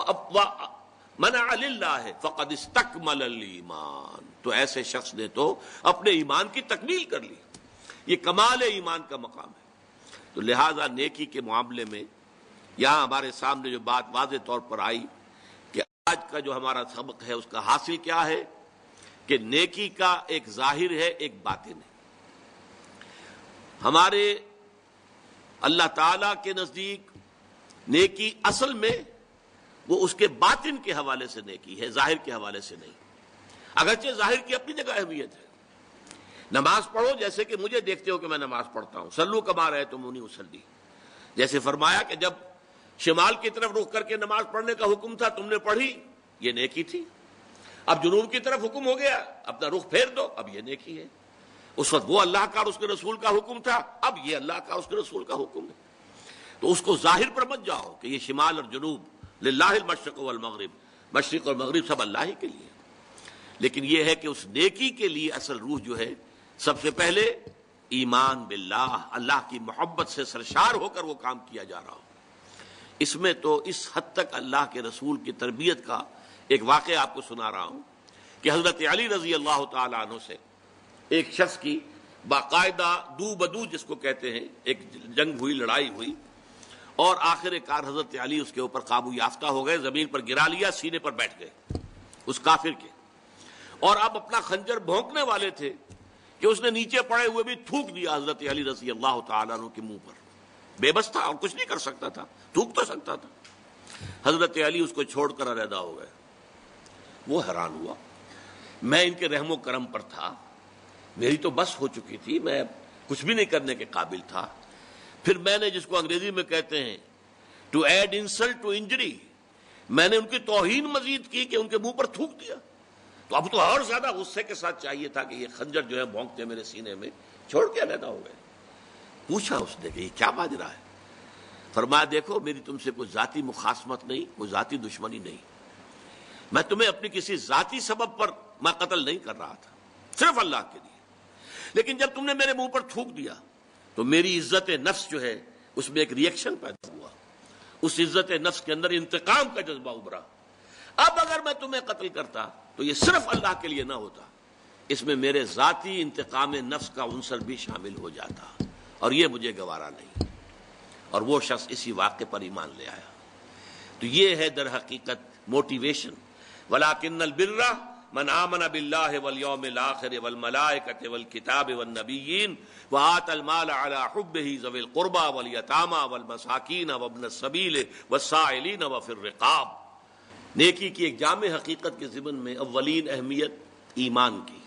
ومنع للہ ہے فقد استکمل الایمان، تو ایسے شخص نے تو اپنے ایمان کی تکمیل کر لی، یہ کمال ایمان کا مقام ہے۔ تو لہذا نیکی کے معاملے میں یہاں ہمارے سامنے جو بات واضح طور پر آئی کہ آج کا جو ہمارا سبق ہے اس کا حاصل کیا ہے کہ نیکی کا ایک ظاہر ہے، ایک باطن ہے۔ ہمارے اللہ تعالی کے نزدیک نیکی اصل میں وہ اس کے باطن کے حوالے سے نیکی ہے، ظاہر کے حوالے سے نہیں، اگرچہ ظاہر کی اپنی جگہ اہمیت ہے۔ نماز پڑھو جیسے کہ مجھے دیکھتے ہو کہ میں نماز پڑھتا ہوں، صلو کما رأیتمونی اصلی، جیسے فرمایا کہ جب شمال کی طرف رخ کر کے نماز پڑھنے کا حکم تھا تم نے پڑھی، یہ نیکی تھی، اب جنوب کی طرف حکم ہو گیا اپنا رخ پھیر دو، اب یہ نیکی ہے۔ اس وقت وہ اللہ کا اور اس کے رسول کا حکم تھا، اب یہ اللہ کا اور اس کے رسول کا حکم ہے۔ تو اس کو ظاہر پر مت جاؤ کہ یہ شمال اور جنوب للہ المشرق والمغرب، مشرق اور مغرب سب اللہ ہی کے لیے، لیکن یہ ہے کہ اس نیکی کے لیے اصل روح جو ہے سب سے پہلے ایمان باللہ، اللہ کی محبت سے سرشار ہو کر وہ کام کیا جا رہا ہو۔ اس میں تو اس حد تک اللہ کے رسول کی تربیت کا ایک واقعہ آپ کو سنا رہا ہوں کہ حضرت علی رضی اللہ تعالی عنہ سے ایک شخص کی باقاعدہ دو بدو جس کو کہتے ہیں ایک جنگ ہوئی، لڑائی ہوئی، اور آخر کار حضرت علی اس کے اوپر قابو یافتہ ہو گئے، زمین پر گرا لیا، سینے پر بیٹھ گئے اس کافر کے، اور اب اپنا خنجر بھونکنے والے تھے کہ اس نے نیچے پڑے ہوئے بھی تھوک دیا حضرت علی رضی اللہ تعالیٰ عنہ کے منہ پر، بے بس تھا اور کچھ نہیں کر سکتا تھا، تھوک تو سکتا تھا۔ حضرت علی اس کو چھوڑ کر علیحدہ ہو گئے۔ وہ حیران ہوا، میں ان کے رحم و کرم پر تھا، میری تو بس ہو چکی تھی، میں کچھ بھی نہیں کرنے کے قابل تھا، پھر میں نے جس کو انگریزی میں کہتے ہیں to add insult to injury, میں نے ان کی توہین مزید کی کہ ان کے منہ پر تھوک دیا، تو اب تو اور زیادہ غصے کے ساتھ چاہیے تھا کہ یہ خنجر جو ہے بھونکتے میرے سینے میں، چھوڑ کے علیحدہ ہو گئے۔ پوچھا اس نے کہ یہ کیا ماجرا ہے؟ فرمایا دیکھو میری تم سے کوئی ذاتی مخاصمت نہیں، کوئی ذاتی دشمنی نہیں، میں تمہیں اپنی کسی ذاتی سبب پر میں قتل نہیں کر رہا تھا، صرف اللہ کے لیے، لیکن جب تم نے میرے منہ پر تھوک دیا تو میری عزت نفس جو ہے اس میں ایک ری ایکشن پیدا ہوا، اس عزت نفس کے اندر انتقام کا جذبہ ابھرا۔ اب اگر میں تمہیں قتل کرتا تو یہ صرف اللہ کے لیے نہ ہوتا، اس میں میرے ذاتی انتقام نفس کا عنصر بھی شامل ہو جاتا، اور یہ مجھے گوارا نہیں، اور وہ شخص اسی واقعے پر ایمان لے آیا۔ تو یہ ہے در حقیقت موٹیویشن، وَلَٰكِنَّ الْبِرَّ مَنْ آمَنَ بِاللَّهِ وَالْيَوْمِ الْآخِرِ وَالْمَلَائِكَةِ وَالْكِتَابِ وَالنَّبِيِّينَ وَآتَى الْمَالَ عَلَىٰ حُبِّهِ ذَوِي الْقُرْبَىٰ وَالْيَتَامَىٰ وَالْمَسَاكِينَ وَابْنَ السَّبِيلِ وَالسَّائِلِينَ وَفِي الرِّقَابِ۔ نیکی کی ایک جامع حقیقت کے ضمن میں اولین اہمیت ایمان کی،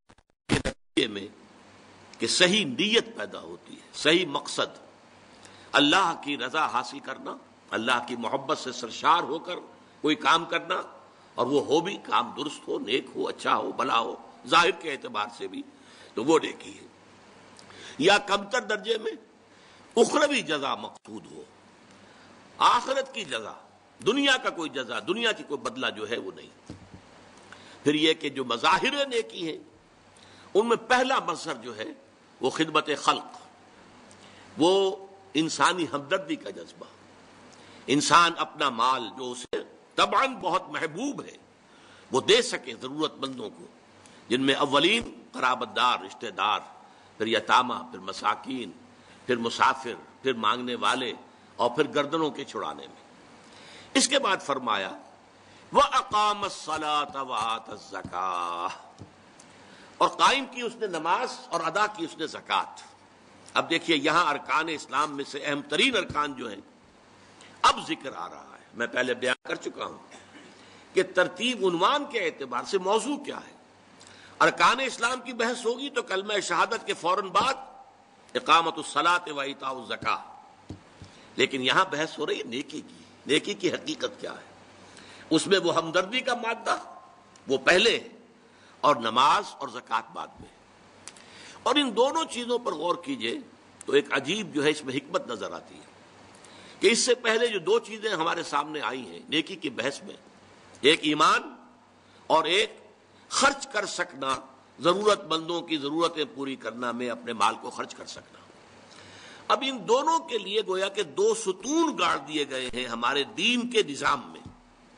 میں کہ صحیح نیت پیدا ہوتی ہے، صحیح مقصد۔ اللہ کی رضا حاصل کرنا، اللہ کی محبت سے سرشار ہو کر کوئی کام کرنا، اور وہ ہو بھی کام درست ہو، نیک ہو، اچھا ہو، بھلا ہو، ظاہر کے اعتبار سے بھی، تو وہ نیکی ہے۔ یا کمتر درجے میں اخروی جزا مقصود ہو، آخرت کی جزا، دنیا کا کوئی جزا، دنیا کی کوئی بدلہ جو ہے وہ نہیں۔ پھر یہ کہ جو مظاہر نیکی ہیں ان میں پہلا مظہر جو ہے وہ خدمت خلق، وہ انسانی ہمدردی کا جذبہ، انسان اپنا مال جو اسے طبعاً بہت محبوب ہے وہ دے سکے ضرورت مندوں کو، جن میں اولین قرابت دار، رشتہ دار، پھر یتامہ، پھر مساکین، پھر مسافر، پھر مانگنے والے، اور پھر گردنوں کے چھڑانے میں۔ اس کے بعد فرمایا وَأَقَامَ الصَّلَاةَ وَآتَى الزَّكَاةَ، اور قائم کی اس نے نماز اور ادا کی اس نے زکوٰۃ۔ اب دیکھیے یہاں ارکان اسلام میں سے اہم ترین ارکان جو ہیں اب ذکر آ رہا ہے۔ میں پہلے بیان کر چکا ہوں کہ ترتیب عنوان کے اعتبار سے موضوع کیا ہے۔ ارکان اسلام کی بحث ہوگی تو کلمہ شہادت کے فوراً بعد اقامت الصلاۃ و ایتاء الزکاۃ، لیکن یہاں بحث ہو رہی ہے نیکی کی۔ نیکی کی حقیقت کیا ہے؟ اس میں وہ ہمدردی کا مادہ وہ پہلے ہے اور نماز اور زکوٰۃ بعد میں۔ اور ان دونوں چیزوں پر غور کیجئے تو ایک عجیب جو ہے اس میں حکمت نظر آتی ہے کہ اس سے پہلے جو دو چیزیں ہمارے سامنے آئی ہیں نیکی کی بحث میں، ایک ایمان اور ایک خرچ کر سکنا، ضرورت مندوں کی ضرورتیں پوری کرنا میں اپنے مال کو خرچ کر سکنا۔ اب ان دونوں کے لیے گویا کہ دو ستون گاڑ دیے گئے ہیں ہمارے دین کے نظام میں۔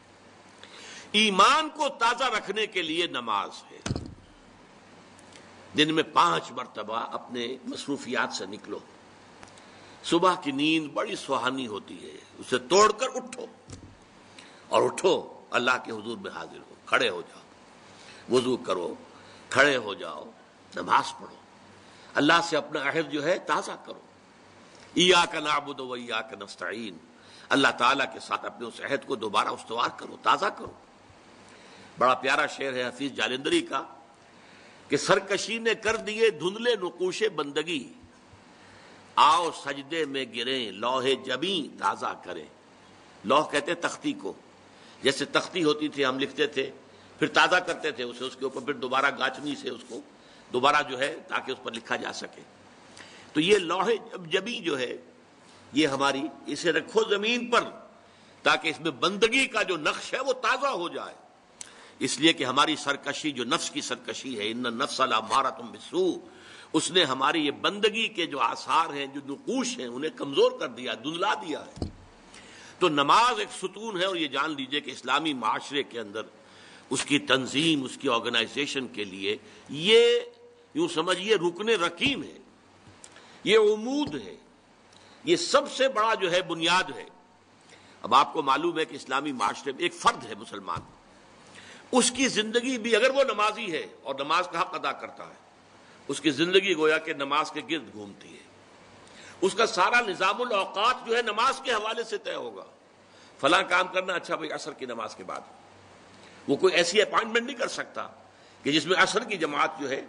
ایمان کو تازہ رکھنے کے لیے نماز ہے، دن میں پانچ مرتبہ اپنے مصروفیات سے نکلو، صبح کی نیند بڑی سہانی ہوتی ہے، اسے توڑ کر اٹھو اور اٹھو اللہ کے حضور میں حاضر ہو، کھڑے ہو جاؤ، وضو کرو، کھڑے ہو جاؤ، نماز پڑھو، اللہ سے اپنا عہد جو ہے تازہ کرو۔ ایاک نعبد و ایاک نستعین، اللہ تعالیٰ کے ساتھ اپنے اس عہد کو دوبارہ استوار کرو، تازہ کرو۔ بڑا پیارا شعر ہے حفیظ جالندری کا کہ سرکشی نے کر دیے دھندلے نقوش بندگی، آؤ سجدے میں گریں لوح جبیں تازہ کریں۔ لوح کہتے ہیں تختی کو، جیسے تختی ہوتی تھی ہم لکھتے تھے پھر تازہ کرتے تھے اسے، اس کے اوپر پھر دوبارہ گاچنی سے اس کو دوبارہ جو ہے تاکہ اس پر لکھا جا سکے۔ تو یہ لوح جبیں جو ہے یہ ہماری، اسے رکھو زمین پر تاکہ اس میں بندگی کا جو نقش ہے وہ تازہ ہو جائے، اس لیے کہ ہماری سرکشی جو نفس کی سرکشی ہے، ان النفس لامارۃ بالسوء، اس نے ہماری یہ بندگی کے جو آثار ہیں، جو نقوش ہیں، انہیں کمزور کر دیا، دھندلا دیا ہے۔ تو نماز ایک ستون ہے، اور یہ جان لیجئے کہ اسلامی معاشرے کے اندر اس کی تنظیم، اس کی آرگنائزیشن کے لیے یہ یوں سمجھیے رکن رکین ہے، یہ عمود ہے، یہ سب سے بڑا جو ہے بنیاد ہے۔ اب آپ کو معلوم ہے کہ اسلامی معاشرے میں ایک فرد ہے مسلمان، اس کی زندگی بھی اگر وہ نمازی ہے اور نماز کا حق ادا کرتا ہے، اس کی زندگی گویا کہ نماز کے گرد گھومتی ہے، اس کا سارا نظام الاوقات جو ہے نماز کے حوالے سے طے ہوگا۔ فلاں کام کرنا، اچھا بھائی عصر کی نماز کے بعد، وہ کوئی ایسی اپائنٹمنٹ نہیں کر سکتا کہ جس میں عصر کی جماعت جو ہے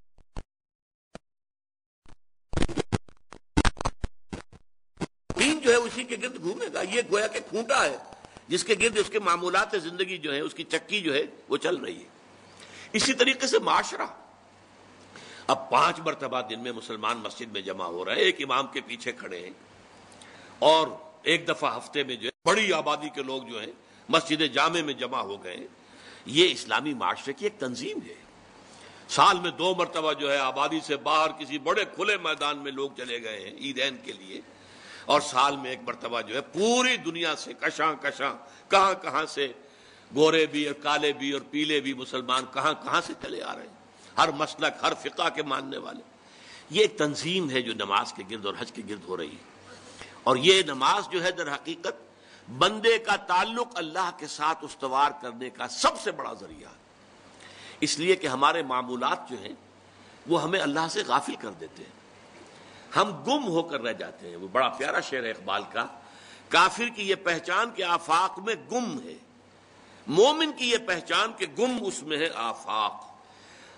دین جو ہے اسی کے گرد گھومے گا۔ یہ گویا کہ کھونٹا ہے جس کے گرد اس کے معمولات زندگی جو ہے، اس کی چکی جو ہے وہ چل رہی ہے۔ اسی طریقے سے معاشرہ، اب پانچ مرتبہ دن میں مسلمان مسجد میں جمع ہو رہے ہیں، ایک امام کے پیچھے کھڑے ہیں، اور ایک دفعہ ہفتے میں جو ہے بڑی آبادی کے لوگ جو ہیں مسجد جامع میں جمع ہو گئے۔ یہ اسلامی معاشرے کی ایک تنظیم ہے۔ سال میں دو مرتبہ جو ہے آبادی سے باہر کسی بڑے کھلے میدان میں لوگ چلے گئے ہیں عیدین کے لیے، اور سال میں ایک مرتبہ جو ہے پوری دنیا سے کشاں کشاں کہاں کہاں سے گورے بھی اور کالے بھی اور پیلے بھی مسلمان کہاں کہاں سے چلے آ رہے ہیں، ہر مسلک، ہر فقہ کے ماننے والے۔ یہ ایک تنظیم ہے جو نماز کے گرد اور حج کے گرد ہو رہی ہے، اور یہ نماز جو ہے در حقیقت بندے کا تعلق اللہ کے ساتھ استوار کرنے کا سب سے بڑا ذریعہ ہے، اس لیے کہ ہمارے معمولات جو ہیں وہ ہمیں اللہ سے غافل کر دیتے ہیں، ہم گم ہو کر رہ جاتے ہیں۔ وہ بڑا پیارا شعر ہے اقبال کا، کافر کی یہ پہچان کہ آفاق میں گم ہے، مومن کی یہ پہچان کہ گم اس میں ہے آفاق۔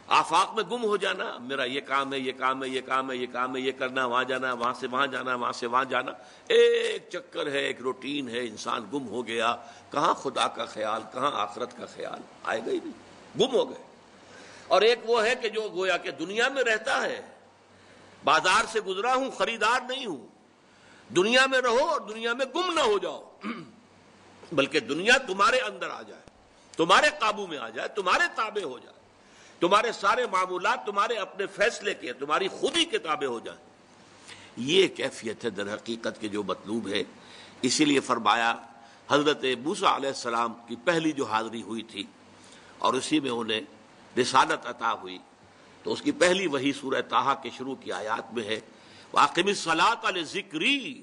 آفاق میں گم ہو جانا، میرا یہ کام ہے یہ کام ہے یہ کام ہے یہ کام ہے یہ کرنا، وہاں جانا، وہاں سے وہاں جانا، وہاں سے وہاں جانا، ایک چکر ہے، ایک روٹین ہے، انسان گم ہو گیا. کہاں خدا کا خیال، کہاں آخرت کا خیال، آئے گا ہی نہیں، گم ہو گئے. اور ایک وہ ہے کہ جو گویا کہ دنیا میں رہتا ہے، بازار سے گزرا ہوں، خریدار نہیں ہوں. دنیا میں رہو اور دنیا میں گم نہ ہو جاؤ، بلکہ دنیا تمہارے اندر آ جائے، تمہارے قابو میں آ جائے، تمہارے تابع ہو جائے، تمہارے سارے معمولات تمہارے اپنے فیصلے کے، تمہاری خودی کے تابع ہو جائیں. یہ کیفیت ہے در حقیقت کے جو مطلوب ہے. اسی لیے فرمایا حضرت موسیٰ علیہ السلام کی پہلی جو حاضری ہوئی تھی اور اسی میں انہیں رسالت عطا ہوئی، تو اس کی پہلی وحی سورہ طٰہٰ کے شروع کی آیات میں ہے وَأَقِمِ الصَّلَاةَ لِذِكْرِي.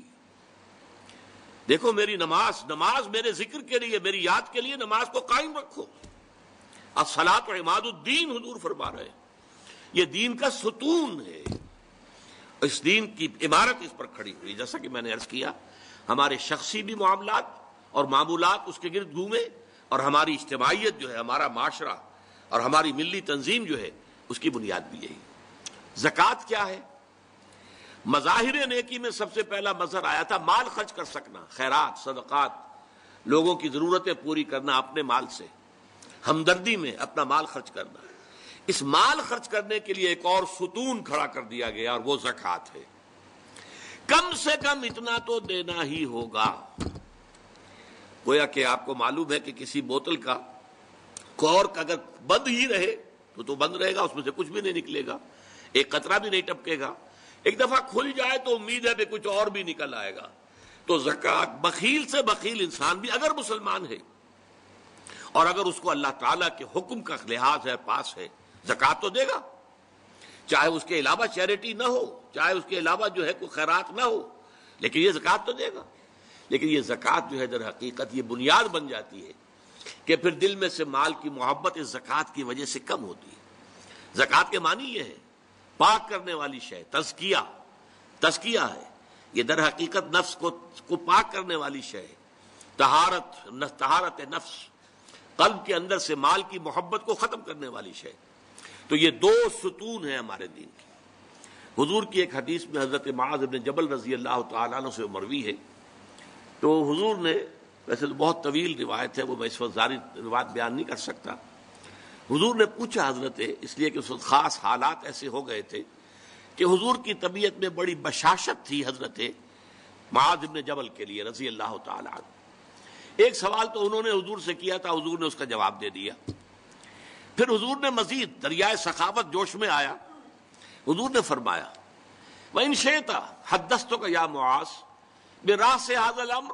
دیکھو میری نماز، نماز میرے ذکر کے لیے، میری یاد کے لیے نماز کو قائم رکھو. الصلاۃ عماد الدین حضور فرما رہے ہیں، یہ دین کا ستون ہے. اس دین کی عمارت اس پر کھڑی ہوئی. جیسا کہ میں نے عرض کیا، ہمارے شخصی بھی معاملات اور معمولات اس کے گرد گھومے، اور ہماری اجتماعیت جو ہے، ہمارا معاشرہ اور ہماری ملی تنظیم جو ہے، اس کی بنیاد بھی یہی. زکوٰۃ کیا ہے؟ مظاہر نیکی میں سب سے پہلا مظہر آیا تھا مال خرچ کر سکنا، خیرات، صدقات، لوگوں کی ضرورتیں پوری کرنا اپنے مال سے، ہمدردی میں اپنا مال خرچ کرنا. اس مال خرچ کرنے کے لیے ایک اور ستون کھڑا کر دیا گیا، اور وہ زکوٰۃ ہے. کم سے کم اتنا تو دینا ہی ہوگا. گویا کہ آپ کو معلوم ہے کہ کسی بوتل کا کورک اگر بند ہی رہے تو تو بند رہے گا، اس میں سے کچھ بھی نہیں نکلے گا، ایک قطرہ بھی نہیں ٹپکے گا. ایک دفعہ کھل جائے تو امید ہے کہ کچھ اور بھی نکل آئے گا. تو زکوٰۃ، بخیل سے بخیل انسان بھی اگر مسلمان ہے اور اگر اس کو اللہ تعالیٰ کے حکم کا لحاظ ہے، پاس ہے، زکوٰۃ تو دے گا. چاہے اس کے علاوہ چیریٹی نہ ہو، چاہے اس کے علاوہ جو ہے کوئی خیرات نہ ہو، لیکن یہ زکوٰۃ تو دے گا. لیکن یہ زکوٰۃ جو ہے در حقیقت یہ بنیاد بن جاتی ہے کہ پھر دل میں سے مال کی محبت اس زکوٰۃ کی وجہ سے کم ہوتی ہے. زکوٰۃ کے معنی یہ ہے پاک کرنے والی شے، تزکیہ. تزکیہ ہے یہ در حقیقت نفس کو کو پاک کرنے والی شے ہے. طہارت، طہارت نفس، قلب کے اندر سے مال کی محبت کو ختم کرنے والی شے. تو یہ دو ستون ہیں ہمارے دین کی. حضور کی ایک حدیث میں حضرت معاذ بن جبل رضی اللہ تعالیٰ عنہ سے مروی ہے، تو حضور نے، ویسے تو بہت طویل روایت ہے، وہ میں اس وقت ساری روایت بیان نہیں کر سکتا. حضور نے پوچھا حضرت، اس لیے کہ اس وقت خاص حالات ایسے ہو گئے تھے کہ حضور کی طبیعت میں بڑی بشاشت تھی حضرت معاذ بن جبل کے لیے رضی اللہ تعالیٰ عنہ. ایک سوال تو انہوں نے حضور سے کیا تھا، حضور نے اس کا جواب دے دیا. پھر حضور نے مزید دریائے سخاوت جوش میں آیا، حضور نے فرمایا وَإِن شِئْتَ حَدَّثْتُكَ يَا مُعَاذ بِرَأْسِ هَذَا الْأَمْرِ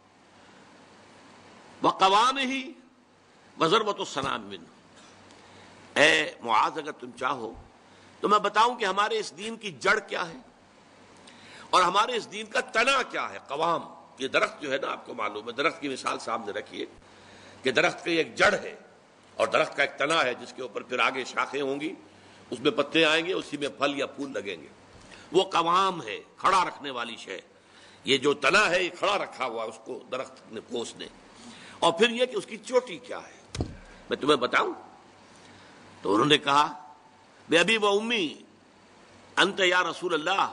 وَقَوَامِهِ وَضَرْبَةُ السَّنَامِ مِنْهُ. اے معاذ، اگر تم چاہو تو میں بتاؤں کہ ہمارے اس دین کی جڑ کیا ہے اور ہمارے اس دین کا تنا کیا ہے. قوام، یہ درخت جو ہے نا، آپ کو معلوم ہے، درخت کی مثال سامنے رکھیے کہ درخت کی ایک جڑ ہے اور درخت کا ایک تنا ہے جس کے اوپر پھر آگے شاخیں ہوں گی، اس میں پتے آئیں گے، اسی میں پھل یا پھول لگیں گے. وہ قوام ہے، کھڑا رکھنے والی شے. یہ جو تنا ہے یہ کھڑا رکھا ہوا اس کو درخت نے، پوس نے. اور پھر یہ کہ اس کی چوٹی کیا ہے، میں تمہیں بتاؤں. تو انہوں نے کہا بے ابی و امی انت یا رسول اللہ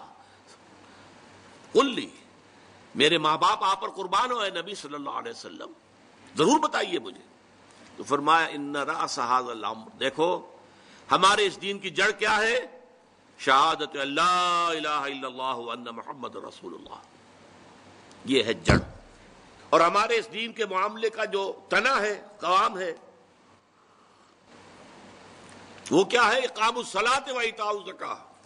قل لی، میرے ماں باپ آپ پر قربان ہو اے نبی صلی اللہ علیہ وسلم، ضرور بتائیے مجھے. تو فرمایا ان رأس هذا الامر، دیکھو ہمارے اس دین کی جڑ کیا ہے؟ شہادت اللہ الہ الا اللہ وان محمد رسول اللہ. یہ ہے جڑ. اور ہمارے اس دین کے معاملے کا جو تنا ہے، قوام ہے، وہ کیا ہے؟ اقام الصلاۃ و ایتاء الزکاۃ،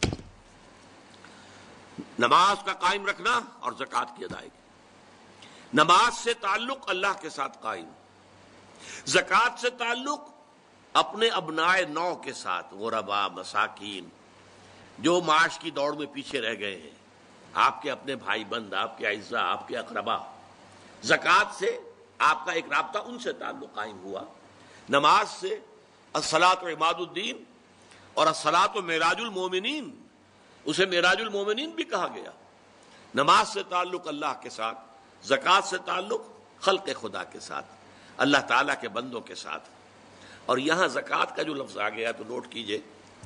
نماز کا قائم رکھنا اور زکوٰۃ کی ادائیگی. نماز سے تعلق اللہ کے ساتھ قائم، زکوٰۃ سے تعلق اپنے ابناء نو کے ساتھ، غربا، مساکین، جو معاش کی دوڑ میں پیچھے رہ گئے ہیں، آپ کے اپنے بھائی بند، آپ کے اعزاء، آپ کے اقربا. زکوٰۃ سے آپ کا ایک رابطہ ان سے تعلق قائم ہوا. نماز سے الصلاۃ عماد الدین، اور الصلاۃ معراج المومنین، اسے معراج المومنین بھی کہا گیا. نماز سے تعلق اللہ کے ساتھ، زکوٰۃ سے تعلق خلق خدا کے ساتھ، اللہ تعالیٰ کے بندوں کے ساتھ. اور یہاں زکوٰۃ کا جو لفظ آ گیا تو نوٹ کیجئے،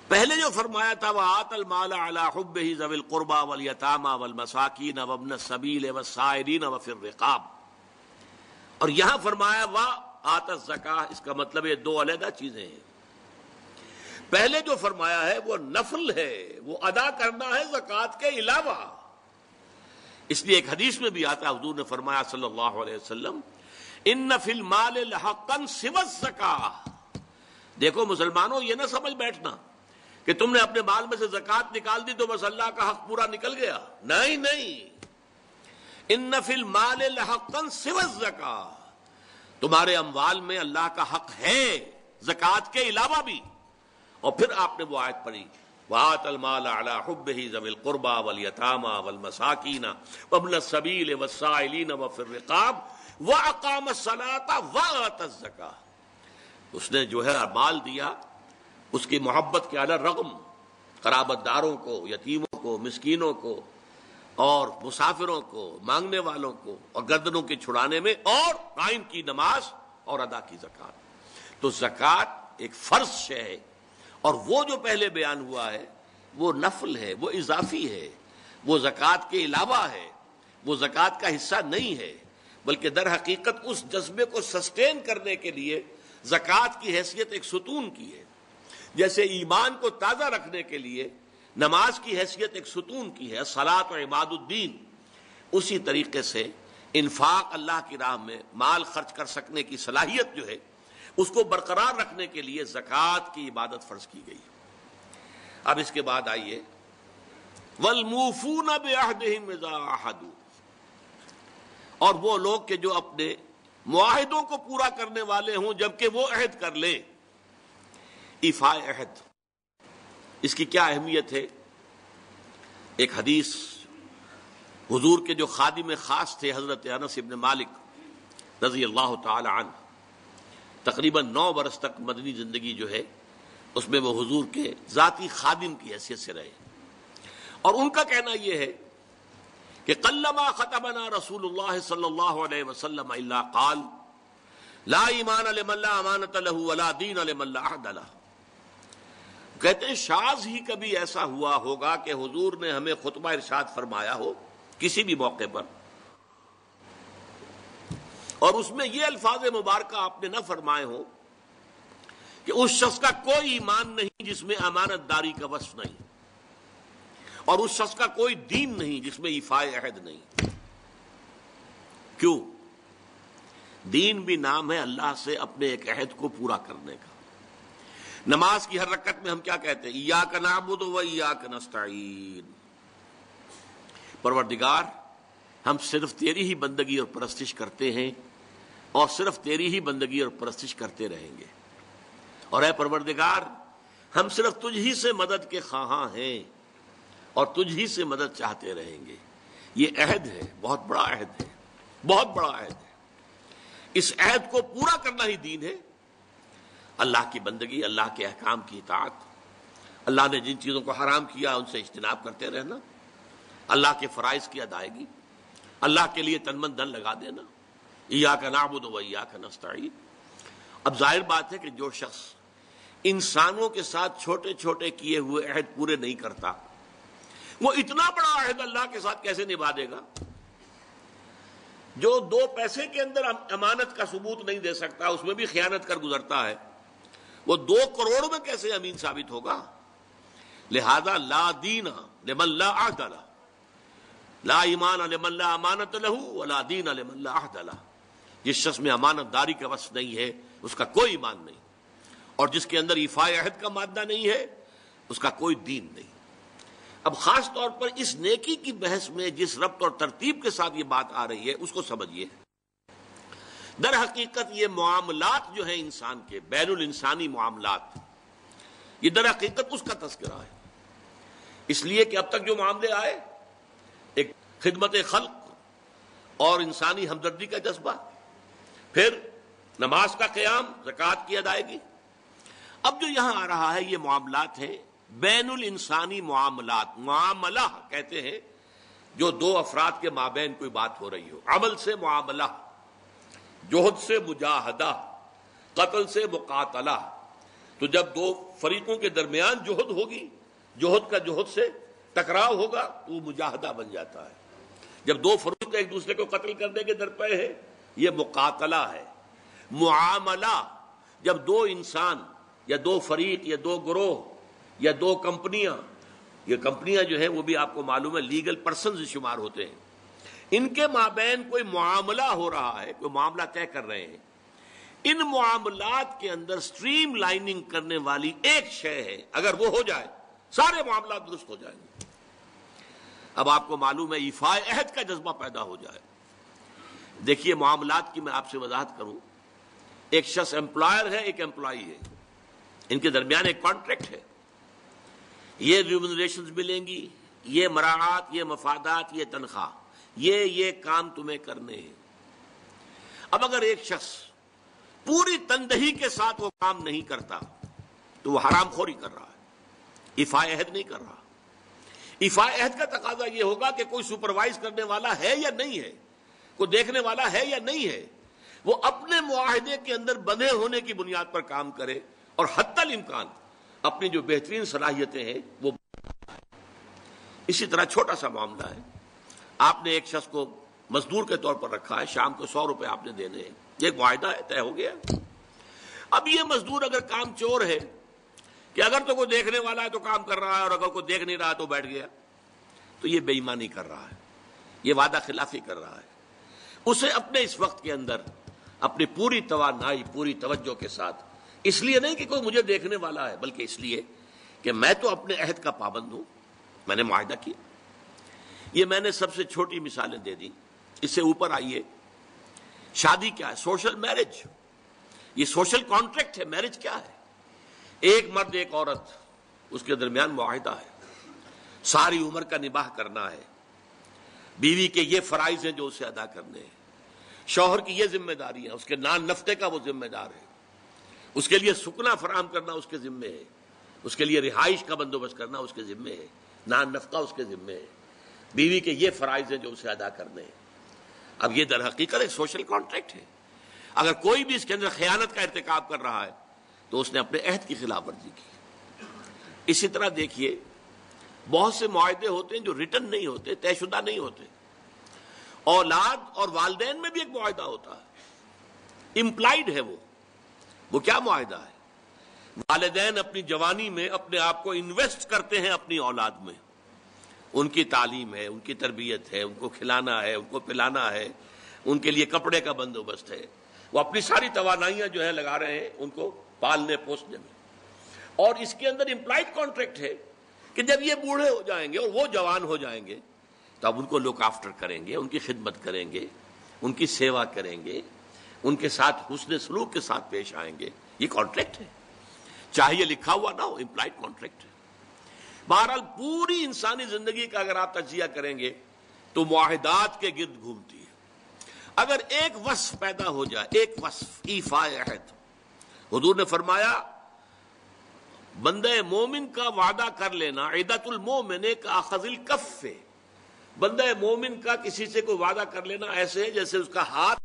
پہلے جو فرمایا تھا وَآتَ الْمَالَ عَلَىٰ حُبِّهِ ذَوِي الْقُرْبَىٰ وَالْيَتَامَىٰ وَالْمَسَاكِينَ وَابْنَ السَّبِيلِ وَالسَّائِلِينَ وَفِي الرِّقَابِ، اور یہاں فرمایا وَآتَ الزَّکَاۃَ، اس کا مطلب یہ دو علیحدہ چیزیں ہیں۔ پہلے جو فرمایا ہے وہ نفل ہے، وہ ادا کرنا ہے زکوٰۃ کے علاوہ۔ اس لیے ایک حدیث میں بھی آتا ہے، حضور نے فرمایا صلی اللہ علیہ وسلم ان فی المال لحقا سوی الزکاۃ۔ دیکھو مسلمانوں، یہ نہ سمجھ بیٹھنا کہ تم نے اپنے مال میں سے زکوٰۃ نکال دی تو بس اللہ کا حق پورا نکل گیا، نہیں نہیں، ان فی المال لحقا سوی الزکاۃ، تمہارے اموال میں اللہ کا حق ہے زکوٰۃ کے علاوہ بھی۔ اور پھر آپ نے وہ آیت پڑھی وَآتَ الْمَالَ عَلَىٰ حُبِّهِ ذَوِي الْقُرْبَىٰ وَالْيَتَامَىٰ وَالْمَسَاكِينَ وَابْنَ السَّبِيلِ وَالسَّائِلِينَ وَفِي الرِّقَابِ وَأَقَامَ الصَّلَاةَ وَآتَى الزَّكَاةَ۔ اس نے جو ہے مال دیا، اس کی محبت کے علی الرغم قرابت داروں کو، یتیموں کو، مسکینوں کو اور مسافروں کو، مانگنے والوں کو، اور گردنوں کے چھڑانے میں، اور قائم کی نماز اور ادا کی زکوٰۃ۔ تو زکوٰۃ ایک فرض شے ہے، اور وہ جو پہلے بیان ہوا ہے وہ نفل ہے، وہ اضافی ہے، وہ زکوٰۃ کے علاوہ ہے، وہ زکوٰۃ کا حصہ نہیں ہے، بلکہ در حقیقت اس جذبے کو سسٹین کرنے کے لیے زکوٰۃ کی حیثیت ایک ستون کی ہے، جیسے ایمان کو تازہ رکھنے کے لیے نماز کی حیثیت ایک ستون کی ہے، الصلاۃ و عماد الدین، اسی طریقے سے انفاق اللہ کی راہ میں مال خرچ کر سکنے کی صلاحیت جو ہے اس کو برقرار رکھنے کے لیے زکوٰۃ کی عبادت فرض کی گئی۔ اب اس کے بعد آئیے وَالْمُوفُونَ بِعَهْدِهِمْ إِذَا عَاهَدُوا، اور وہ لوگ کہ جو اپنے معاہدوں کو پورا کرنے والے ہوں جبکہ وہ عہد کر لیں۔ ایفاء عہد، اس کی کیا اہمیت ہے؟ ایک حدیث حضور کے جو خادم خاص تھے حضرت انس بن مالک رضی اللہ تعالی عنہ، تقریباً نو برس تک مدنی زندگی جو ہے اس میں وہ حضور کے ذاتی خادم کی حیثیت سے رہے، اور ان کا کہنا یہ ہے کہ قلما خطبنا رسول اللہ صلی اللہ علیہ وسلم الا قال لا ایمان لمن لا امانۃ له ولا دین لمن لا عہد له۔ کہتے ہیں شاذ ہی کبھی ایسا ہوا ہوگا کہ حضور نے ہمیں خطبہ ارشاد فرمایا ہو کسی بھی موقع پر، اور اس میں یہ الفاظ مبارکہ آپ نے نہ فرمائے ہو کہ اس شخص کا کوئی ایمان نہیں جس میں امانت داری کا وصف نہیں، اور اس شخص کا کوئی دین نہیں جس میں ایفاء عہد نہیں۔ کیوں؟ دین بھی نام ہے اللہ سے اپنے ایک عہد کو پورا کرنے کا۔ نماز کی ہر رکعت میں ہم کیا کہتے ہیں؟ ایاک نعبد و ایاک نستعین، پروردگار ہم صرف تیری ہی بندگی اور پرستش کرتے ہیں، اور صرف تیری ہی بندگی اور پرستش کرتے رہیں گے، اور اے پروردگار ہم صرف تجھ ہی سے مدد کے خواہاں ہیں اور تجھ ہی سے مدد چاہتے رہیں گے۔ یہ عہد ہے، بہت بڑا عہد ہے، بہت بڑا عہد ہے۔ اس عہد کو پورا کرنا ہی دین ہے۔ اللہ کی بندگی، اللہ کے احکام کی اطاعت، اللہ نے جن چیزوں کو حرام کیا ان سے اجتناب کرتے رہنا، اللہ کے فرائض کی ادائیگی، اللہ کے لیے تن من دھن لگا دینا، ایاک نعبد و ایاک نستعین۔ اب ظاہر بات ہے کہ جو شخص انسانوں کے ساتھ چھوٹے چھوٹے کیے ہوئے عہد پورے نہیں کرتا، وہ اتنا بڑا عہد اللہ کے ساتھ کیسے نبھا دے گا؟ جو دو پیسے کے اندر امانت کا ثبوت نہیں دے سکتا، اس میں بھی خیانت کر گزرتا ہے، وہ دو کروڑ میں کیسے امین ثابت ہوگا؟ لہذا لا دین لمن لا عہد لہ، لا ایمان لمن لا امانت لہ ولا دین لمن لا عہد لہ۔ جس شخص میں امانت داری کا وصف نہیں ہے اس کا کوئی ایمان نہیں، اور جس کے اندر ایفاء عہد کا مادہ نہیں ہے اس کا کوئی دین نہیں۔ اب خاص طور پر اس نیکی کی بحث میں جس ربط اور ترتیب کے ساتھ یہ بات آ رہی ہے اس کو سمجھیے۔ در حقیقت یہ معاملات جو ہیں انسان کے، بین الانسانی معاملات، یہ در حقیقت اس کا تذکرہ ہے، اس لیے کہ اب تک جو معاملے آئے، ایک خدمت خلق اور انسانی ہمدردی کا جذبہ، پھر نماز کا قیام، زکوٰۃ کی ادائیگی، اب جو یہاں آ رہا ہے یہ معاملات ہیں بین الانسانی معاملات۔ معاملہ کہتے ہیں جو دو افراد کے مابین کوئی بات ہو رہی ہو، عمل سے معاملہ، جوہد سے مجاہدہ، قتل سے مقاتلہ، تو جب دو فریقوں کے درمیان جوہد ہوگی، جوہد کا جوہد سے ٹکراؤ ہوگا تو وہ مجاہدہ بن جاتا ہے۔ جب دو فریق ایک دوسرے کو قتل کرنے کے درپے ہے یہ مقاتلہ ہے۔ معاملہ جب دو انسان یا دو فریق یا دو گروہ یا دو کمپنیاں، یہ کمپنیاں جو ہیں وہ بھی آپ کو معلوم ہے لیگل پرسنز شمار ہوتے ہیں، ان کے مابین کوئی معاملہ ہو رہا ہے، کوئی معاملہ طے کر رہے ہیں، ان معاملات کے اندر سٹریم لائننگ کرنے والی ایک شے ہے، اگر وہ ہو جائے سارے معاملات درست ہو جائیں گے۔ اب آپ کو معلوم ہے ایفاء عہد کا جذبہ پیدا ہو جائے۔ دیکھیے معاملات کی میں آپ سے وضاحت کروں، ایک شخص امپلائر ہے، ایک امپلائی ہے، ان کے درمیان ایک کانٹریکٹ ہے، یہ ریمونریشنز ملیں گی، یہ مراعات، یہ مفادات، یہ تنخواہ، یہ یہ کام تمہیں کرنے ہیں۔ اب اگر ایک شخص پوری تندہی کے ساتھ وہ کام نہیں کرتا تو وہ حرام خوری کر رہا ہے، ایفاء عہد نہیں کر رہا۔ ایفاء عہد کا تقاضا یہ ہوگا کہ کوئی سپروائز کرنے والا ہے یا نہیں ہے، کوئی دیکھنے والا ہے یا نہیں ہے، وہ اپنے معاہدے کے اندر بندھے ہونے کی بنیاد پر کام کرے اور حتی الامکان اپنی جو بہترین صلاحیتیں ہیں وہ۔ اسی طرح چھوٹا سا معاملہ ہے، آپ نے ایک شخص کو مزدور کے طور پر رکھا ہے، شام کو سو روپے آپ نے دینے ہیں، یہ ایک معاہدہ ہے، طے ہو گیا۔ اب یہ مزدور اگر کام چور ہے کہ اگر تو کوئی دیکھنے والا ہے تو کام کر رہا ہے اور اگر کوئی دیکھ نہیں رہا تو بیٹھ گیا، تو یہ بے ایمانی کر رہا ہے، یہ وعدہ خلافی کر رہا ہے۔ اسے اپنے اس وقت کے اندر اپنی پوری توانائی، پوری توجہ کے ساتھ، اس لیے نہیں کہ کوئی مجھے دیکھنے والا ہے بلکہ اس لیے کہ میں تو اپنے عہد کا پابند ہوں، میں نے معاہدہ کیا۔ یہ میں نے سب سے چھوٹی مثالیں دے دی، اس سے اوپر آئیے، شادی کیا ہے؟ سوشل میرج، یہ سوشل کانٹریکٹ ہے۔ میرج کیا ہے؟ ایک مرد ایک عورت، اس کے درمیان معاہدہ ہے، ساری عمر کا نباہ کرنا ہے، بیوی کے یہ فرائض ہیں جو اسے ادا کرنے ہیں، شوہر کی یہ ذمہ داری ہے، اس کے نان نفقے کا وہ ذمہ دار ہے، اس کے لیے سکنا فراہم کرنا اس کے ذمے ہے، اس کے لیے رہائش کا بندوبست کرنا اس کے ذمے ہے، نان نفقہ اس کے ذمے ہے، بیوی کے یہ فرائض ہیں جو اسے ادا کرنے ہیں۔ اب یہ در حقیقت ایک سوشل کانٹریکٹ ہے۔ اگر کوئی بھی اس کے اندر خیانت کا ارتکاب کر رہا ہے تو اس نے اپنے عہد کی خلاف ورزی کی۔ اسی طرح دیکھیے بہت سے معاہدے ہوتے ہیں جو ریٹن نہیں ہوتے، طے شدہ نہیں ہوتے۔ اولاد اور والدین میں بھی ایک معاہدہ ہوتا ہے، امپلائڈ ہے وہ۔ وہ کیا معاہدہ ہے؟ والدین اپنی جوانی میں اپنے آپ کو انویسٹ کرتے ہیں اپنی اولاد میں، ان کی تعلیم ہے، ان کی تربیت ہے، ان کو کھلانا ہے، ان کو پلانا ہے، ان کے لیے کپڑے کا بندوبست ہے، وہ اپنی ساری توانائیاں جو ہے لگا رہے ہیں ان کو پالنے پوسنے میں۔ اور اس کے اندر امپلائڈ کانٹریکٹ ہے کہ جب یہ بوڑھے ہو جائیں گے اور وہ جوان ہو جائیں گے تو اب ان کو لک آفٹر کریں گے، ان کی خدمت کریں گے، ان کی سیوا کریں گے، ان کے ساتھ حسن سلوک کے ساتھ پیش آئیں گے۔ یہ کانٹریکٹ ہے، چاہے یہ لکھا ہوا نہ ہو، امپلائڈ کانٹریکٹ ہے۔ بہرحال پوری انسانی زندگی کا اگر آپ تجزیہ کریں گے تو معاہدات کے گرد گھومتی ہے۔ اگر ایک وصف پیدا ہو جائے، ایک وصف ایفاء عہد، حضور نے فرمایا بندہ مومن کا وعدہ کر لینا عدت المومن کا اخذ الکف، بندہ مومن کا کسی سے کوئی وعدہ کر لینا ایسے ہے جیسے اس کا ہاتھ،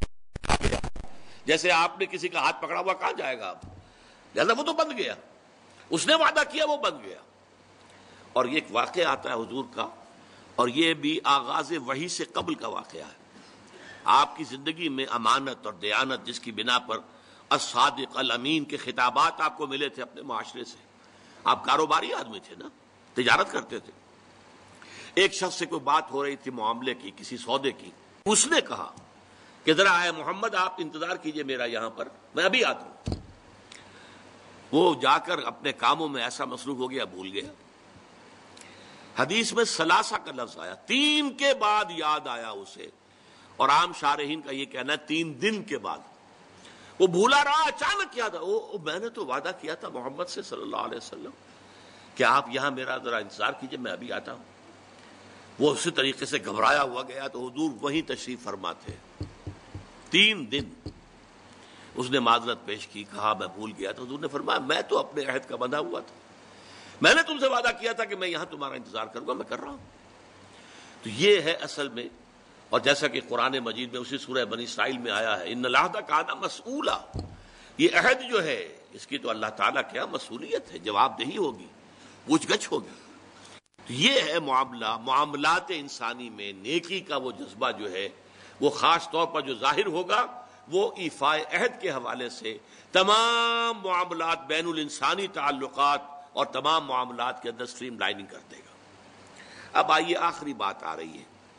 جیسے آپ نے کسی کا ہاتھ پکڑا ہوا کہاں جائے گا آپ، لہذا وہ تو بند گیا، اس نے وعدہ کیا وہ بند گیا۔ اور یہ ایک واقعہ آتا ہے حضور کا، اور یہ بھی آغاز وحی سے قبل کا واقعہ ہے۔ آپ کی زندگی میں امانت اور دیانت جس کی بنا پر الصادق الامین کے خطابات آپ کو ملے تھے اپنے معاشرے سے، آپ کاروباری آدمی تھے نا، تجارت کرتے تھے۔ ایک شخص سے کوئی بات ہو رہی تھی معاملے کی، کسی سودے کی، اس نے کہا کہ ذرا آئے محمد آپ انتظار کیجئے میرا یہاں پر، میں ابھی آتا ہوں۔ وہ جا کر اپنے کاموں میں ایسا مصروف ہو گیا بھول گیا۔ حدیث میں ثلاثہ کا لفظ آیا، تین کے بعد یاد آیا اسے، اور عام شارحین کا یہ کہنا ہے تین دن کے بعد۔ وہ بھولا رہا، اچانک یاد آیا، او میں نے تو وعدہ کیا تھا محمد سے صلی اللہ علیہ وسلم کہ آپ یہاں میرا ذرا انتظار کیجئے میں ابھی آتا ہوں۔ وہ اسی طریقے سے گھبرایا ہوا گیا تو حضور وہیں تشریف فرما تھے۔ تین دن اس نے معذرت پیش کی، کہا میں بھول گیا تو حضور نے فرمایا میں تو اپنے عہد کا بندھا ہوا تھا، میں نے تم سے وعدہ کیا تھا کہ میں یہاں تمہارا انتظار کروں گا، میں کر رہا ہوں۔ تو یہ ہے اصل میں، اور جیسا کہ قرآن مجید میں اسی سورہ بنی اسرائیل میں آیا ہے ان العہد کان مسئولا، یہ عہد جو ہے اس کی تو اللہ تعالیٰ کیا مسئولیت ہے، جواب دہی ہوگی، پوچھ گچھ ہوگی۔ یہ ہے معاملہ، معاملات انسانی میں نیکی کا وہ جذبہ جو ہے وہ خاص طور پر جو ظاہر ہوگا وہ ایفائے عہد کے حوالے سے تمام معاملات، بین الانسانی تعلقات اور تمام معاملات کے اندر سٹریم لائننگ کر دے گا۔ اب آئیے آخری بات آ رہی ہے،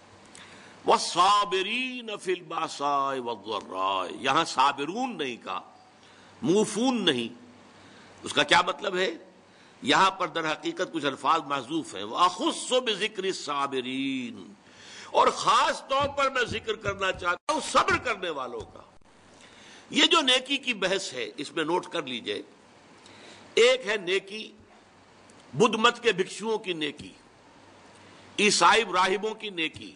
وَالصَّابِرِينَ فِي الْبَأْسَاءِ وَالضَّرَّاءِ، یہاں صابرون نہیں کہا، موفون نہیں۔ اس کا کیا مطلب ہے؟ یہاں پر در حقیقت کچھ الفاظ محذوف ہیں، وَأَخُصُّ بِذِكْرِ الصَّابِرِينَ، اور خاص طور پر میں ذکر کرنا چاہتا ہوں صبر کرنے والوں کا۔ یہ جو نیکی کی بحث ہے اس میں نوٹ کر لیجئے، ایک ہے نیکی بدھ مت کے بھکشوؤں کی نیکی، عیسائی راہبوں کی نیکی،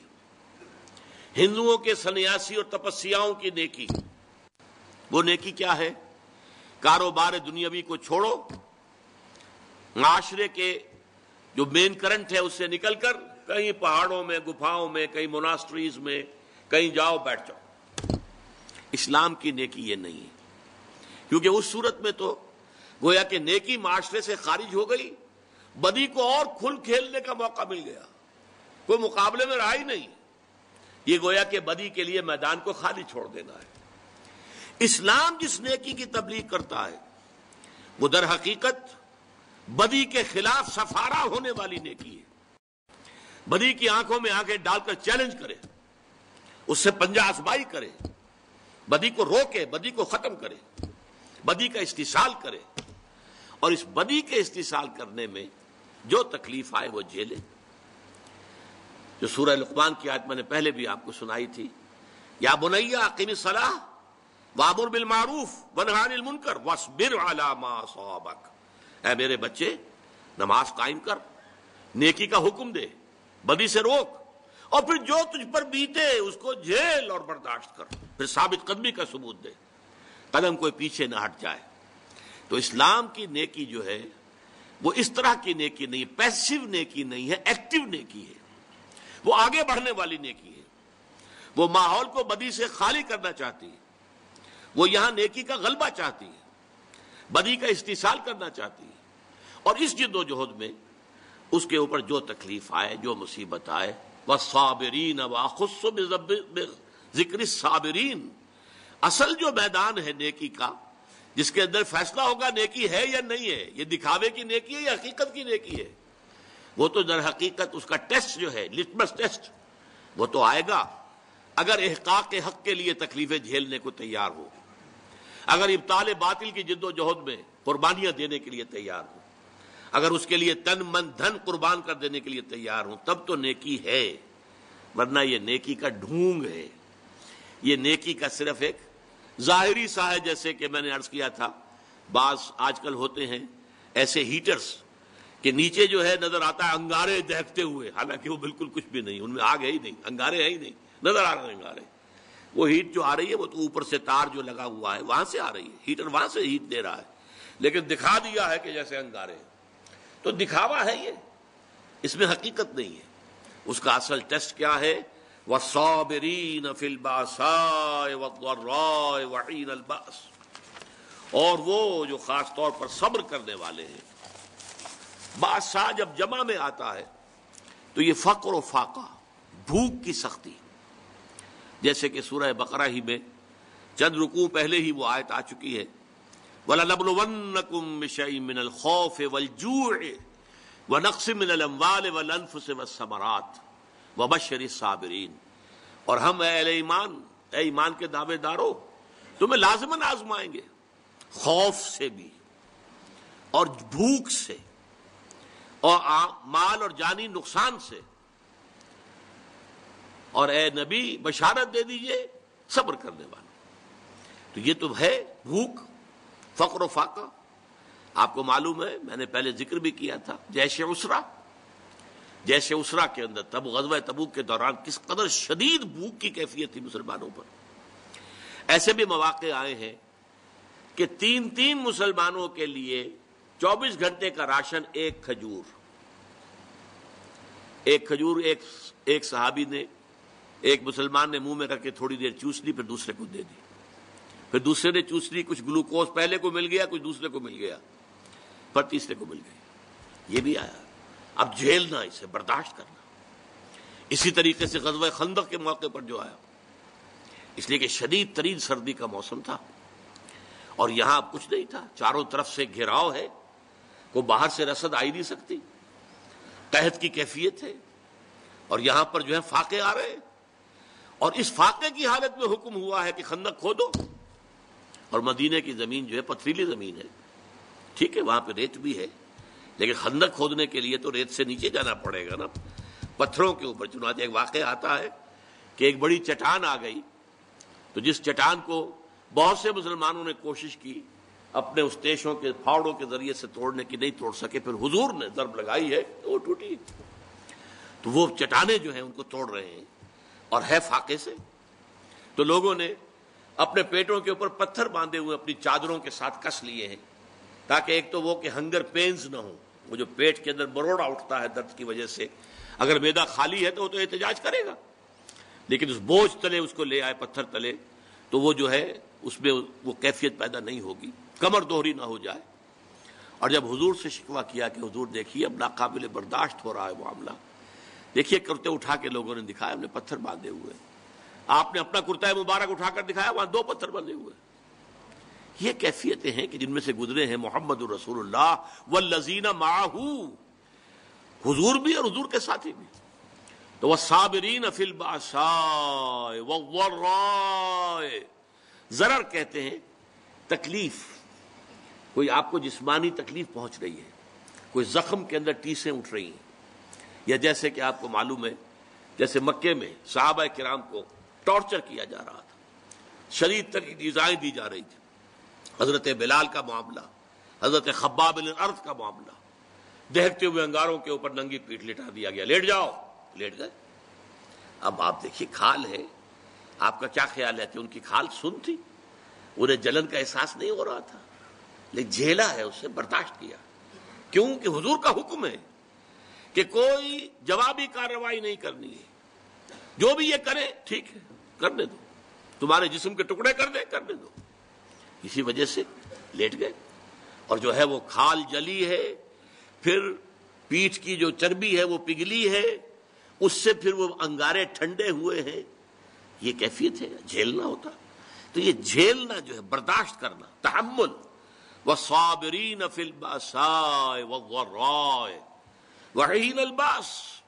ہندوؤں کے سنیاسی اور تپسیاؤں کی نیکی۔ وہ نیکی کیا ہے؟ کاروبار دنیاوی کو چھوڑو، معاشرے کے جو مین کرنٹ ہے اس سے نکل کر کہیں پہاڑوں میں، گفاؤں میں، کہیں موناسٹریز میں کہیں جاؤ، بیٹھ جاؤ۔ اسلام کی نیکی یہ نہیں ہے، کیونکہ اس صورت میں تو گویا کہ نیکی معاشرے سے خارج ہو گئی، بدی کو اور کھل کھیلنے کا موقع مل گیا، کوئی مقابلے میں رہا ہی نہیں۔ یہ گویا کہ بدی کے لیے میدان کو خالی چھوڑ دینا ہے۔ اسلام جس نیکی کی تبلیغ کرتا ہے وہ در حقیقت بدی کے خلاف سفارہ ہونے والی نیکی ہے، بدی کی آنکھوں میں آنکھیں ڈال کر چیلنج کرے، اس سے پنجہ آزمائی کرے، بدی کو روکے، بدی کو ختم کرے، بدی کا استحصال کرے، اور اس بدی کے استحصال کرنے میں جو تکلیف آئے وہ جھیلے۔ جو سورہ لقمان کی آیت میں نے پہلے بھی آپ کو سنائی تھی، یا بنی اقم الصلاۃ وامر بالمعروف ونہی عن المنکر واصبر علی ما اصابک، اے میرے بچے نماز قائم کر، نیکی کا حکم دے، بدی سے روک، اور پھر جو تجھ پر بیتے اس کو جھیل اور برداشت کر، پھر ثابت قدمی کا ثبوت دے، قدم کوئی پیچھے نہ ہٹ جائے۔ تو اسلام کی نیکی جو ہے وہ اس طرح کی نیکی نہیں، پیسیو نیکی نہیں ہے، ایکٹیو نیکی ہے، وہ آگے بڑھنے والی نیکی ہے، وہ ماحول کو بدی سے خالی کرنا چاہتی ہے، وہ یہاں نیکی کا غلبہ چاہتی ہے، بدی کا استحصال کرنا چاہتی ہے، اور اس جد و جہد میں اس کے اوپر جو تکلیف آئے، جو مصیبت آئے، والصابرین وَأَخُصُّ بِذِكْرِ الصَّابِرِينَ، اصل جو میدان ہے نیکی کا جس کے اندر فیصلہ ہوگا نیکی ہے یا نہیں ہے، یہ دکھاوے کی نیکی ہے یا حقیقت کی نیکی ہے، وہ تو در حقیقت اس کا ٹیسٹ جو ہے، لٹمس ٹیسٹ، وہ تو آئے گا اگر احقاق حق کے لیے تکلیفیں جھیلنے کو تیار ہو، اگر ابطال باطل کی جد و جہد میں قربانیاں دینے کے لیے تیار ہو، اگر اس کے لیے تن من دھن قربان کر دینے کے لیے تیار ہوں، تب تو نیکی ہے، ورنہ یہ نیکی کا ڈھونگ ہے، یہ نیکی کا صرف ایک ظاہری سا ہے۔ جیسے کہ میں نے عرض کیا تھا، بعض آج کل ہوتے ہیں ایسے ہیٹرز کہ نیچے جو ہے نظر آتا ہے انگارے دہکتے ہوئے، حالانکہ وہ بالکل کچھ بھی نہیں، ان میں آگ ہے ہی نہیں، انگارے ہیں ہی نہیں، نظر آ رہے ہیں انگارے۔ وہ ہیٹ جو آ رہی ہے وہ تو اوپر سے تار جو لگا ہوا ہے وہاں سے آ رہی ہے، ہیٹر وہاں سے ہیٹ دے رہا ہے، لیکن دکھا دیا ہے کہ جیسے انگارے ہیں، تو دکھاوا ہے یہ، اس میں حقیقت نہیں ہے۔ اس کا اصل ٹیسٹ کیا ہے؟ وَالصَّابِرِينَ فِي الْبَأْسَاءِ وَالضَّرَّاءِ وَحِينَ الْبَأْسِ، اور وہ جو خاص طور پر صبر کرنے والے ہیں۔ باسا جب جمع میں آتا ہے تو یہ فقر و فاقہ، بھوک کی سختی، جیسے کہ سورہ بقرہ ہی میں چند رکوع پہلے ہی وہ آیت آ چکی ہے، وَلَنَبْلُوَنَّكُم بِشَيْءٍ مِّنَ الْخَوْفِ وَالْجُوعِ وَنَقْصٍ مِّنَ الْأَمْوَالِ وَالْأَنفُسِ وَالثَّمَرَاتِ وَبَشِّرِ الصَّابِرِينَ، اور ہم اے اہل ایمان، اے ایمان کے دعوے دارو، تمہیں لازماً آزمائیں گے، خوف سے بھی اور بھوک سے اور مال اور جانی نقصان سے، اور اے نبی بشارت دے دیجئے صبر کرنے والے۔ تو یہ تو ہے بھوک، فقر و فاقہ۔ آپ کو معلوم ہے، میں نے پہلے ذکر بھی کیا تھا، جیش اسرا، جیش اسرا کے اندر تب غزوہ تبوک کے دوران کس قدر شدید بھوک کی کیفیت تھی مسلمانوں پر۔ ایسے بھی مواقع آئے ہیں کہ تین تین مسلمانوں کے لیے چوبیس گھنٹے کا راشن ایک کھجور، ایک کھجور ایک ایک صحابی نے، ایک مسلمان نے منہ میں رکھ کے تھوڑی دیر چوس لی، پھر دوسرے کو دے دی۔ پھر دوسرے نے چوس لی، کچھ گلوکوز پہلے کو مل گیا، کچھ دوسرے کو مل گیا، پھر تیسرے کو مل گئی، یہ بھی آیا۔ اب جھیلنا، اسے برداشت کرنا۔ اسی طریقے سے غزوہ خندق کے موقع پر جو آیا، اس لیے کہ شدید ترین سردی کا موسم تھا اور یہاں اب کچھ نہیں تھا، چاروں طرف سے گھیراؤ ہے، کوئی باہر سے رسد آئی نہیں سکتی، قحط کی کیفیت ہے، اور یہاں پر جو ہے فاقے آ رہے ہیں، اور اس فاقے کی حالت میں حکم ہوا ہے کہ خندق کھودو، اور مدینے کی زمین جو ہے پتھریلی زمین ہے، ٹھیک ہے وہاں پہ ریت بھی ہے، لیکن خندق کھودنے کے لیے تو ریت سے نیچے جانا پڑے گا نا، پتھروں کے اوپر۔ چنانچہ ایک واقعہ آتا ہے کہ ایک بڑی چٹان آ گئی، تو جس چٹان کو بہت سے مسلمانوں نے کوشش کی اپنے اس تیشوں کے پھاوڑوں کے ذریعے سے توڑنے کی، نہیں توڑ سکے، پھر حضور نے ضرب لگائی ہے تو وہ ٹوٹی، تو وہ چٹانیں جو ہیں ان کو توڑ رہے ہیں اور ہے فاقے سے، تو لوگوں نے اپنے پیٹوں کے اوپر پتھر باندھے ہوئے اپنی چادروں کے ساتھ کس لیے ہیں، تاکہ ایک تو وہ کہ ہنگر پینز نہ ہو، وہ جو پیٹ کے اندر بروڑا اٹھتا ہے درد کی وجہ سے، اگر معدہ خالی ہے تو وہ تو احتجاج کرے گا، لیکن اس بوجھ تلے اس کو لے آئے پتھر تلے، تو وہ جو ہے اس میں وہ کیفیت پیدا نہیں ہوگی، کمر دوہری نہ ہو جائے۔ اور جب حضور سے شکوہ کیا کہ حضور دیکھیے اب ناقابل برداشت ہو رہا ہے معاملہ، دیکھیے کرتے اٹھا کے لوگوں نے دکھایا، ہم نے پتھر باندھے ہوئے، آپ نے اپنا کرتا مبارک اٹھا کر دکھایا، وہاں دو پتھر بندھے ہوئے۔ یہ کیفیتیں ہیں کہ جن میں سے گزرے ہیں محمد الرسول اللہ والذین معہ، حضور بھی اور حضور کے ساتھی بھی۔ تو والصابرین فی البأساء والضراء، ضرر کہتے ہیں تکلیف، کوئی آپ کو جسمانی تکلیف پہنچ رہی ہے، کوئی زخم کے اندر ٹیسیں اٹھ رہی ہیں، یا جیسے کہ آپ کو معلوم ہے جیسے مکے میں صحابہ کرام کو ٹارچر کیا جا رہا تھا، شدید ترین ایذائیں دی جا رہی تھی، حضرت بلال کا معاملہ، حضرت خباب بن الارض کا معاملہ، دہکتے ہوئے انگاروں کے اوپر ننگی پیٹھ لٹا دیا گیا، لیٹ جاؤ، لیٹ گئے۔ اب آپ دیکھیے کھال ہے، آپ کا کیا خیال ہے کہ ان کی کھال سن تھی؟ انہیں جلن کا احساس نہیں ہو رہا تھا، لیکن جھیلا ہے، اسے برداشت کیا، کیوں کہ حضور کا حکم ہے کہ کوئی جوابی کارروائی نہیں کرنی ہے، جو بھی یہ کرے ٹھیک ہے کرنے دو، تمہارے جسم کے ٹکڑے کر دے کرنے دو۔ اسی وجہ سے لیٹ گئے، اور جو ہے وہ کھال جلی ہے، پھر پیٹھ کی جو چربی ہے وہ پگھلی ہے، اس سے پھر وہ انگارے ٹھنڈے ہوئے ہیں، یہ کیفیت ہے، جھیلنا ہوتا۔ تو یہ جھیلنا جو ہے برداشت کرنا، تحمل، والصابرین فی البأساء والضراء وحین الباس،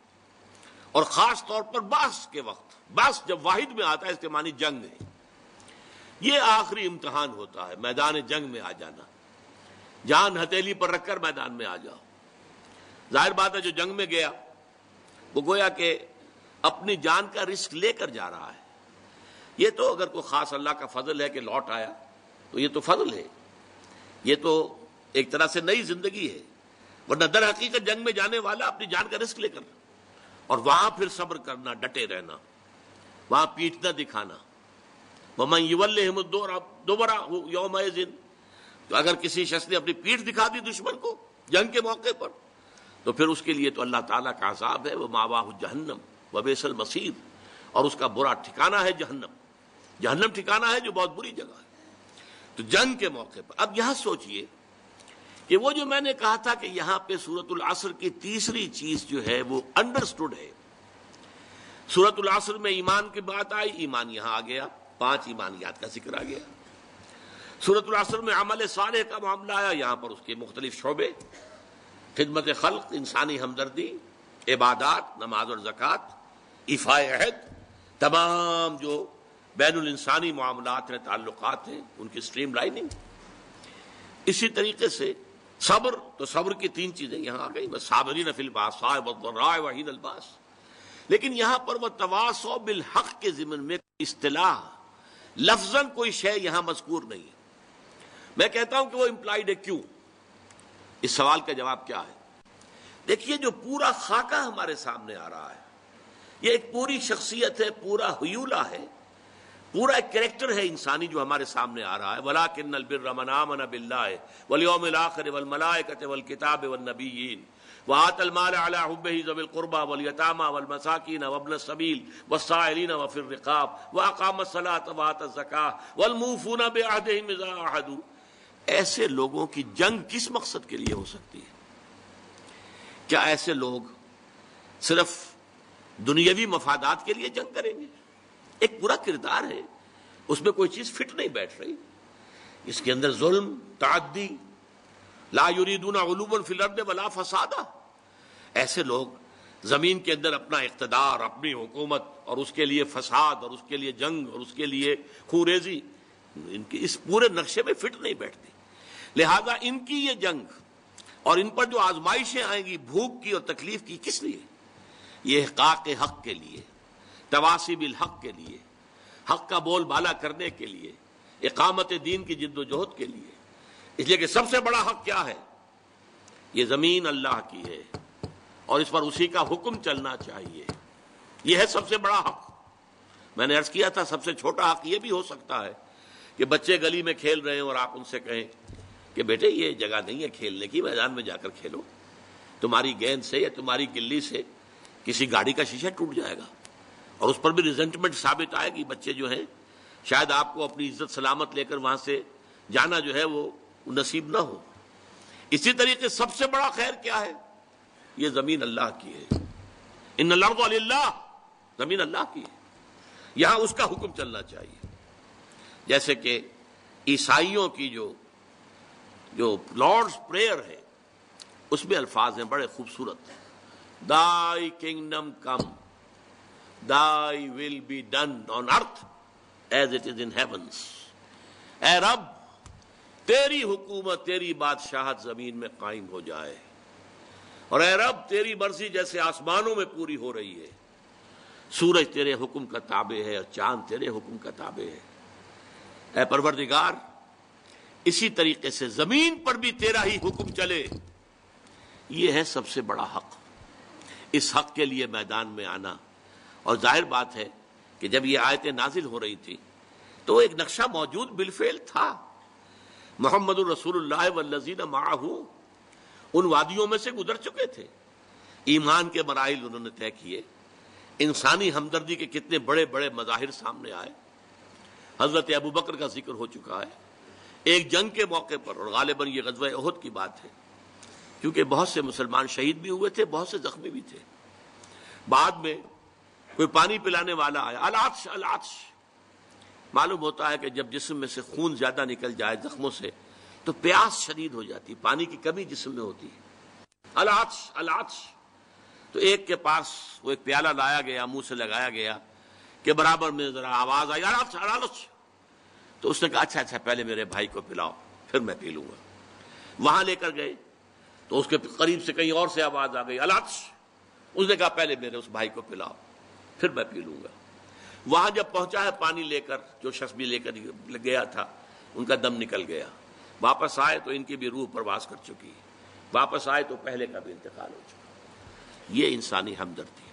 اور خاص طور پر باس کے وقت، باس جب واحد میں آتا ہے اس کے معنی جنگ ہے، یہ آخری امتحان ہوتا ہے، میدان جنگ میں آ جانا، جان ہتھیلی پر رکھ کر میدان میں آ جاؤ۔ ظاہر بات ہے جو جنگ میں گیا وہ گویا کہ اپنی جان کا رسک لے کر جا رہا ہے، یہ تو اگر کوئی خاص اللہ کا فضل ہے کہ لوٹ آیا تو یہ تو فضل ہے، یہ تو ایک طرح سے نئی زندگی ہے، ورنہ در حقیقت جنگ میں جانے والا اپنی جان کا رسک لے کر، اور وہاں پھر صبر کرنا، ڈٹے رہنا، وہاں پیٹھ نہ دکھانا۔ وَمَن يُوَلِّهِمُ الدُّبُرَ يَوْمَئِذٍ، تو اگر کسی شخص نے اپنی پیٹھ دکھا دی دشمن کو جنگ کے موقع پر، تو پھر اس کے لیے تو اللہ تعالیٰ کا عذاب ہے، وَمَأْوَاهُ جَهَنَّمُ وَبِئْسَ الْمَصِيرُ، اور اس کا برا ٹھکانہ ہے جہنم، جہنم ٹھکانہ ہے جو بہت بری جگہ ہے۔ تو جنگ کے موقع پر اب یہاں سوچئے کہ وہ جو میں نے کہا تھا کہ یہاں پہ سورۃ العصر کی تیسری چیز جو ہے وہ انڈرسٹوڈ ہے، سورۃ العصر میں ایمان کی بات آئی، ایمان یہاں آ گیا، پانچ ایمانیات کا ذکر آ گیا۔ سورۃ العصر میں عمل صالح کا معاملہ آیا، یہاں پر اس کے مختلف شعبے، خدمت خلق، انسانی ہمدردی، عبادات، نماز اور زکوٰۃ، ایفاء عہد، تمام جو بین الانسانی معاملات ہیں، تعلقات ہیں، ان کی سٹریم لائننگ۔ اسی طریقے سے صبر، تو صبر کی تین چیزیں یہاں آ گئی، صابرین فی البأساء والضراء وحین الباس۔ لیکن یہاں پر وہ تواصوا بالحق کے ضمن میں اصطلاح لفظاً کوئی شے یہاں مذکور نہیں ہے۔ میں کہتا ہوں کہ وہ امپلائڈ ہے، کیوں؟ اس سوال کا جواب کیا ہے؟ دیکھیے جو پورا خاکہ ہمارے سامنے آ رہا ہے، یہ ایک پوری شخصیت ہے، پورا ہیولہ ہے، پورا ایک کریکٹر ہے انسانی جو ہمارے سامنے آ رہا ہے. وَلَٰكِنَّ الْبِرَّ مَنْ آمَنَ بِاللَّهِ وَالْيَوْمِ الْآخِرِ وَالْمَلَائِكَةِ وَالْكِتَابِ وَالنَّبِيِّينَ وَآتَى الْمَالَ عَلَىٰ حُبِّهِ ذَوِي الْقُرْبَىٰ وَالْيَتَامَىٰ وَالْمَسَاكِينَ وَابْنَ السَّبِيلِ وَالسَّائِلِينَ وَفِي الرِّقَابِ وَأَقَامَ الصَّلَاةَ وَآتَى الزَّكَاةَ وَالْمُوفُونَ بِعَهْدِهِمْ إِذَا عَاهَدُوا. ایسے لوگوں کی جنگ کس مقصد کے لیے ہو سکتی ہے؟ کیا ایسے لوگ صرف دنیاوی مفادات کے لیے جنگ کریں گے؟ ایک پورا کردار ہے، اس میں کوئی چیز فٹ نہیں بیٹھ رہی. اس کے اندر ظلم، تعدی، لا یریدون علوا فی الارض ولا فسادا. ایسے لوگ زمین کے اندر اپنا اقتدار، اپنی حکومت، اور اس کے لیے فساد، اور اس کے لیے جنگ، اور اس کے لیے خوریزی، ان کے اس پورے نقشے میں فٹ نہیں بیٹھتی. لہذا ان کی یہ جنگ اور ان پر جو آزمائشیں آئیں گی بھوک کی اور تکلیف کی، کس لیے؟ یہ احقاق حق کے لیے، تواصی بالحق کے لیے، حق کا بول بالا کرنے کے لیے، اقامت دین کی جد و جہد کے لیے. اس لیے کہ سب سے بڑا حق کیا ہے؟ یہ زمین اللہ کی ہے اور اس پر اسی کا حکم چلنا چاہیے. یہ ہے سب سے بڑا حق. میں نے عرض کیا تھا سب سے چھوٹا حق یہ بھی ہو سکتا ہے کہ بچے گلی میں کھیل رہے ہیں اور آپ ان سے کہیں کہ بیٹے یہ جگہ نہیں ہے کھیلنے کی، میدان میں جا کر کھیلو. تمہاری گیند سے یا تمہاری گلی سے کسی گاڑی کا شیشہ ٹوٹ جائے گا اور اس پر بھی ریزنٹمنٹ ثابت آئے گی. بچے جو ہیں شاید آپ کو اپنی عزت سلامت لے کر وہاں سے جانا جو ہے وہ نصیب نہ ہو. اسی طریقے سب سے بڑا خیر کیا ہے؟ یہ زمین اللہ کی ہے. ان الارض للہ، زمین اللہ کی ہے، یہاں اس کا حکم چلنا چاہیے. جیسے کہ عیسائیوں کی جو جو لارڈز پریئر ہے اس میں الفاظ ہیں بڑے خوبصورت. Thy kingdom come, thy will be done on earth as it is in heavens. اے رب تیری حکومت، تیری بادشاہت زمین میں قائم ہو جائے، اور اے رب تیری مرضی جیسے آسمانوں میں پوری ہو رہی ہے. سورج تیرے حکم کا تابع ہے اور چاند تیرے حکم کا تابع ہے. اے پروردگار اسی طریقے سے زمین پر بھی تیرا ہی حکم چلے. یہ ہے سب سے بڑا حق. اس حق کے لیے میدان میں آنا. اور ظاہر بات ہے کہ جب یہ آیتیں نازل ہو رہی تھی تو ایک نقشہ موجود بالفعل تھا. محمد الرسول اللہ والذین معہ ان وادیوں میں سے گزر چکے تھے. ایمان کے مراحل انہوں نے طے کیے. انسانی ہمدردی کے کتنے بڑے بڑے مظاہر سامنے آئے. حضرت ابو بکر کا ذکر ہو چکا ہے ایک جنگ کے موقع پر، اور غالباً یہ غزوہ احد کی بات ہے، کیونکہ بہت سے مسلمان شہید بھی ہوئے تھے، بہت سے زخمی بھی تھے. بعد میں کوئی پانی پلانے والا آیا، العطش العطش. معلوم ہوتا ہے کہ جب جسم میں سے خون زیادہ نکل جائے زخموں سے تو پیاس شدید ہو جاتی، پانی کی کمی جسم میں ہوتی ہے. العطش العطش. تو ایک کے پاس وہ ایک پیالہ لایا گیا، منہ سے لگایا گیا کہ برابر میں ذرا آواز آئی العطش العطش. تو اس نے کہا اچھا اچھا پہلے میرے بھائی کو پلاؤ پھر میں پی لوں گا. وہاں لے کر گئے تو اس کے قریب سے کہیں اور سے آواز آ گئی العطش. اس نے کہا پہلے میرے اس بھائی کو پلاؤ پھر میں پی لوں گا. وہاں جب پہنچا ہے پانی لے کر، جو شخص بھی لے کر گیا تھا ان کا دم نکل گیا. واپس آئے تو ان کی بھی روح پرواز کر چکی. واپس آئے تو پہلے کا بھی انتقال ہو چکا. یہ انسانی ہمدردی.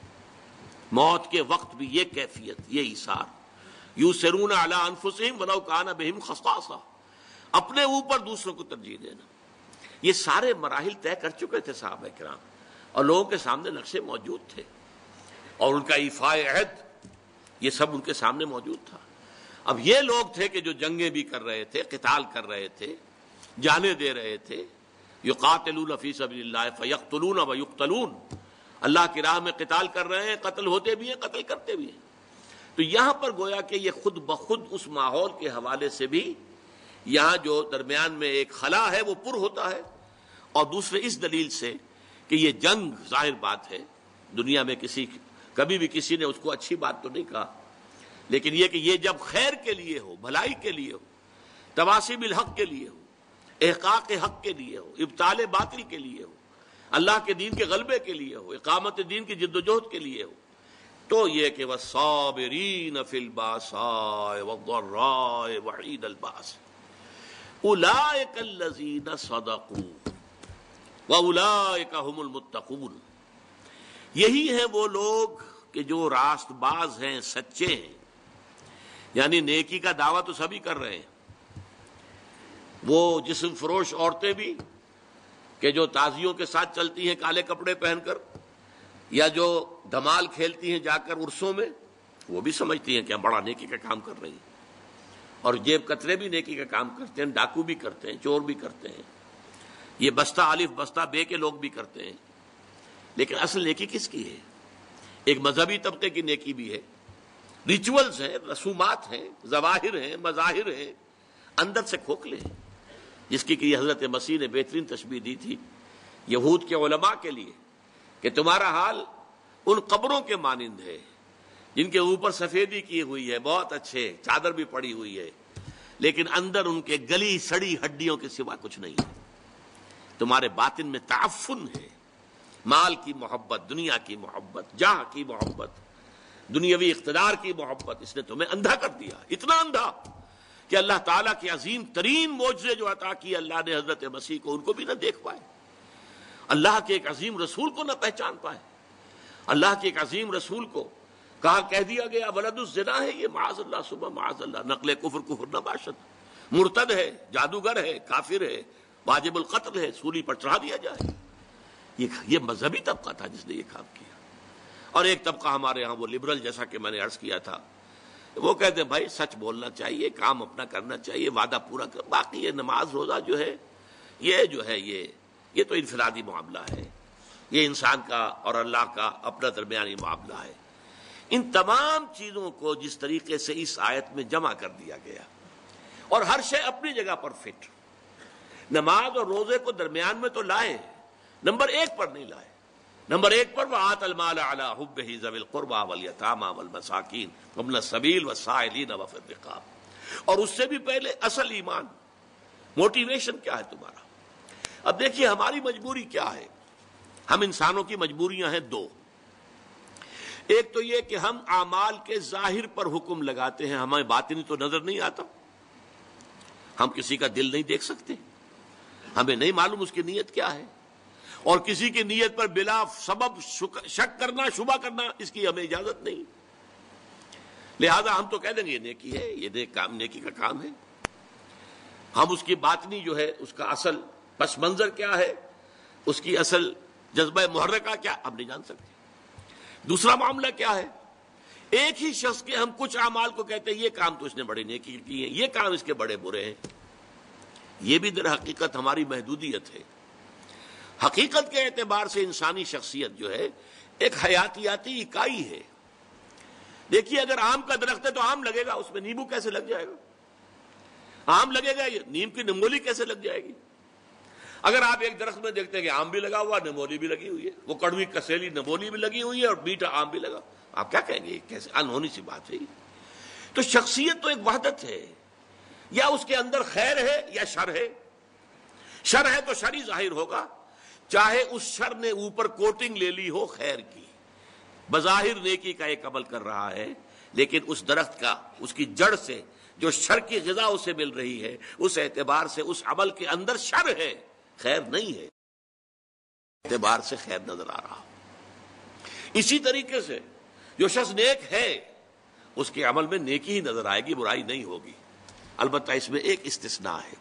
موت کے وقت بھی یہ کیفیت، یہ ایثار. یؤثرون علی انفسہم ولو کان بہم خصاصہ. اپنے اوپر دوسروں کو ترجیح دینا. یہ سارے مراحل طے کر چکے تھے صحابہ کرام، اور لوگوں کے سامنے نقشے موجود تھے، اور ان کا ایفاء عہد یہ سب ان کے سامنے موجود تھا. اب یہ لوگ تھے کہ جو جنگیں بھی کر رہے تھے، قتال کر رہے تھے، جانیں دے رہے تھے. یقاتلون فی سبیل اللہ فیقتلون ویقتلون. اللہ کی راہ میں قتال کر رہے ہیں، قتل ہوتے بھی ہیں، قتل کرتے بھی ہیں. تو یہاں پر گویا کہ یہ خود بخود اس ماحول کے حوالے سے بھی یہاں جو درمیان میں ایک خلا ہے وہ پر ہوتا ہے. اور دوسرے اس دلیل سے کہ یہ جنگ ظاہر بات ہے دنیا میں کسی کبھی بھی کسی نے اس کو اچھی بات تو نہیں کہا، لیکن یہ کہ یہ جب خیر کے لیے ہو، بھلائی کے لیے ہو، تواصی بالحق کے لیے ہو، احقاق حق کے لیے ہو، ابطال باطل کے لیے ہو، اللہ کے دین کے غلبے کے لیے ہو، اقامت دین کی جد و جہد کے لیے ہو، تو یہ کہ والصابرین فی الباساء والضراء وحین الباس اولئک الذین صدقوا واولئک هم المتقون. یہی ہیں وہ لوگ کہ جو راست باز ہیں، سچے ہیں. یعنی نیکی کا دعویٰ تو سبھی کر رہے ہیں، وہ جسم فروش عورتیں بھی کہ جو تازیوں کے ساتھ چلتی ہیں کالے کپڑے پہن کر، یا جو دھمال کھیلتی ہیں جا کر عرسوں میں، وہ بھی سمجھتی ہیں کہ ہم بڑا نیکی کا کام کر رہی ہیں، اور جیب کترے بھی نیکی کا کام کرتے ہیں، ڈاکو بھی کرتے ہیں، چور بھی کرتے ہیں، یہ بستہ الف بستہ بے کے لوگ بھی کرتے ہیں۔ لیکن اصل نیکی کس کی ہے؟ ایک مذہبی طبقے کی نیکی بھی ہے، ریچولز ہیں، رسومات ہیں، ظواہر ہیں، مظاہر ہیں، اندر سے کھوکھلے ہیں، جس کی کہ حضرت مسیح نے بہترین تشبیہ دی تھی یہود کے علماء کے لیے کہ تمہارا حال ان قبروں کے مانند ہے جن کے اوپر سفیدی کی ہوئی ہے، بہت اچھے، چادر بھی پڑی ہوئی ہے، لیکن اندر ان کے گلی سڑی ہڈیوں کے سوا کچھ نہیں ہے۔ تمہارے باطن میں تعفن ہے، مال کی محبت، دنیا کی محبت، جاہ کی محبت، دنیاوی اقتدار کی محبت، اس نے تمہیں اندھا کر دیا، اتنا اندھا کہ اللہ تعالیٰ کے عظیم ترین معجزے جو عطا کیے اللہ نے حضرت مسیح کو، ان کو بھی نہ دیکھ پائے، اللہ کے ایک عظیم رسول کو نہ پہچان پائے، اللہ کے ایک عظیم رسول کو کہا کہہ دیا گیا ولد الزنا ہے، یہ معاذ اللہ صبح معاذ اللہ، نقل کفر کفر نہ باشد، مرتد ہے، جادوگر ہے، کافر ہے، واجب القتل ہے، سولی پر چڑھا دیا جائے۔ یہ مذہبی طبقہ تھا جس نے یہ کام کیا، اور ایک طبقہ ہمارے ہاں وہ لبرل، جیسا کہ میں نے عرض کیا تھا، وہ کہتے ہیں بھائی سچ بولنا چاہیے، کام اپنا کرنا چاہیے، وعدہ پورا کر، باقی یہ نماز روزہ جو ہے یہ جو ہے یہ یہ تو انفرادی معاملہ ہے، یہ انسان کا اور اللہ کا اپنا درمیانی معاملہ ہے۔ ان تمام چیزوں کو جس طریقے سے اس آیت میں جمع کر دیا گیا، اور ہر شے اپنی جگہ پر فٹ، نماز اور روزے کو درمیان میں تو لائے، نمبر ایک پر نہیں لائے، نمبر ایک پر وَآتَ الْمَالَ عَلَىٰ حُبِّهِ ذَوِي الْقُرْبَىٰ وَالْيَتَامَىٰ وَالْمَسَاكِينِ وَابْنَ السَّبِيلِ وَالسَّائِلِينَ وَفِي الرِّقَابِ، اور اس سے بھی پہلے اصل ایمان، موٹیویشن کیا ہے تمہارا؟ اب دیکھیے ہماری مجبوری کیا ہے، ہم انسانوں کی مجبوریاں ہیں دو، ایک تو یہ کہ ہم اعمال کے ظاہر پر حکم لگاتے ہیں، ہمیں باطنی تو نظر نہیں آتا، ہم کسی کا دل نہیں دیکھ سکتے، ہمیں نہیں معلوم اس کی نیت کیا ہے، اور کسی کی نیت پر بلا سبب شک کرنا، شبہ کرنا، اس کی ہمیں اجازت نہیں، لہذا ہم تو کہہ دیں گے یہ نیکی ہے، یہ نیک کام، نیکی کا کام ہے، ہم اس کی باطنی جو ہے، اس کا اصل پس منظر کیا ہے، اس کی اصل جذبہ محرکہ کیا، ہم نہیں جان سکتے۔ دوسرا معاملہ کیا ہے، ایک ہی شخص کے ہم کچھ اعمال کو کہتے ہیں یہ کام تو اس نے بڑے نیکی کی ہے، یہ کام اس کے بڑے برے ہیں، یہ بھی در حقیقت ہماری محدودیت ہے۔ حقیقت کے اعتبار سے انسانی شخصیت جو ہے ایک حیاتیاتی اکائی ہے۔ دیکھیے اگر آم کا درخت ہے تو آم لگے گا، اس میں نیمبو کیسے لگ جائے گا؟ آم لگے گا، نیم کی نمولی کیسے لگ جائے گی؟ اگر آپ ایک درخت میں دیکھتے ہیں کہ آم بھی لگا ہوا، نمولی بھی لگی ہوئی ہے، وہ کڑوی کسیلی نمولی بھی لگی ہوئی ہے اور میٹھا آم بھی لگا، آپ کیا کہیں گے؟ کیسے انہونی سی بات ہے۔ تو شخصیت تو ایک وحدت ہے، یا اس کے اندر خیر ہے یا شر ہے، شر ہے تو شر ہی ظاہر ہوگا، چاہے اس شر نے اوپر کوٹنگ لے لی ہو خیر کی، بظاہر نیکی کا ایک عمل کر رہا ہے، لیکن اس درخت کا، اس کی جڑ سے جو شر کی غذا اسے مل رہی ہے، اس اعتبار سے اس عمل کے اندر شر ہے، خیر نہیں ہے، اعتبار سے خیر نظر آ رہا۔ اسی طریقے سے جو شخص نیک ہے اس کے عمل میں نیکی ہی نظر آئے گی، برائی نہیں ہوگی، البتہ اس میں ایک استثناء ہے،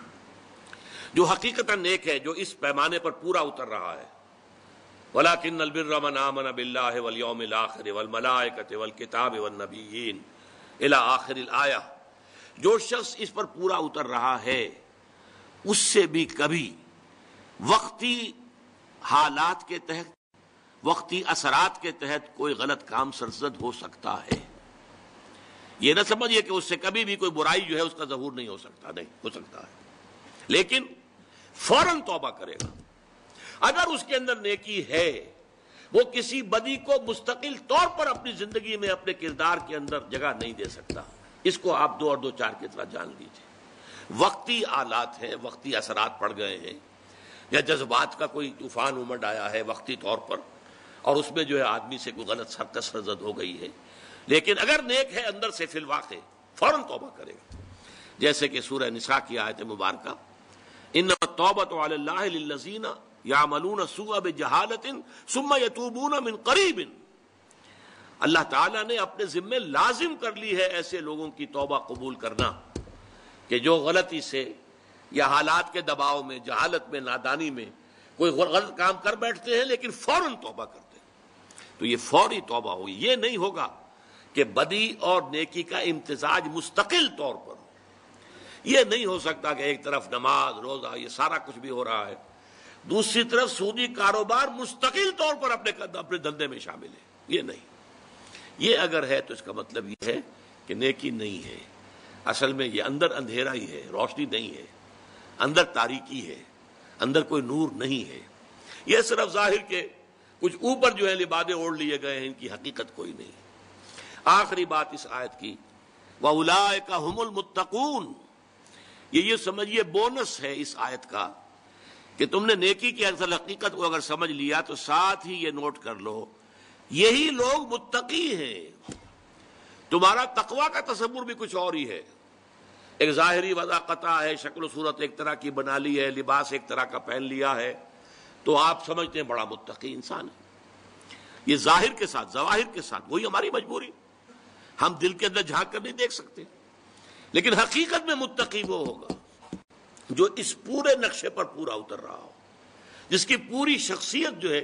جو حقیقتاً نیک ہے، جو اس پیمانے پر پورا اتر رہا ہے، وَلَٰكِنَّ الْبِرَّ مَنْ آمَنَ بِاللَّهِ وَالْيَوْمِ الْآخِرِ وَالْمَلَائِكَةِ وَالْكِتَابِ وَالنَّبِيِّينَ إِلَىٰ آخِرِ الْآيَةِ، جو شخص اس پر پورا اتر رہا ہے اس سے بھی کبھی وقتی حالات کے تحت، وقتی اثرات کے تحت کوئی غلط کام سرزد ہو سکتا ہے۔ یہ نہ سمجھیے کہ اس سے کبھی بھی کوئی برائی جو ہے اس کا ظہور نہیں ہو سکتا، نہیں ہو سکتا ہے، لیکن فوراً توبہ کرے گا۔ اگر اس کے اندر نیکی ہے، وہ کسی بدی کو مستقل طور پر اپنی زندگی میں، اپنے کردار کے اندر جگہ نہیں دے سکتا۔ اس کو آپ دو اور دو چار کی طرح جان لیجیے۔ وقتی آلات ہیں، وقتی اثرات پڑ گئے ہیں، یا جذبات کا کوئی طوفان امڈ آیا ہے وقتی طور پر، اور اس میں جو ہے آدمی سے کوئی غلط حرکت سرزد ہو گئی ہے، لیکن اگر نیک ہے اندر سے فی الواقع فوراً توبہ کرے گا، جیسے کہ سورہ نساء کی آیت مبارکہ انما التوبۃ علی اللہ للذین یعملون السوء بجہالۃ ثم یتوبون من قریب، اللہ تعالیٰ نے اپنے ذمے لازم کر لی ہے ایسے لوگوں کی توبہ قبول کرنا کہ جو غلطی سے یا حالات کے دباؤ میں، جہالت میں، نادانی میں کوئی غلط کام کر بیٹھتے ہیں لیکن فوراً توبہ کرتے ہیں، تو یہ فوری توبہ ہوگی۔ یہ نہیں ہوگا کہ بدی اور نیکی کا امتزاج مستقل طور پر ہو۔ یہ نہیں ہو سکتا کہ ایک طرف نماز، روزہ، یہ سارا کچھ بھی ہو رہا ہے، دوسری طرف سودی کاروبار مستقل طور پر اپنے اپنے دھندے میں شامل ہے۔ یہ نہیں، یہ اگر ہے تو اس کا مطلب یہ ہے کہ نیکی نہیں ہے۔ اصل میں یہ اندر اندھیرا ہی ہے، روشنی نہیں ہے، اندر تاریکی ہے، اندر کوئی نور نہیں ہے۔ یہ صرف ظاہر کے کچھ اوپر جو ہے لبادے اوڑھ لیے گئے ہیں، ان کی حقیقت کوئی نہیں۔ آخری بات اس آیت کی، وَأُولَٰئِكَ هُمُ الْمُتَّقُونَ، یہ یہ سمجھیے بونس ہے اس آیت کا کہ تم نے نیکی کی اصل حقیقت کو اگر سمجھ لیا تو ساتھ ہی یہ نوٹ کر لو یہی لوگ متقی ہیں۔ تمہارا تقویٰ کا تصور بھی کچھ اور ہی ہے، ایک ظاہری وضع قطع ہے، شکل و صورت ایک طرح کی بنا لی ہے، لباس ایک طرح کا پہن لیا ہے تو آپ سمجھتے ہیں بڑا متقی انسان ہے۔ یہ ظاہر کے ساتھ، ظواہر کے ساتھ، وہی ہماری مجبوری، ہم دل کے اندر جھانک کر نہیں دیکھ سکتے، لیکن حقیقت میں متقی وہ ہوگا جو اس پورے نقشے پر پورا اتر رہا ہو، جس کی پوری شخصیت جو ہے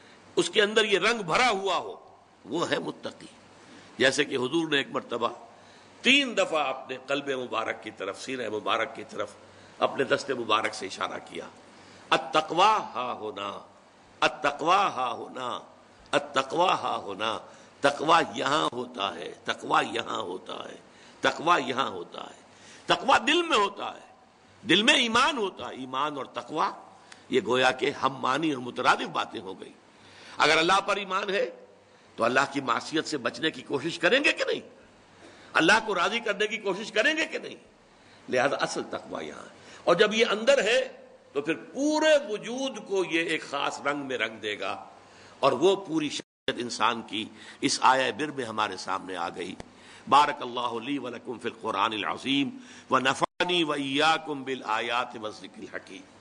اس کے اندر یہ رنگ بھرا ہوا ہو، وہ ہے متقی۔ جیسے کہ حضور نے ایک مرتبہ تین دفعہ اپنے قلب مبارک کی طرف، سینہ مبارک کی طرف اپنے دست مبارک سے اشارہ کیا، التقویٰ ہا ہونا، التقویٰ ہا ہونا، التقویٰ ہا ہونا، تقویٰ یہاں ہوتا ہے، تقویٰ یہاں ہوتا ہے، تقویٰ یہاں ہوتا ہے۔ تقویٰ دل میں ہوتا ہے، دل میں ایمان ہوتا ہے۔ ایمان اور تقویٰ یہ گویا کہ ہم معنی اور مترادف باتیں ہو گئی۔ اگر اللہ پر ایمان ہے تو اللہ کی معصیت سے بچنے کی کوشش کریں گے کہ نہیں؟ اللہ کو راضی کرنے کی کوشش کریں گے کہ نہیں؟ لہذا اصل تقویٰ یہاں ہے، اور جب یہ اندر ہے تو پھر پورے وجود کو یہ ایک خاص رنگ میں رنگ دے گا، اور وہ پوری شخصیت انسان کی اس آیہ بر میں ہمارے سامنے آ گئی۔ بارک اللہ لی ولکم فی القرآن العظیم ونفعنی وإیاکم بالآیات والذکر الحکیم۔